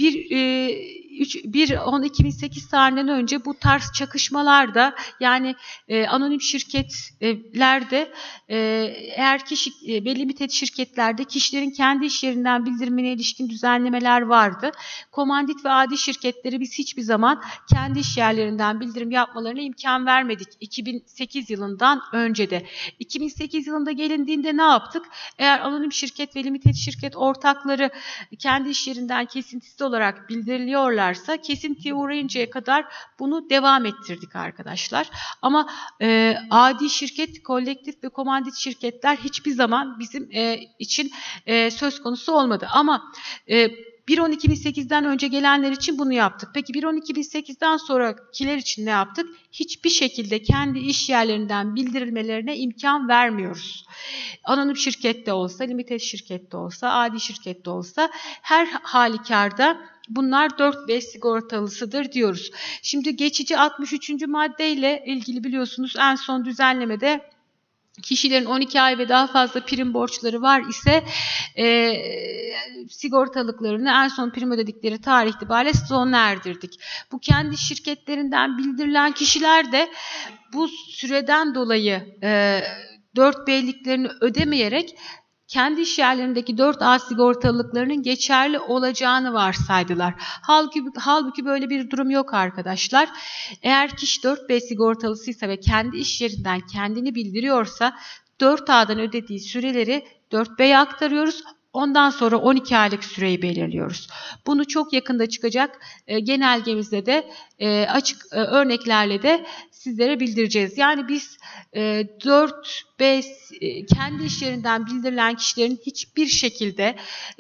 1-10-2008 tarihinden önce bu tarz çakışmalarda yani anonim şirketlerde eğer kişi limited şirketlerde kişilerin kendi iş yerinden bildirimine ilişkin düzenlemeler vardı. Komandit ve adi şirketleri biz hiçbir zaman kendi iş yerlerinden bildirim yapmalarına imkan vermedik. 2008 yılından önce de. 2008 yılında gelindiğinde ne yaptık? Eğer anonim şirket ve limited şirket ortakları kendi iş yerinden kesintisiz olarak bildiriliyorlarsa kesintiye uğrayıncaya kadar bunu devam ettirdik arkadaşlar. Ama adi şirket, kolektif ve komandit şirketler hiçbir zaman bizim için söz konusu olmadı. Ama 1-10-2008'den önce gelenler için bunu yaptık. Peki 1-10-2008'den sonrakiler için ne yaptık? Hiçbir şekilde kendi iş yerlerinden bildirilmelerine imkan vermiyoruz. Anonim şirkette olsa, limited şirkette olsa, adi şirkette olsa her halükarda bunlar 4B sigortalısıdır diyoruz. Şimdi geçici 63. maddeyle ilgili biliyorsunuz en son düzenlemede kişilerin 12 ay ve daha fazla prim borçları var ise sigortalıklarını en son prim ödedikleri tarih itibariyle sona erdirdik. Bu kendi şirketlerinden bildirilen kişiler de bu süreden dolayı 4B'liklerini ödemeyerek kendi iş yerlerindeki 4A sigortalılıklarının geçerli olacağını varsaydılar. Halbuki böyle bir durum yok arkadaşlar. Eğer kişi 4B sigortalısıysa ve kendi iş yerinden kendini bildiriyorsa 4A'dan ödediği süreleri 4B'ye aktarıyoruz. Ondan sonra 12 aylık süreyi belirliyoruz. Bunu çok yakında çıkacak genelgemizde de açık örneklerle de sizlere bildireceğiz. Yani biz 4-5 kendi iş yerinden bildirilen kişilerin hiçbir şekilde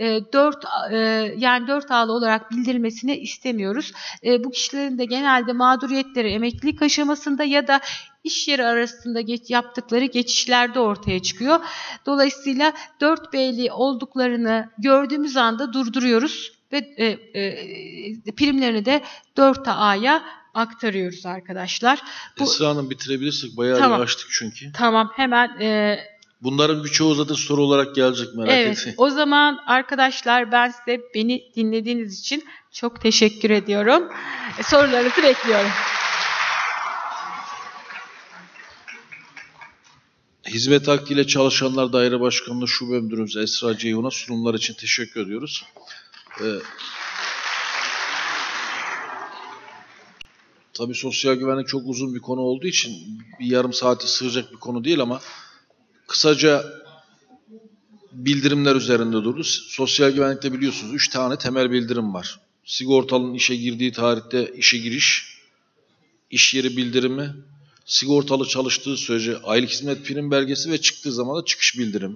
4 A'lı olarak bildirilmesini istemiyoruz. Bu kişilerin de genelde mağduriyetleri emeklilik aşamasında ya da iş yeri arasında yaptıkları geçişlerde ortaya çıkıyor. Dolayısıyla 4B'li olduklarını gördüğümüz anda durduruyoruz ve primlerini de 4A'ya aktarıyoruz arkadaşlar. Esra Hanım, bitirebilirsek bayağı Tamam. iyi açtık çünkü. Tamam, hemen Bunların birçoğu zaten soru olarak gelecek, merak evet, etmeyin. o zaman arkadaşlar ben size beni dinlediğiniz için çok teşekkür ediyorum. Sorularınızı bekliyorum. Hizmet Hakkı ile Çalışanlar Daire Başkanlığı Şube Müdürümüz Esra Ceyhun'a sunumlar için teşekkür ediyoruz. Tabii sosyal güvenlik çok uzun bir konu olduğu için bir yarım saate sığacak bir konu değil ama kısaca bildirimler üzerinde durdu. Sosyal güvenlikte biliyorsunuz 3 tane temel bildirim var. Sigortalının işe girdiği tarihte işe giriş, iş yeri bildirimi, sigortalı çalıştığı sürece aylık hizmet prim belgesi ve çıktığı zaman da çıkış bildirimi.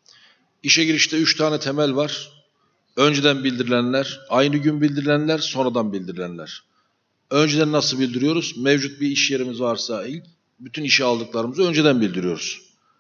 İşe girişte 3 tane temel var. Önceden bildirilenler, aynı gün bildirilenler, sonradan bildirilenler. Önceden nasıl bildiriyoruz? Mevcut bir iş yerimiz varsa bütün işe aldıklarımızı önceden bildiriyoruz.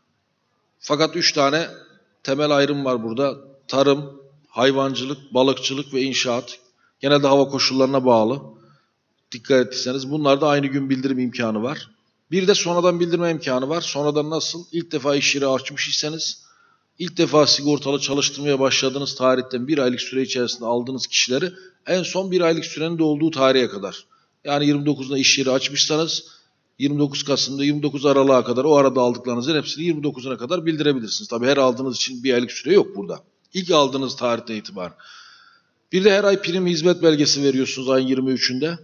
Fakat 3 tane temel ayrım var burada. Tarım, hayvancılık, balıkçılık ve inşaat. Genelde hava koşullarına bağlı. Dikkat ettiyseniz bunlarda aynı gün bildirim imkanı var. Bir de sonradan bildirme imkanı var. Sonradan nasıl? İlk defa iş yeri açmış iseniz, ilk defa sigortalı çalıştırmaya başladığınız tarihten 1 aylık süre içerisinde aldığınız kişileri en son 1 aylık sürenin dolduğu tarihe kadar. Yani 29'da iş yeri açmışsanız 29 Kasım'da 29 Aralık'a kadar o arada aldıklarınızın hepsini 29'una kadar bildirebilirsiniz. Tabii her aldığınız için 1 aylık süre yok burada. İlk aldığınız tarihten itibaren. Bir de her ay prim hizmet belgesi veriyorsunuz ayın 23'ünde.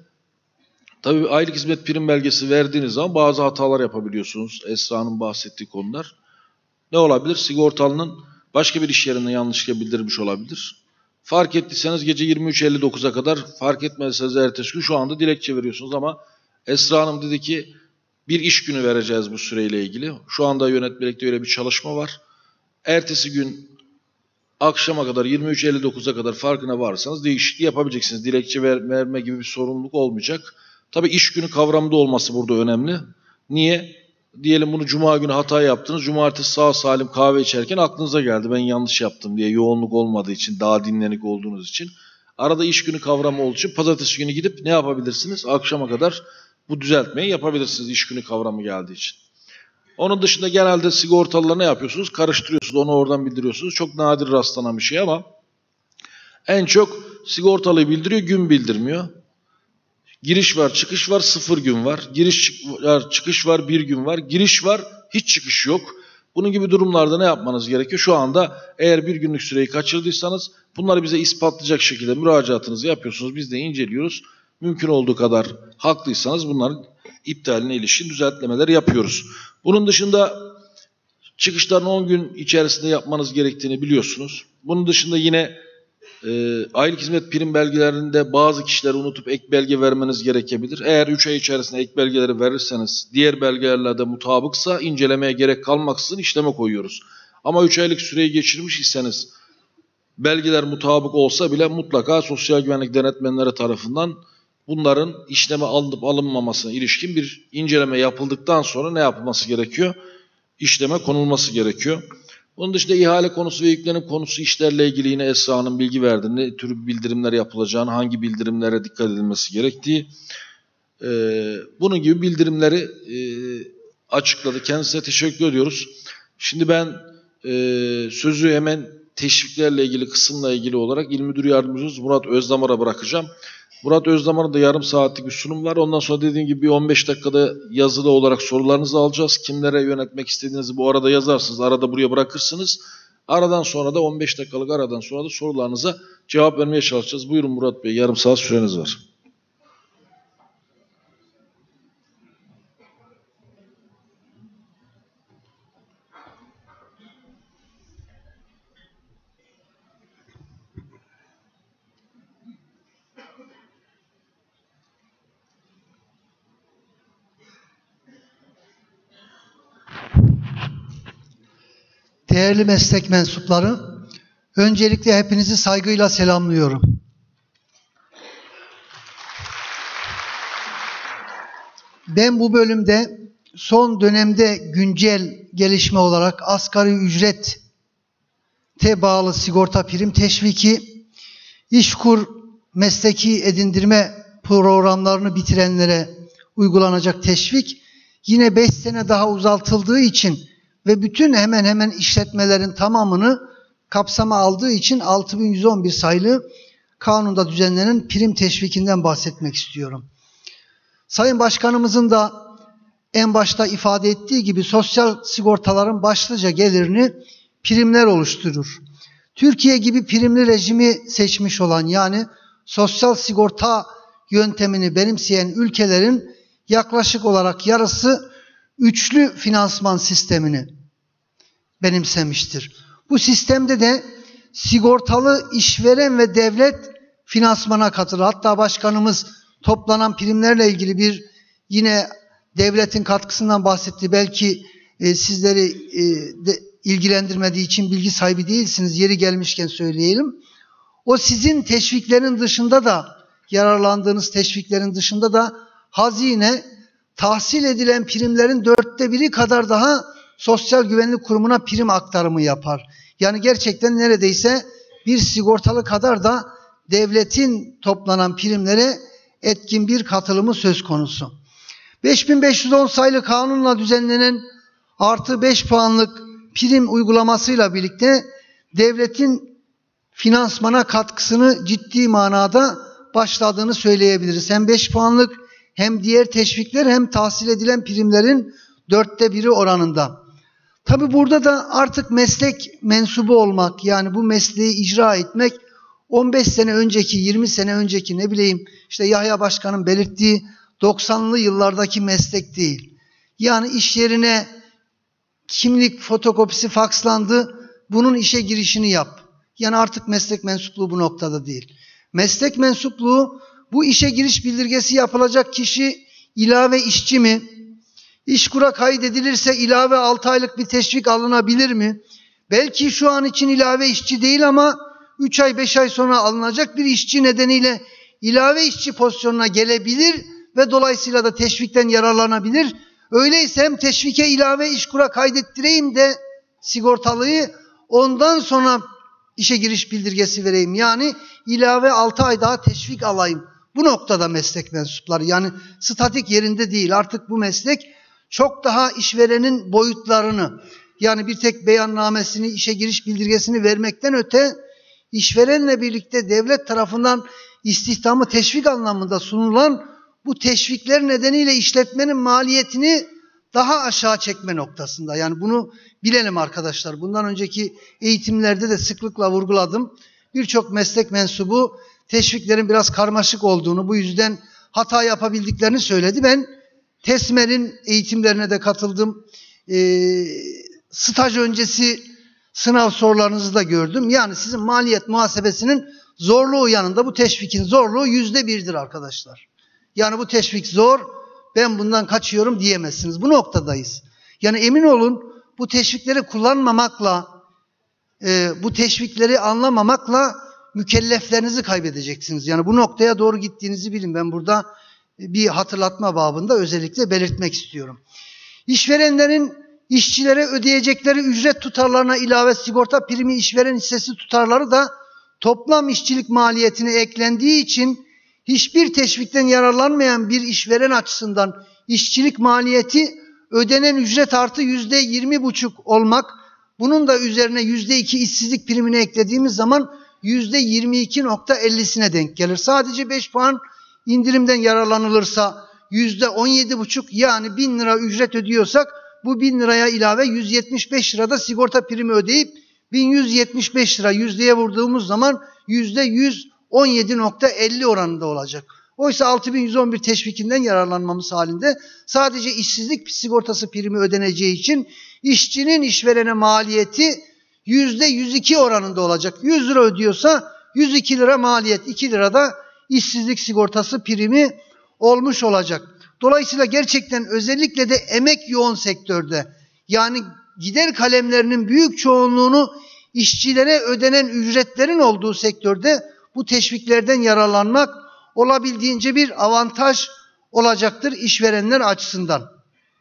Tabii aylık hizmet prim belgesi verdiğiniz zaman bazı hatalar yapabiliyorsunuz. Esra'nın bahsettiği konular. Ne olabilir? Sigortalının başka bir iş yerine yanlışlıkla bildirmiş olabilir. Fark ettiyseniz gece 23.59'a kadar, fark etmezseniz ertesi gün şu anda dilekçe veriyorsunuz ama Esra Hanım dedi ki bir iş günü vereceğiz bu süreyle ilgili. Şu anda yönetmelikte öyle bir çalışma var. Ertesi gün akşama kadar 23.59'a kadar farkına varsanız değişikliği yapabileceksiniz. Dilekçe verme gibi bir sorumluluk olmayacak. Tabii iş günü kavramında olması burada önemli. Niye? Diyelim bunu cuma günü hata yaptınız. Cumartesi sağ salim kahve içerken aklınıza geldi ben yanlış yaptım diye, yoğunluk olmadığı için, daha dinlenik olduğunuz için. Arada iş günü kavramı olduğu için pazartesi günü gidip ne yapabilirsiniz? Akşama kadar bu düzeltmeyi yapabilirsiniz iş günü kavramı geldiği için. Onun dışında genelde sigortalılar ne yapıyorsunuz? Karıştırıyorsunuz, onu oradan bildiriyorsunuz. Çok nadir rastlanan bir şey ama en çok sigortalıyı bildiriyor, gün bildirmiyor. Giriş var, çıkış var, 0 gün var. Giriş var, çıkış var, 1 gün var. Giriş var, hiç çıkış yok. Bunun gibi durumlarda ne yapmanız gerekiyor? Şu anda eğer 1 günlük süreyi kaçırdıysanız bunları bize ispatlayacak şekilde müracaatınızı yapıyorsunuz. Biz de inceliyoruz. Mümkün olduğu kadar haklıysanız bunların iptaline ilişkin düzeltmeler yapıyoruz. Bunun dışında çıkışların 10 gün içerisinde yapmanız gerektiğini biliyorsunuz. Bunun dışında yine aylık hizmet prim belgelerinde bazı kişileri unutup ek belge vermeniz gerekebilir. Eğer 3 ay içerisinde ek belgeleri verirseniz diğer belgelerle de mutabıksa incelemeye gerek kalmaksızın işleme koyuyoruz. Ama 3 aylık süreyi geçirmiş iseniz belgeler mutabık olsa bile mutlaka sosyal güvenlik denetmenleri tarafından bunların işleme alınıp alınmamasına ilişkin bir inceleme yapıldıktan sonra ne yapılması gerekiyor? İşleme konulması gerekiyor. Onun dışında ihale konusu ve yüklenim konusu işlerle ilgili yine Esra Hanım bilgi verdi. Ne tür bildirimler yapılacağını, hangi bildirimlere dikkat edilmesi gerektiği. Bunun gibi bildirimleri açıkladı. Kendisine teşekkür ediyoruz. Şimdi ben sözü hemen teşviklerle ilgili kısımla ilgili olarak İl Müdür Yardımcımız Murat Özdamar'a bırakacağım. Murat Özdamar'ın da yarım saatlik bir sunum var. Ondan sonra dediğim gibi bir 15 dakikada yazılı olarak sorularınızı alacağız. Kimlere yönetmek istediğinizi bu arada yazarsınız. Arada buraya bırakırsınız. Aradan sonra da 15 dakikalık aradan sonra da sorularınıza cevap vermeye çalışacağız. Buyurun Murat Bey, yarım saat süreniz var. değerli meslek mensupları, öncelikle hepinizi saygıyla selamlıyorum. Ben bu bölümde son dönemde güncel gelişme olarak asgari ücrete bağlı sigorta prim teşviki, İşkur mesleki edindirme programlarını bitirenlere uygulanacak teşvik, yine 5 sene daha uzatıldığı için ve bütün hemen hemen işletmelerin tamamını kapsama aldığı için 6111 sayılı kanunda düzenlenen prim teşvikinden bahsetmek istiyorum. Sayın Başkanımızın da en başta ifade ettiği gibi sosyal sigortaların başlıca gelirini primler oluşturur. Türkiye gibi primli rejimi seçmiş olan, yani sosyal sigorta yöntemini benimseyen ülkelerin yaklaşık olarak yarısı üçlü finansman sistemini benimsemiştir. Bu sistemde de sigortalı işveren ve devlet finansmana katılır. Hatta başkanımız toplanan primlerle ilgili bir yine devletin katkısından bahsetti. Belki sizleri ilgilendirmediği için bilgi sahibi değilsiniz. Yeri gelmişken söyleyelim. O sizin teşviklerin dışında da, yararlandığınız teşviklerin dışında da hazine tahsil edilen primlerin 1/4 kadar daha Sosyal Güvenlik Kurumu'na prim aktarımı yapar. Yani gerçekten neredeyse bir sigortalı kadar da devletin toplanan primlere etkin bir katılımı söz konusu. 5510 sayılı kanunla düzenlenen artı 5 puanlık prim uygulamasıyla birlikte devletin finansmana katkısını ciddi manada başladığını söyleyebiliriz. Hem 5 puanlık hem diğer teşvikler hem tahsil edilen primlerin 1/4 oranında. Tabi burada da artık meslek mensubu olmak, yani bu mesleği icra etmek 15 sene önceki, 20 sene önceki, ne bileyim işte Yahya Başkan'ın belirttiği 90'lı yıllardaki meslek değil. Yani iş yerine kimlik fotokopisi fakslandı, bunun işe girişini yap. Yani artık meslek mensupluğu bu noktada değil. Meslek mensupluğu, bu işe giriş bildirgesi yapılacak kişi ilave işçi mi? İşkur'a kaydedilirse ilave 6 aylık bir teşvik alınabilir mi? Belki şu an için ilave işçi değil ama 3 ay 5 ay sonra alınacak bir işçi nedeniyle ilave işçi pozisyonuna gelebilir ve dolayısıyla da teşvikten yararlanabilir. Öyleyse hem teşvike ilave İşkur'a kaydettireyim de sigortalıyı, ondan sonra işe giriş bildirgesi vereyim. Yani ilave 6 ay daha teşvik alayım. Bu noktada meslek mensupları, yani statik yerinde değil. Artık bu meslek çok daha işverenin boyutlarını, yani bir tek beyannamesini, işe giriş bildirgesini vermekten öte işverenle birlikte devlet tarafından istihdamı teşvik anlamında sunulan bu teşvikler nedeniyle işletmenin maliyetini daha aşağı çekme noktasında. Yani bunu bilelim arkadaşlar. Bundan önceki eğitimlerde de sıklıkla vurguladım. Birçok meslek mensubu teşviklerin biraz karmaşık olduğunu, bu yüzden hata yapabildiklerini söyledi. Ben TESMER'in eğitimlerine de katıldım. Staj öncesi sınav sorularınızı da gördüm. Yani sizin maliyet muhasebesinin zorluğu yanında bu teşvikin zorluğu %1'dir arkadaşlar. Yani bu teşvik zor, ben bundan kaçıyorum diyemezsiniz. Bu noktadayız. Yani emin olun, bu teşvikleri kullanmamakla, bu teşvikleri anlamamakla mükelleflerinizi kaybedeceksiniz. Yani bu noktaya doğru gittiğinizi bilin. Ben burada bir hatırlatma babında özellikle belirtmek istiyorum. İşverenlerin işçilere ödeyecekleri ücret tutarlarına ilave sigorta primi işveren hissesi tutarları da toplam işçilik maliyetine eklendiği için hiçbir teşvikten yararlanmayan bir işveren açısından işçilik maliyeti ödenen ücret artı %20,5 olmak, bunun da üzerine %2 işsizlik primini eklediğimiz zaman %22,50'sine denk gelir. Sadece 5 puan indirimden yararlanılırsa %17,5, yani 1000 lira ücret ödüyorsak bu 1000 liraya ilave 175 lirada sigorta primi ödeyip 1175 lira yüzdeye vurduğumuz zaman %117,50 oranında olacak. Oysa 6111 teşvikinden yararlanmamız halinde sadece işsizlik sigortası primi ödeneceği için işçinin işverene maliyeti %102 oranında olacak. 100 lira ödüyorsa 102 lira maliyet, 2 lira da işsizlik sigortası primi olmuş olacak. Dolayısıyla gerçekten özellikle de emek yoğun sektörde, yani gider kalemlerinin büyük çoğunluğunu işçilere ödenen ücretlerin olduğu sektörde bu teşviklerden yararlanmak olabildiğince bir avantaj olacaktır işverenler açısından.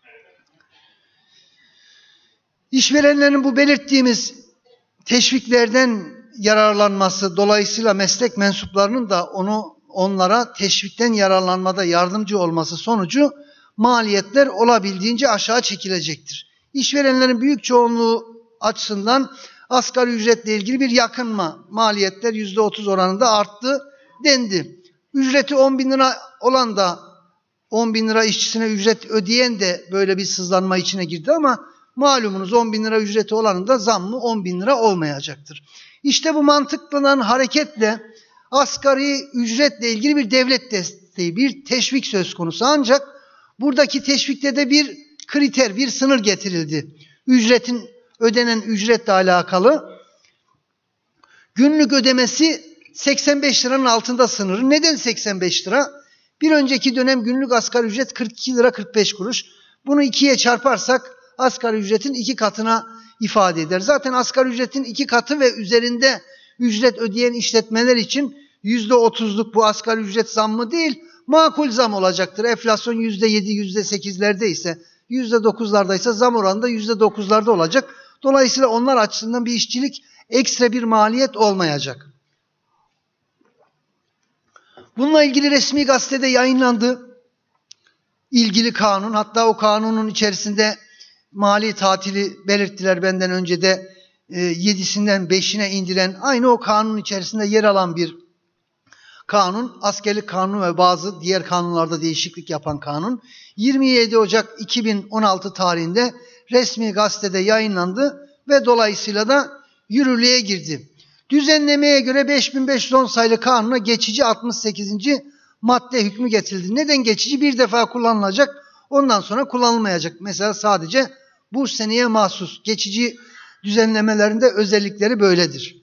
İşverenlerin bu belirttiğimiz teşviklerden yararlanması, dolayısıyla meslek mensuplarının da onlara teşvikten yararlanmada yardımcı olması sonucu maliyetler olabildiğince aşağı çekilecektir. İşverenlerin büyük çoğunluğu açısından asgari ücretle ilgili bir yakınma, maliyetler %30 oranında arttı dendi. Ücreti 10.000 lira olan da 10.000 lira işçisine ücret ödeyen de böyle bir sızlanma içine girdi ama malumunuz 10.000 lira ücreti olanın da zammı 10.000 lira olmayacaktır. İşte bu mantıklıdan hareketle asgari ücretle ilgili bir devlet desteği, bir teşvik söz konusu. Ancak buradaki teşvikte de bir kriter, bir sınır getirildi. Ödenen ücretle alakalı. Günlük ödemesi 85 liranın altında sınırı. Neden 85 lira? Bir önceki dönem günlük asgari ücret 42 lira 45 kuruş. Bunu 2'ye çarparsak asgari ücretin 2 katına ifade eder. Zaten asgari ücretin 2 katı ve üzerinde ücret ödeyen işletmeler için %30'luk bu asgari ücret zammı değil, makul zam olacaktır. Enflasyon %7, %8'lerde ise, %9'lardaysa zam oranı da %9'larda olacak. Dolayısıyla onlar açısından bir işçilik ekstra bir maliyet olmayacak. Bununla ilgili resmi gazetede yayınlandı ilgili kanun. Hatta o kanunun içerisinde mali tatili belirttiler benden önce de 7'sinden 5'ine indiren, aynı o kanunun içerisinde yer alan bir kanun. Askerlik kanunu ve bazı diğer kanunlarda değişiklik yapan kanun. 27 Ocak 2016 tarihinde resmi gazetede yayınlandı ve dolayısıyla da yürürlüğe girdi. Düzenlemeye göre 5510 sayılı kanuna geçici 68. madde hükmü getirildi. Neden geçici? Bir defa kullanılacak, ondan sonra kullanılmayacak. Mesela sadece bu seneye mahsus geçici düzenlemelerinde özellikleri böyledir.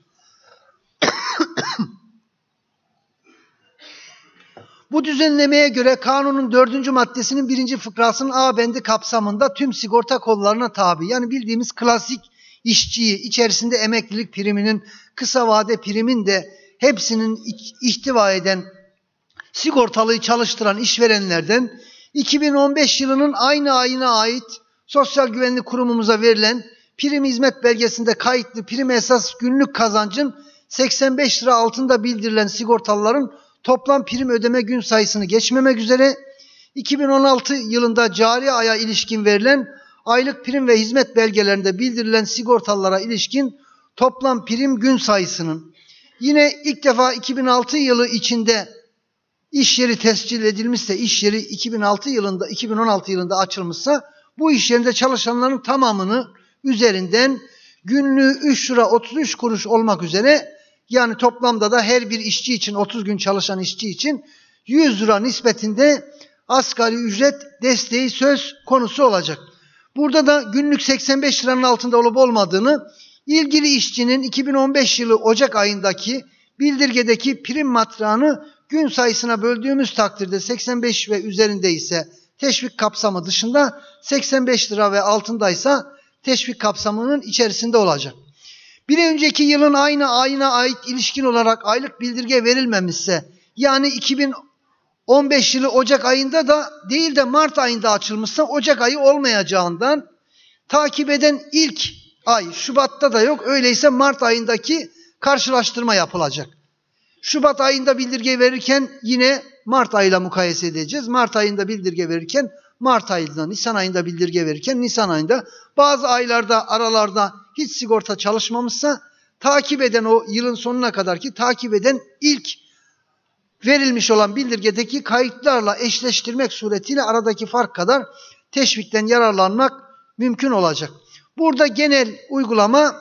Bu düzenlemeye göre kanunun 4. maddesinin 1. fıkrasının A bendi kapsamında tüm sigorta kollarına tabi. Yani bildiğimiz klasik işçiyi, içerisinde emeklilik priminin, kısa vade primin de hepsinin ihtiva eden sigortalıyı çalıştıran işverenlerden 2015 yılının aynı ayına ait Sosyal Güvenlik Kurumumuza verilen prim hizmet belgesinde kayıtlı prim esas günlük kazancın 85 lira altında bildirilen sigortalıların toplam prim ödeme gün sayısını geçmemek üzere 2016 yılında cari aya ilişkin verilen aylık prim ve hizmet belgelerinde bildirilen sigortalılara ilişkin toplam prim gün sayısının yine ilk defa 2006 yılı içinde iş yeri tescil edilmişse, iş yeri 2016 yılında açılmışsa bu iş yerinde çalışanların tamamını üzerinden günlüğü 3 lira 33 kuruş olmak üzere, yani toplamda da her bir işçi için, 30 gün çalışan işçi için 100 lira nispetinde asgari ücret desteği söz konusu olacak. Burada da günlük 85 liranın altında olup olmadığını ilgili işçinin 2015 yılı Ocak ayındaki bildirgedeki prim matrağını gün sayısına böldüğümüz takdirde 85 ve üzerinde ise teşvik kapsamı dışında, 85 lira ve altındaysa teşvik kapsamının içerisinde olacak. Bir önceki yılın aynı ayına ait ilişkin olarak aylık bildirge verilmemişse, yani 2015 yılı Ocak ayında da değil de Mart ayında açılmışsa Ocak ayı olmayacağından takip eden ilk ay Şubat'ta da yok, öyleyse Mart ayındaki karşılaştırma yapılacak. Şubat ayında bildirge verirken yine Mart ayıyla mukayese edeceğiz. Mart ayında bildirge verirken Mart ayında, Nisan ayında bildirge verirken Nisan ayında, bazı aylarda aralarda hiç sigorta çalışmamışsa takip eden, o yılın sonuna kadarki takip eden ilk verilmiş olan bildirgedeki kayıtlarla eşleştirmek suretiyle aradaki fark kadar teşvikten yararlanmak mümkün olacak. Burada genel uygulama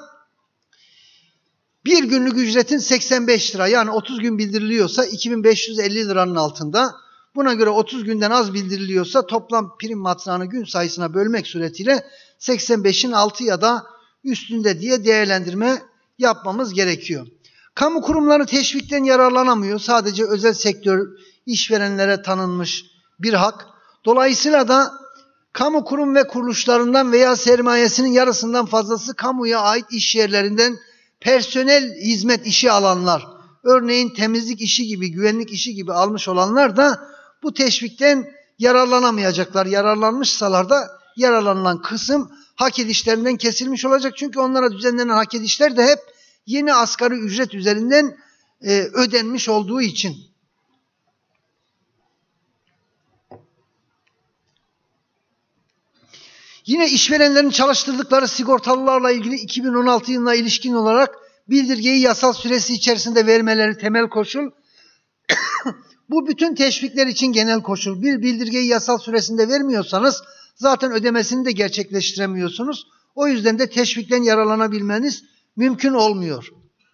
bir günlük ücretin 85 lira, yani 30 gün bildiriliyorsa 2550 liranın altında. Buna göre 30 günden az bildiriliyorsa toplam prim matrağını gün sayısına bölmek suretiyle 85'in altı ya da üstünde diye değerlendirme yapmamız gerekiyor. Kamu kurumları teşvikten yararlanamıyor. Sadece özel sektör işverenlere tanınmış bir hak. Dolayısıyla da kamu kurum ve kuruluşlarından veya sermayesinin yarısından fazlası kamuya ait iş yerlerinden personel hizmet işi alanlar, örneğin temizlik işi gibi, güvenlik işi gibi almış olanlar da bu teşvikten yararlanamayacaklar. Yararlanmışsalar da yararlanılan kısım hak edişlerinden kesilmiş olacak. Çünkü onlara düzenlenen hak edişler de hep yeni asgari ücret üzerinden ödenmiş olduğu için. Yine işverenlerin çalıştırdıkları sigortalılarla ilgili 2016 yılına ilişkin olarak bildirgeyi yasal süresi içerisinde vermeleri temel koşul. Bu bütün teşvikler için genel koşul. Bir bildirgeyi yasal süresinde vermiyorsanız zaten ödemesini de gerçekleştiremiyorsunuz. O yüzden de teşvikten yararlanabilmeniz mümkün olmuyor.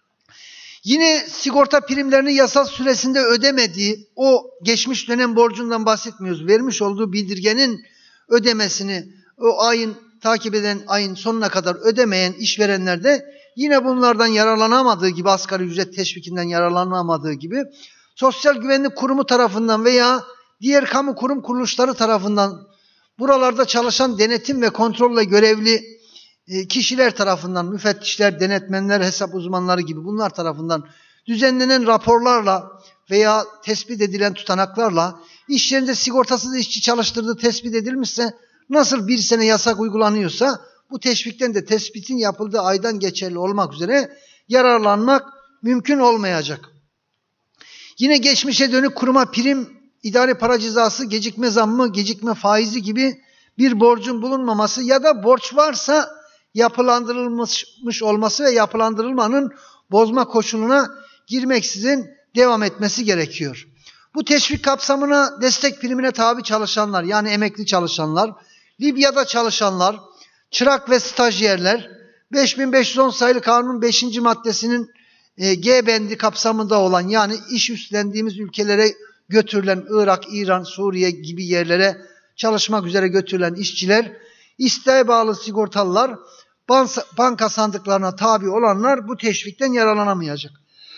Yine sigorta primlerini yasal süresinde ödemediği, o geçmiş dönem borcundan bahsetmiyoruz. Vermiş olduğu bildirgenin ödemesini o ayın takip eden ayın sonuna kadar ödemeyen işverenler de yine bunlardan yararlanamadığı gibi, asgari ücret teşvikinden yararlanamadığı gibi Sosyal Güvenlik Kurumu tarafından veya diğer kamu kurum kuruluşları tarafından buralarda çalışan denetim ve kontrolle görevli kişiler tarafından, müfettişler, denetmenler, hesap uzmanları gibi bunlar tarafından düzenlenen raporlarla veya tespit edilen tutanaklarla iş yerinde sigortasız işçi çalıştırdığı tespit edilmişse, nasıl bir sene yasak uygulanıyorsa bu teşvikten de tespitin yapıldığı aydan geçerli olmak üzere yararlanmak mümkün olmayacak. Yine geçmişe dönük kuruma prim, idari para cezası, gecikme zammı, gecikme faizi gibi bir borcun bulunmaması ya da borç varsa yapılandırılmış olması ve yapılandırılmanın bozma koşuluna girmeksizin devam etmesi gerekiyor. Bu teşvik kapsamına destek primine tabi çalışanlar, yani emekli çalışanlar, Libya'da çalışanlar, çırak ve stajyerler, 5510 sayılı kanunun 5. maddesinin G bendi kapsamında olan, yani iş üstlendiğimiz ülkelere götürülen Irak, İran, Suriye gibi yerlere çalışmak üzere götürülen işçiler, isteğe bağlı sigortalılar, banka sandıklarına tabi olanlar bu teşvikten yararlanamayacak.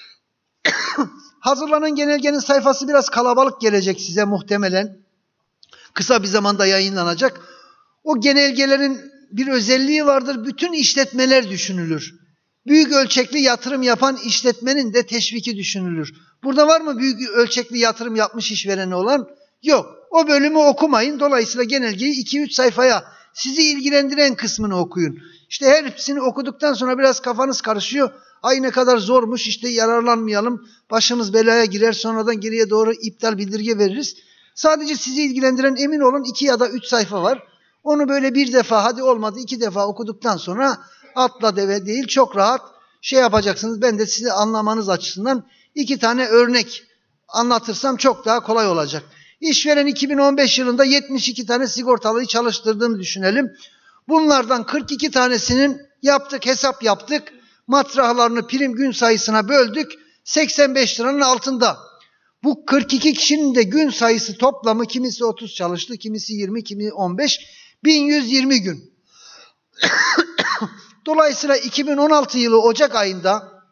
Hazırlanan genelgenin sayfası biraz kalabalık gelecek size muhtemelen. Kısa bir zamanda yayınlanacak. O genelgelerin bir özelliği vardır. Bütün işletmeler düşünülür. Büyük ölçekli yatırım yapan işletmenin de teşviki düşünülür. Burada var mı büyük ölçekli yatırım yapmış işvereni olan? Yok. O bölümü okumayın. Dolayısıyla genelgeyi 2-3 sayfaya, sizi ilgilendiren kısmını okuyun. İşte hepsini okuduktan sonra biraz kafanız karışıyor. Ay ne kadar zormuş, işte yararlanmayalım, başımız belaya girer, sonradan geriye doğru iptal bildirge veririz. Sadece sizi ilgilendiren, emin olun, 2 ya da 3 sayfa var. Onu böyle bir defa, hadi olmadı 2 defa okuduktan sonra atla deve değil, çok rahat yapacaksınız. Ben de sizi anlamanız açısından 2 tane örnek anlatırsam çok daha kolay olacak. İşveren 2015 yılında 72 tane sigortalıyı çalıştırdığını düşünelim. Bunlardan 42 tanesinin hesap yaptık. Matrahlarını prim gün sayısına böldük. 85 liranın altında. Bu 42 kişinin de gün sayısı toplamı, kimisi 30 çalıştı, kimisi 20, kimi 15, 1120 gün. Dolayısıyla 2016 yılı Ocak ayında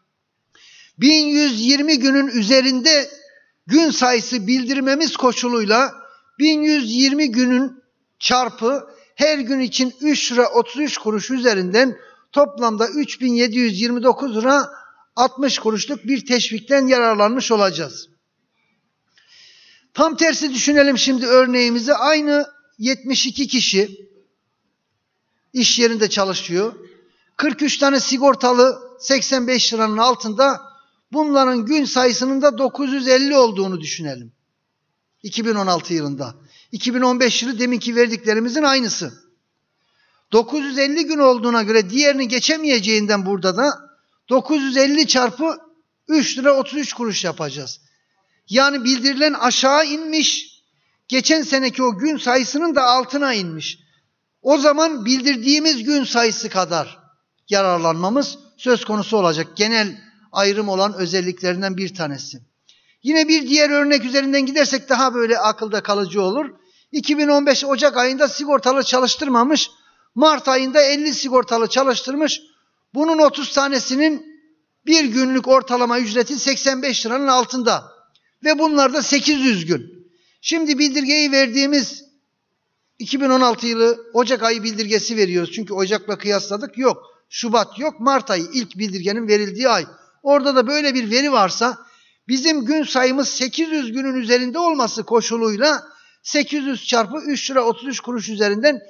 1120 günün üzerinde gün sayısı bildirmemiz koşuluyla 1120 günün çarpı her gün için 3 lira 33 kuruş üzerinden toplamda 3729 lira 60 kuruşluk bir teşvikten yararlanmış olacağız. Tam tersi düşünelim şimdi örneğimizi. Aynı 72 kişi iş yerinde çalışıyor. 43 tane sigortalı 85 liranın altında, bunların gün sayısının da 950 olduğunu düşünelim. 2016 yılında. 2015 yılı deminki verdiklerimizin aynısı. 950 gün olduğuna göre diğerini geçemeyeceğinden burada da 950 çarpı 3 lira 33 kuruş yapacağız. Yani bildirilen aşağı inmiş, geçen seneki o gün sayısının da altına inmiş. O zaman bildirdiğimiz gün sayısı kadar yararlanmamız söz konusu olacak. Genel ayrım olan özelliklerinden bir tanesi. Yine bir diğer örnek üzerinden gidersek daha böyle akılda kalıcı olur. 2015 Ocak ayında sigortalı çalıştırmamış, Mart ayında 50 sigortalı çalıştırmış. Bunun 30 tanesinin bir günlük ortalama ücreti 85 liranın altında. Ve bunlar da 800 gün. Şimdi bildirgeyi verdiğimiz 2016 yılı Ocak ayı bildirgesi veriyoruz. Çünkü Ocak'la kıyasladık. Yok. Şubat yok. Mart ayı ilk bildirgenin verildiği ay. Orada da böyle bir veri varsa bizim gün sayımız 800 günün üzerinde olması koşuluyla 800 çarpı 3 lira 33 kuruş üzerinden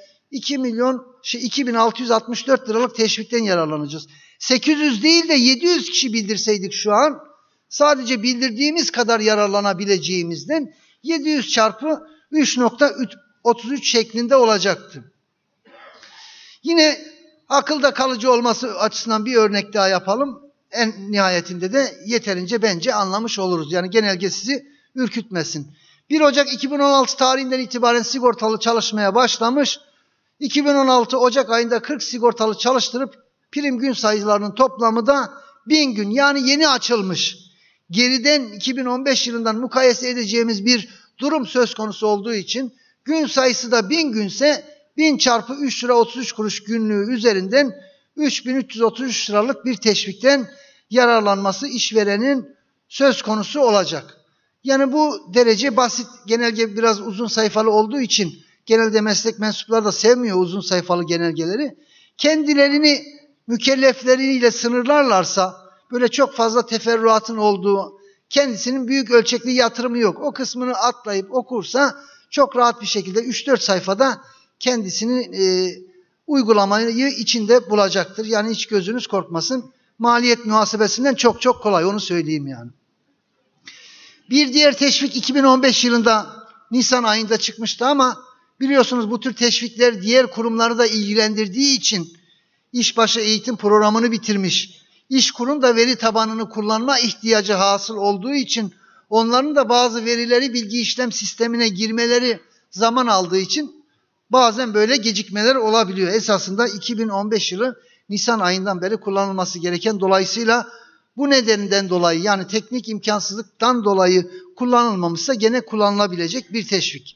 2664 liralık teşvikten yararlanacağız. 800 değil de 700 kişi bildirseydik şu an sadece bildirdiğimiz kadar yararlanabileceğimizden 700 çarpı 3.33 şeklinde olacaktı. Yine akılda kalıcı olması açısından bir örnek daha yapalım. En nihayetinde de yeterince bence anlamış oluruz. Yani genelge sizi ürkütmesin. 1 Ocak 2016 tarihinden itibaren sigortalı çalışmaya başlamış. 2016 Ocak ayında 40 sigortalı çalıştırıp prim gün sayılarının toplamı da 1000 gün. Yani yeni açılmış. Geriden 2015 yılından mukayese edeceğimiz bir durum söz konusu olduğu için gün sayısı da 1000 günse 1000 çarpı 3 lira 33 kuruş günlüğü üzerinden 3333 liralık bir teşvikten yararlanması işverenin söz konusu olacak. Yani bu derece basit. Genelge biraz uzun sayfalı olduğu için genelde meslek mensupları da sevmiyor uzun sayfalı genelgeleri. Kendilerini mükellefleriyle sınırlarlarsa böyle çok fazla teferruatın olduğu, kendisinin büyük ölçekli yatırımı yok. O kısmını atlayıp okursa çok rahat bir şekilde 3-4 sayfada kendisini uygulamayı içinde bulacaktır. Yani hiç gözünüz korkmasın. Maliyet muhasebesinden çok kolay, onu söyleyeyim yani. Bir diğer teşvik 2015 yılında Nisan ayında çıkmıştı ama biliyorsunuz bu tür teşvikler diğer kurumları da ilgilendirdiği için işbaşı eğitim programını bitirmiş. İşkur'un da veri tabanını kullanma ihtiyacı hasıl olduğu için onların da bazı verileri bilgi işlem sistemine girmeleri zaman aldığı için bazen böyle gecikmeler olabiliyor. Esasında 2015 yılı Nisan ayından beri kullanılması gereken, dolayısıyla bu nedenden dolayı yani teknik imkansızlıktan dolayı kullanılmamışsa gene kullanılabilecek bir teşvik.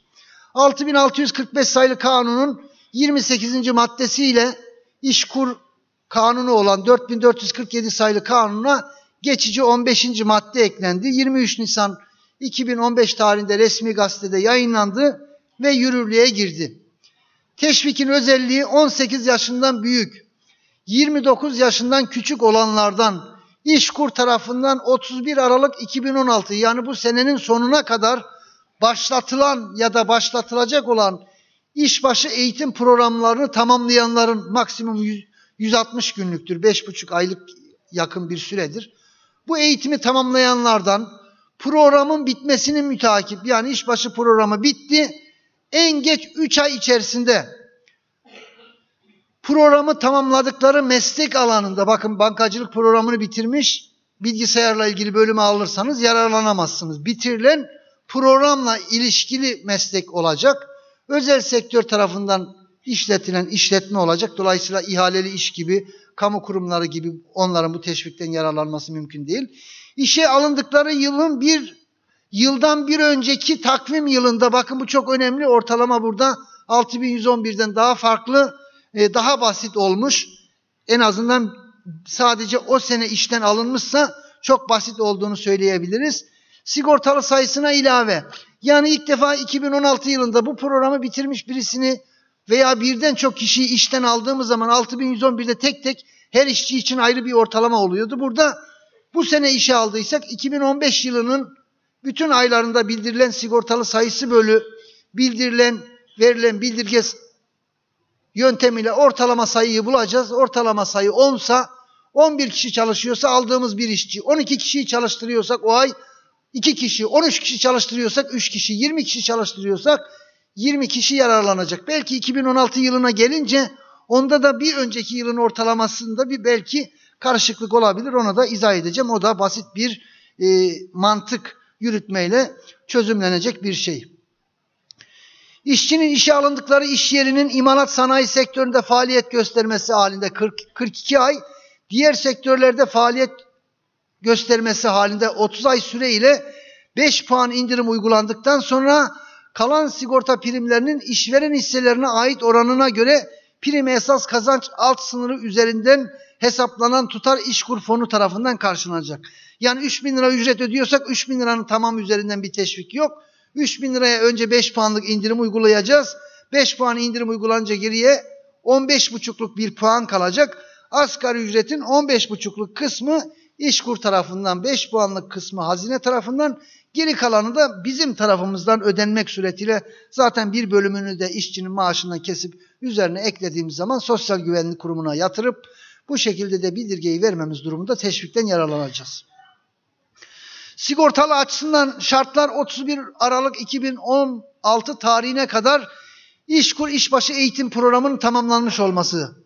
6645 sayılı kanunun 28. maddesiyle İşkur kanunu olan 4447 sayılı kanuna geçici 15. madde eklendi. 23 Nisan 2015 tarihinde resmi gazetede yayınlandı ve yürürlüğe girdi. Teşvikin özelliği 18 yaşından büyük, 29 yaşından küçük olanlardan İşkur tarafından 31 Aralık 2016 yani bu senenin sonuna kadar başlatılan ya da başlatılacak olan işbaşı eğitim programlarını tamamlayanların maksimum 160 günlüktür. 5,5 aylık yakın bir süredir. Bu eğitimi tamamlayanlardan programın bitmesinin müteakip yani işbaşı programı bitti. En geç 3 ay içerisinde programı tamamladıkları meslek alanında, bakın bankacılık programını bitirmiş, bilgisayarla ilgili bölümü alırsanız yararlanamazsınız. Bitirilen programla ilişkili meslek olacak. Özel sektör tarafından işletilen işletme olacak. Dolayısıyla ihaleli iş gibi, kamu kurumları gibi onların bu teşvikten yararlanması mümkün değil. İşe alındıkları yıldan bir önceki takvim yılında, bakın bu çok önemli, ortalama burada 6111'den daha farklı, daha basit olmuş. En azından sadece o sene işten alınmışsa çok basit olduğunu söyleyebiliriz. Sigortalı sayısına ilave. Yani ilk defa 2016 yılında bu programı bitirmiş birisini veya birden çok kişiyi işten aldığımız zaman 6111'de tek tek her işçi için ayrı bir ortalama oluyordu. Burada bu sene işe aldıysak 2015 yılının bütün aylarında bildirilen sigortalı sayısı bölü verilen bildirge yöntemiyle ortalama sayıyı bulacağız. Ortalama sayı 10'sa 11 kişi çalışıyorsa aldığımız bir işçi, 12 kişiyi çalıştırıyorsak o ay 2 kişi, 13 kişi çalıştırıyorsak 3 kişi, 20 kişi çalıştırıyorsak 20 kişi yararlanacak. Belki 2016 yılına gelince onda da bir önceki yılın ortalamasında bir belki karışıklık olabilir. Ona da izah edeceğim. O da basit bir mantık yürütmeyle çözümlenecek bir şey. İşçinin işe alındıkları iş yerinin imalat sanayi sektöründe faaliyet göstermesi halinde 42 ay, diğer sektörlerde faaliyet göstermesi halinde 30 ay süreyle 5 puan indirim uygulandıktan sonra kalan sigorta primlerinin işveren hisselerine ait oranına göre prim esas kazanç alt sınırı üzerinden hesaplanan tutar İşkur fonu tarafından karşılanacak. Yani 3.000 lira ücret ödüyorsak 3.000 liranın tamamı üzerinden bir teşvik yok. 3.000 liraya önce 5 puanlık indirim uygulayacağız. 5 puan indirim uygulanınca geriye 15,5'luk bir puan kalacak. Asgari ücretin 15,5'luk kısmı İşkur tarafından, 5 puanlık kısmı hazine tarafından, geri kalanı da bizim tarafımızdan ödenmek suretiyle zaten bir bölümünü de işçinin maaşından kesip üzerine eklediğimiz zaman Sosyal Güvenlik Kurumu'na yatırıp bu şekilde de bildirgeyi vermemiz durumunda teşvikten yararlanacağız. Sigortalı açısından şartlar 31 Aralık 2016 tarihine kadar İşkur İşbaşı Eğitim Programı'nın tamamlanmış olması.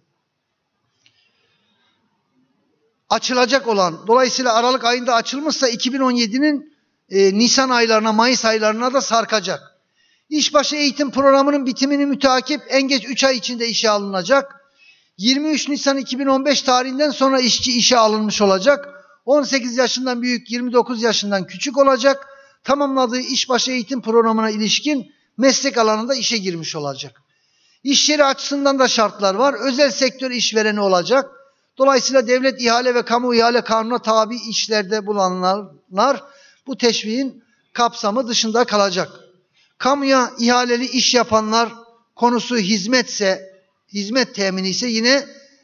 Açılacak olan, dolayısıyla Aralık ayında açılmışsa 2017'nin Nisan aylarına, Mayıs aylarına da sarkacak. İşbaşı Eğitim Programı'nın bitimini müteakip en geç 3 ay içinde işe alınacak. 23 Nisan 2015 tarihinden sonra işçi işe alınmış olacak. 18 yaşından büyük, 29 yaşından küçük olacak. Tamamladığı işbaşı eğitim programına ilişkin meslek alanında işe girmiş olacak. İş yeri açısından da şartlar var. Özel sektör işvereni olacak. Dolayısıyla devlet ihale ve kamu ihale kanununa tabi işlerde bulunanlar bu teşviğin kapsamı dışında kalacak. Kamuya ihaleli iş yapanlar konusu hizmetse, hizmet temini ise yine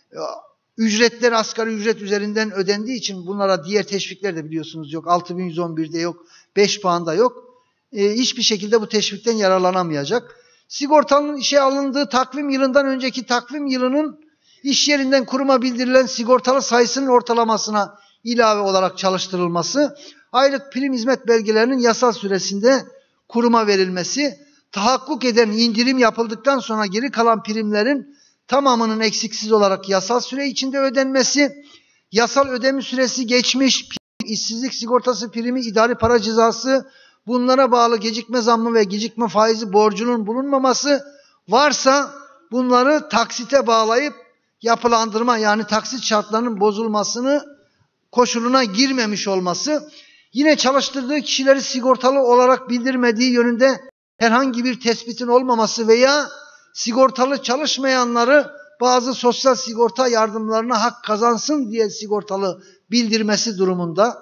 ücretler asgari ücret üzerinden ödendiği için bunlara diğer teşvikler de biliyorsunuz yok. 6111'de yok, 5 puanda yok. Hiçbir şekilde bu teşvikten yararlanamayacak. Sigortalının işe alındığı takvim yılından önceki takvim yılının iş yerinden kuruma bildirilen sigortalı sayısının ortalamasına ilave olarak çalıştırılması, aylık prim hizmet belgelerinin yasal süresinde kuruma verilmesi, tahakkuk eden indirim yapıldıktan sonra geri kalan primlerin tamamının eksiksiz olarak yasal süre içinde ödenmesi, yasal ödeme süresi geçmiş işsizlik sigortası primi, idari para cezası, bunlara bağlı gecikme zammı ve gecikme faizi borcunun bulunmaması, varsa bunları taksite bağlayıp yapılandırma, yani taksit şartlarının bozulmasını koşuluna girmemiş olması, yine çalıştırdığı kişileri sigortalı olarak bildirmediği yönünde herhangi bir tespitin olmaması veya sigortalı çalışmayanları bazı sosyal sigorta yardımlarına hak kazansın diye sigortalı bildirmesi durumunda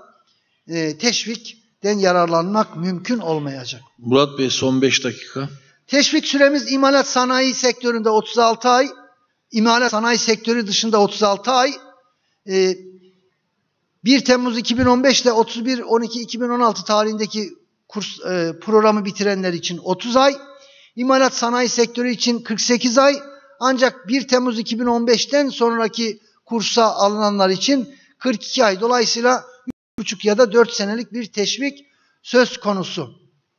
teşvikten yararlanmak mümkün olmayacak. Murat Bey, son 5 dakika. Teşvik süremiz imalat sanayi sektöründe 36 ay, imalat sanayi sektörü dışında 36 ay, 1 Temmuz 2015 ile 31-12-2016 tarihindeki programı bitirenler için 30 ay, imalat sanayi sektörü için 48 ay, ancak 1 Temmuz 2015'ten sonraki kursa alınanlar için 42 ay. Dolayısıyla 3,5 ya da 4 senelik bir teşvik söz konusu.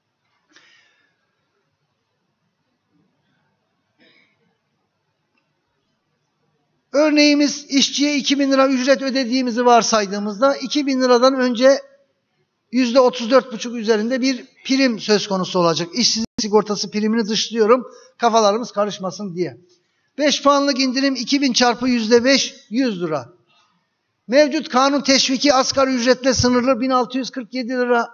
Örneğimiz, işçiye 2.000 lira ücret ödediğimizi varsaydığımızda 2.000 liradan önce %34,5 üzerinde bir prim söz konusu olacak. İşsizlik sigortası primini dışlıyorum, kafalarımız karışmasın diye. 5 puanlık indirim 2.000 çarpı %5, 100 lira. Mevcut kanun teşviki asgari ücretle sınırlı 1647 liranın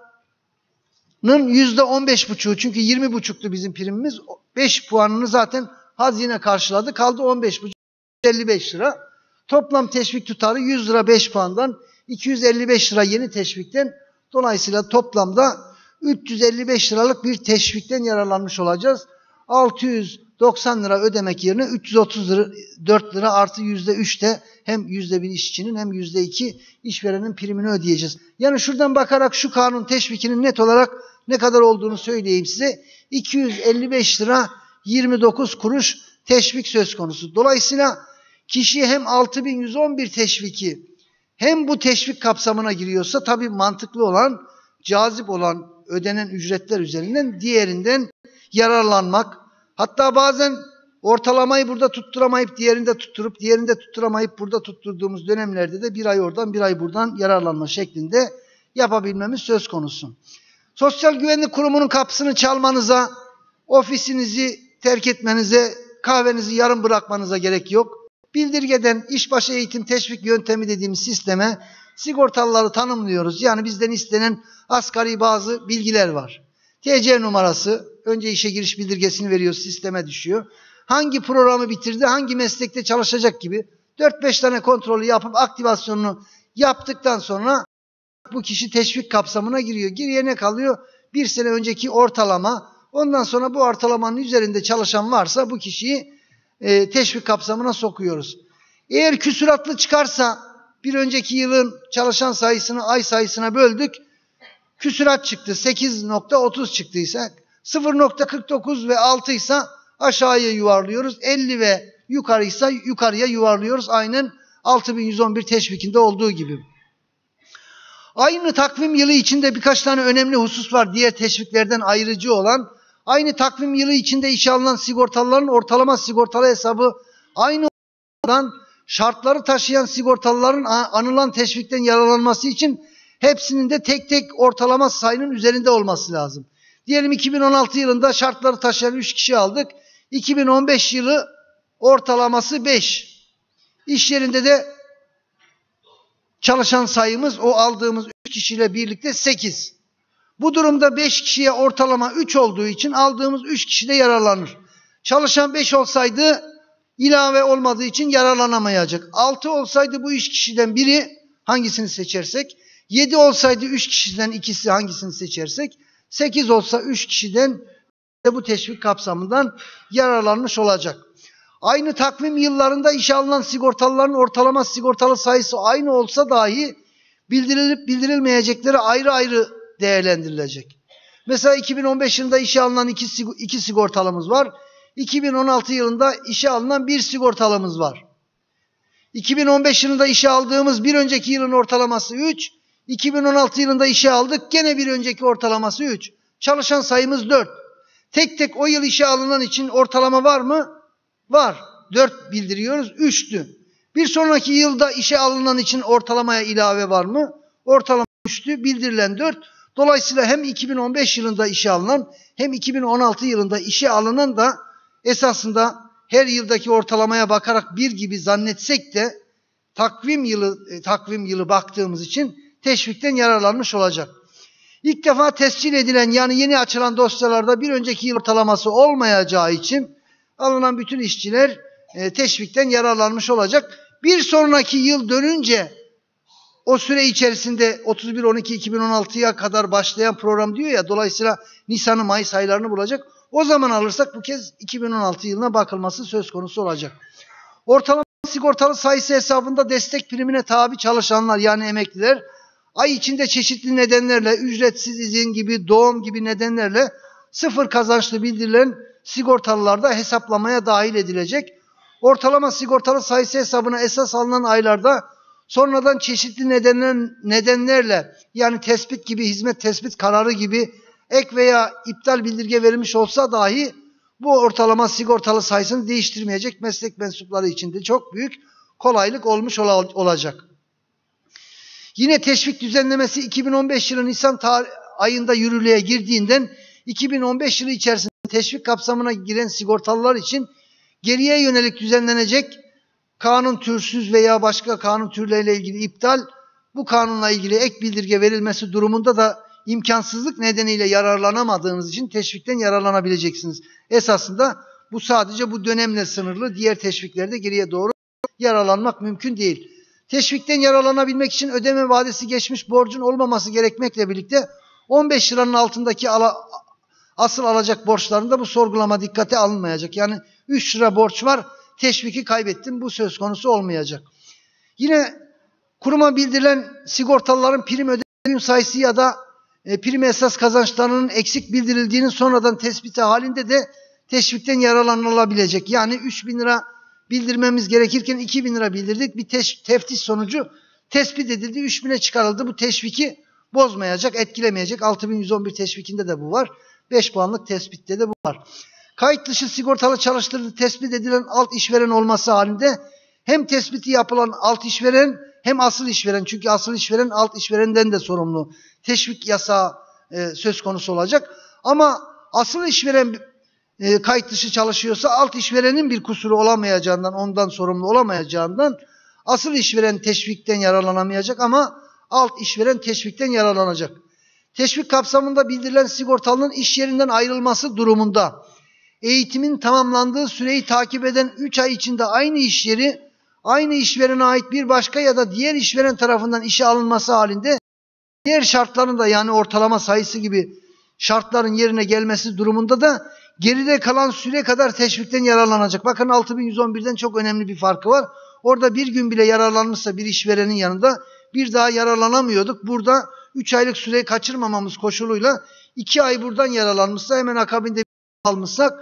%15,5'u, çünkü 20,5'tu bizim primimiz. 5 puanını zaten hazine karşıladı, kaldı 15,5, 55 lira. Toplam teşvik tutarı 100 lira 5 puandan, 255 lira yeni teşvikten. Dolayısıyla toplamda 355 liralık bir teşvikten yararlanmış olacağız. 690 lira ödemek yerine 334 lira artı %3 de hem %1 işçinin hem %2 işverenin primini ödeyeceğiz. Yani şuradan bakarak şu kanun teşvikinin net olarak ne kadar olduğunu söyleyeyim size. 255 lira 29 kuruş teşvik söz konusu. Dolayısıyla kişi hem 6111 teşviki hem bu teşvik kapsamına giriyorsa tabii mantıklı olan, cazip olan ödenen ücretler üzerinden diğerinden yararlanmak. Hatta bazen ortalamayı burada tutturamayıp diğerinde tutturup, diğerinde tutturamayıp burada tutturduğumuz dönemlerde de bir ay oradan bir ay buradan yararlanma şeklinde yapabilmemiz söz konusu. Sosyal Güvenlik Kurumu'nun kapısını çalmanıza, ofisinizi terk etmenize, kahvenizi yarım bırakmanıza gerek yok. Bildirgeden işbaşı eğitim teşvik yöntemi dediğimiz sisteme sigortalıları tanımlıyoruz. Yani bizden istenen asgari bazı bilgiler var. TC numarası, önce işe giriş bildirgesini veriyor, sisteme düşüyor. Hangi programı bitirdi, hangi meslekte çalışacak gibi 4-5 tane kontrolü yapıp aktivasyonunu yaptıktan sonra bu kişi teşvik kapsamına giriyor. Geriye ne kalıyor? Bir sene önceki ortalama Ondan sonra bu ortalamanın üzerinde çalışan varsa bu kişiyi teşvik kapsamına sokuyoruz. Eğer küsuratlı çıkarsa bir önceki yılın çalışan sayısını ay sayısına böldük. Küsurat çıktı. 8.30 çıktıysa 0.49 ve 6 ise aşağıya yuvarlıyoruz. 50 ve yukarıysa yukarıya yuvarlıyoruz. Aynen 6111 teşvikinde olduğu gibi. Aynı takvim yılı içinde birkaç tane önemli husus var. Diğer teşviklerden ayrıcı olan. Aynı takvim yılı içinde işe alınan sigortalıların ortalama sigortalı hesabı aynı olan şartları taşıyan sigortalıların anılan teşvikten yararlanması için hepsinin de tek tek ortalama sayının üzerinde olması lazım. Diyelim 2016 yılında şartları taşıyan 3 kişi aldık. 2015 yılı ortalaması 5. İş yerinde de çalışan sayımız o aldığımız 3 kişiyle birlikte 8. Bu durumda 5 kişiye ortalama 3 olduğu için aldığımız 3 kişi de yararlanır. Çalışan 5 olsaydı ilave olmadığı için yararlanamayacak. 6 olsaydı bu 3 kişiden biri hangisini seçersek, 7 olsaydı 3 kişiden ikisi hangisini seçersek, 8 olsa 3 kişiden de bu teşvik kapsamından yararlanmış olacak. Aynı takvim yıllarında işe alınan sigortalıların ortalama sigortalı sayısı aynı olsa dahi bildirilip bildirilmeyecekleri ayrı ayrı değerlendirilecek. Mesela 2015 yılında işe alınan iki sigortalımız var. 2016 yılında işe alınan bir sigortalımız var. 2015 yılında işe aldığımız bir önceki yılın ortalaması 3. 2016 yılında işe aldık gene bir önceki ortalaması 3. Çalışan sayımız 4. Tek tek o yıl işe alınan için ortalama var mı? Var. 4 bildiriyoruz. 3'tü. Bir sonraki yılda işe alınan için ortalamaya ilave var mı? Ortalama 3'tü. Bildirilen 4. Dolayısıyla hem 2015 yılında işe alınan hem 2016 yılında işe alınan da esasında her yıldaki ortalamaya bakarak bir gibi zannetsek de takvim yılı baktığımız için teşvikten yararlanmış olacak. İlk defa tescil edilen yani yeni açılan dosyalarda bir önceki yıl ortalaması olmayacağı için alınan bütün işçiler teşvikten yararlanmış olacak. Bir sonraki yıl dönünce o süre içerisinde 31-12-2016'ya kadar başlayan program diyor ya, dolayısıyla Nisan'ı Mayıs aylarını bulacak. O zaman alırsak bu kez 2016 yılına bakılması söz konusu olacak. Ortalama sigortalı sayısı hesabında destek primine tabi çalışanlar yani emekliler ay içinde çeşitli nedenlerle ücretsiz izin gibi doğum gibi nedenlerle sıfır kazançlı bildirilen sigortalılar da hesaplamaya dahil edilecek. Ortalama sigortalı sayısı hesabına esas alınan aylarda sonradan çeşitli nedenlerle yani tespit gibi, hizmet tespit kararı gibi ek veya iptal bildirge verilmiş olsa dahi bu ortalama sigortalı sayısını değiştirmeyecek, meslek mensupları için de çok büyük kolaylık olmuş olacak. Yine teşvik düzenlemesi 2015 yılı Nisan ayında yürürlüğe girdiğinden 2015 yılı içerisinde teşvik kapsamına giren sigortalılar için geriye yönelik düzenlenecek kanun türsüz veya başka kanun türleriyle ilgili iptal, bu kanunla ilgili ek bildirge verilmesi durumunda da imkansızlık nedeniyle yararlanamadığınız için teşvikten yararlanabileceksiniz. Esasında bu sadece bu dönemle sınırlı, diğer teşviklerde geriye doğru yararlanmak mümkün değil. Teşvikten yararlanabilmek için ödeme vadesi geçmiş borcun olmaması gerekmekle birlikte 15 liranın altındaki asıl alacak borçlarında bu sorgulama dikkate alınmayacak. Yani 3 lira borç var, teşviki kaybettim, bu söz konusu olmayacak. Yine kuruma bildirilen sigortalıların prim ödeme sayısı ya da prim esas kazançlarının eksik bildirildiğinin sonradan tespiti halinde de teşvikten yararlanılabilecek. Yani 3.000 lira bildirmemiz gerekirken 2.000 lira bildirdik. Bir teftiş sonucu tespit edildi. 3.000'e çıkarıldı. Bu teşviki bozmayacak, etkilemeyecek. 6111 teşvikinde de bu var. 5 puanlık tespitte de bu var. Kayıt dışı sigortalı çalıştırdığı tespit edilen alt işveren olması halinde hem tespiti yapılan alt işveren hem asıl işveren, çünkü asıl işveren alt işverenden de sorumlu. Teşvik yasağı söz konusu olacak. Ama asıl işveren kayıt dışı çalışıyorsa alt işverenin bir kusuru olamayacağından, ondan sorumlu olamayacağından asıl işveren teşvikten yararlanamayacak ama alt işveren teşvikten yararlanacak. Teşvik kapsamında bildirilen sigortalının iş yerinden ayrılması durumunda eğitimin tamamlandığı süreyi takip eden 3 ay içinde aynı iş yeri, aynı işverene ait bir başka ya da diğer işveren tarafından işe alınması halinde diğer şartlarında yani ortalama sayısı gibi şartların yerine gelmesi durumunda da geride kalan süre kadar teşvikten yararlanacak. Bakın 6111'den çok önemli bir farkı var. Orada bir gün bile yararlanmışsa bir işverenin yanında bir daha yararlanamıyorduk. Burada 3 aylık süreyi kaçırmamamız koşuluyla 2 ay buradan yararlanmışsa hemen akabinde almışsak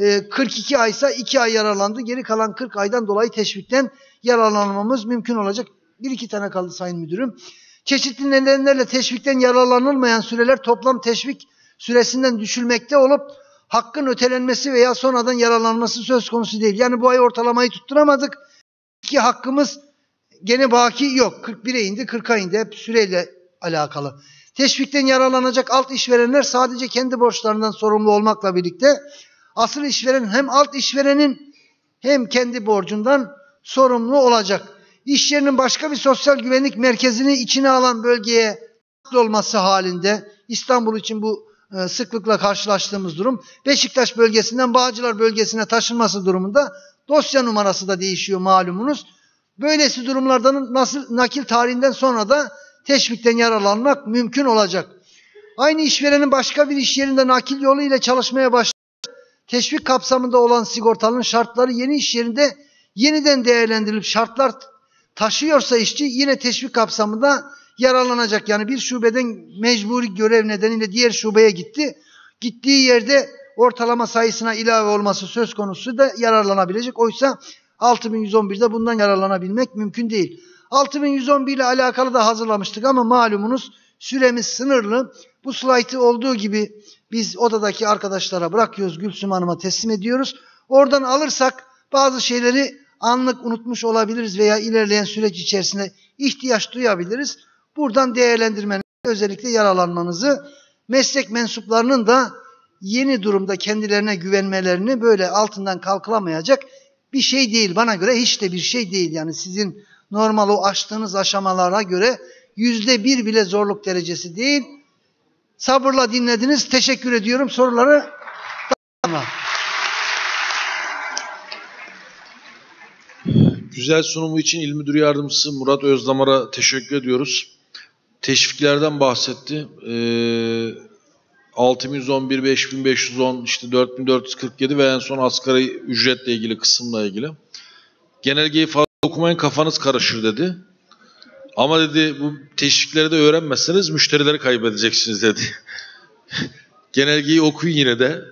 42 aysa 2 ay yararlandı. Geri kalan 40 aydan dolayı teşvikten yararlanmamız mümkün olacak. 1-2 tane kaldı Sayın Müdürüm. Çeşitli nedenlerle teşvikten yararlanılmayan süreler toplam teşvik süresinden düşülmekte olup hakkın ötelenmesi veya sonradan yararlanması söz konusu değil. Yani bu ay ortalamayı tutturamadık. İki hakkımız gene baki yok. 41'e indi, 40'a indi. Hep süreyle alakalı. Teşvikten yararlanacak alt işverenler sadece kendi borçlarından sorumlu olmakla birlikte asıl işveren hem alt işverenin hem kendi borcundan sorumlu olacak. İş yerinin başka bir sosyal güvenlik merkezini içine alan bölgeye olması halinde İstanbul için bu sıklıkla karşılaştığımız durum. Beşiktaş bölgesinden Bağcılar bölgesine taşınması durumunda dosya numarası da değişiyor malumunuz. Böylesi durumlardan nakil tarihinden sonra da teşvikten yararlanmak mümkün olacak. Aynı işverenin başka bir iş yerinde nakil yolu ile çalışmaya başladığı teşvik kapsamında olan sigortalının şartları yeni iş yerinde yeniden değerlendirilip şartlar taşıyorsa işçi yine teşvik kapsamında yararlanacak. Yani bir şubeden mecburi görev nedeniyle diğer şubeye gitti. Gittiği yerde ortalama sayısına ilave olması söz konusu da yararlanabilecek. Oysa 6111'de bundan yararlanabilmek mümkün değil. 6111 ile alakalı da hazırlamıştık ama malumunuz süremiz sınırlı. Bu slaytı olduğu gibi biz odadaki arkadaşlara bırakıyoruz, Gülsüm Hanım'a teslim ediyoruz. Oradan alırsak bazı şeyleri anlık unutmuş olabiliriz veya ilerleyen süreç içerisinde ihtiyaç duyabiliriz. Buradan değerlendirmenizi, özellikle yararlanmanızı, meslek mensuplarının da yeni durumda kendilerine güvenmelerini böyle altından kalkılamayacak bir şey değil. Bana göre hiç de bir şey değil. Yani sizin normal o aştığınız aşamalara göre %1 bile zorluk derecesi değil. Sabırla dinlediniz. Teşekkür ediyorum. Soruları Güzel sunumu için İl Müdür Yardımcısı Murat Özdamar'a teşekkür ediyoruz. Teşviklerden bahsetti. 6111, 5510, işte 4447 ve en son asgari ücretle ilgili kısımla ilgili. Genelgeyi fazla okumayın, kafanız karışır dedi. Ama dedi bu teşvikleri de öğrenmezseniz müşterileri kaybedeceksiniz dedi. Genelgeyi okuyun yine de.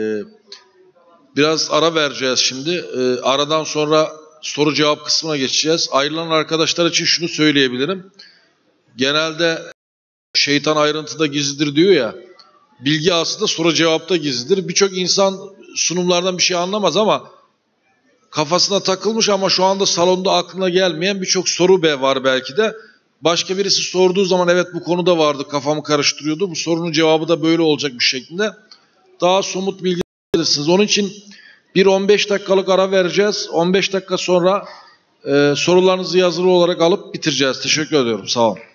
Biraz ara vereceğiz şimdi. Aradan sonra soru cevap kısmına geçeceğiz. Ayrılan arkadaşlar için şunu söyleyebilirim. Genelde şeytan ayrıntıda gizlidir diyor ya. Bilgi aslında soru cevapta gizlidir. Birçok insan sunumlardan bir şey anlamaz ama kafasına takılmış ama şu anda salonda aklına gelmeyen birçok soru var belki de. Başka birisi sorduğu zaman evet bu konuda vardı, kafamı karıştırıyordu. Bu sorunun cevabı da böyle olacak bir şekilde. Daha somut bilgi verirsiniz. Onun için bir 15 dakikalık ara vereceğiz. 15 dakika sonra sorularınızı yazılı olarak alıp bitireceğiz. Teşekkür ediyorum. Sağ olun.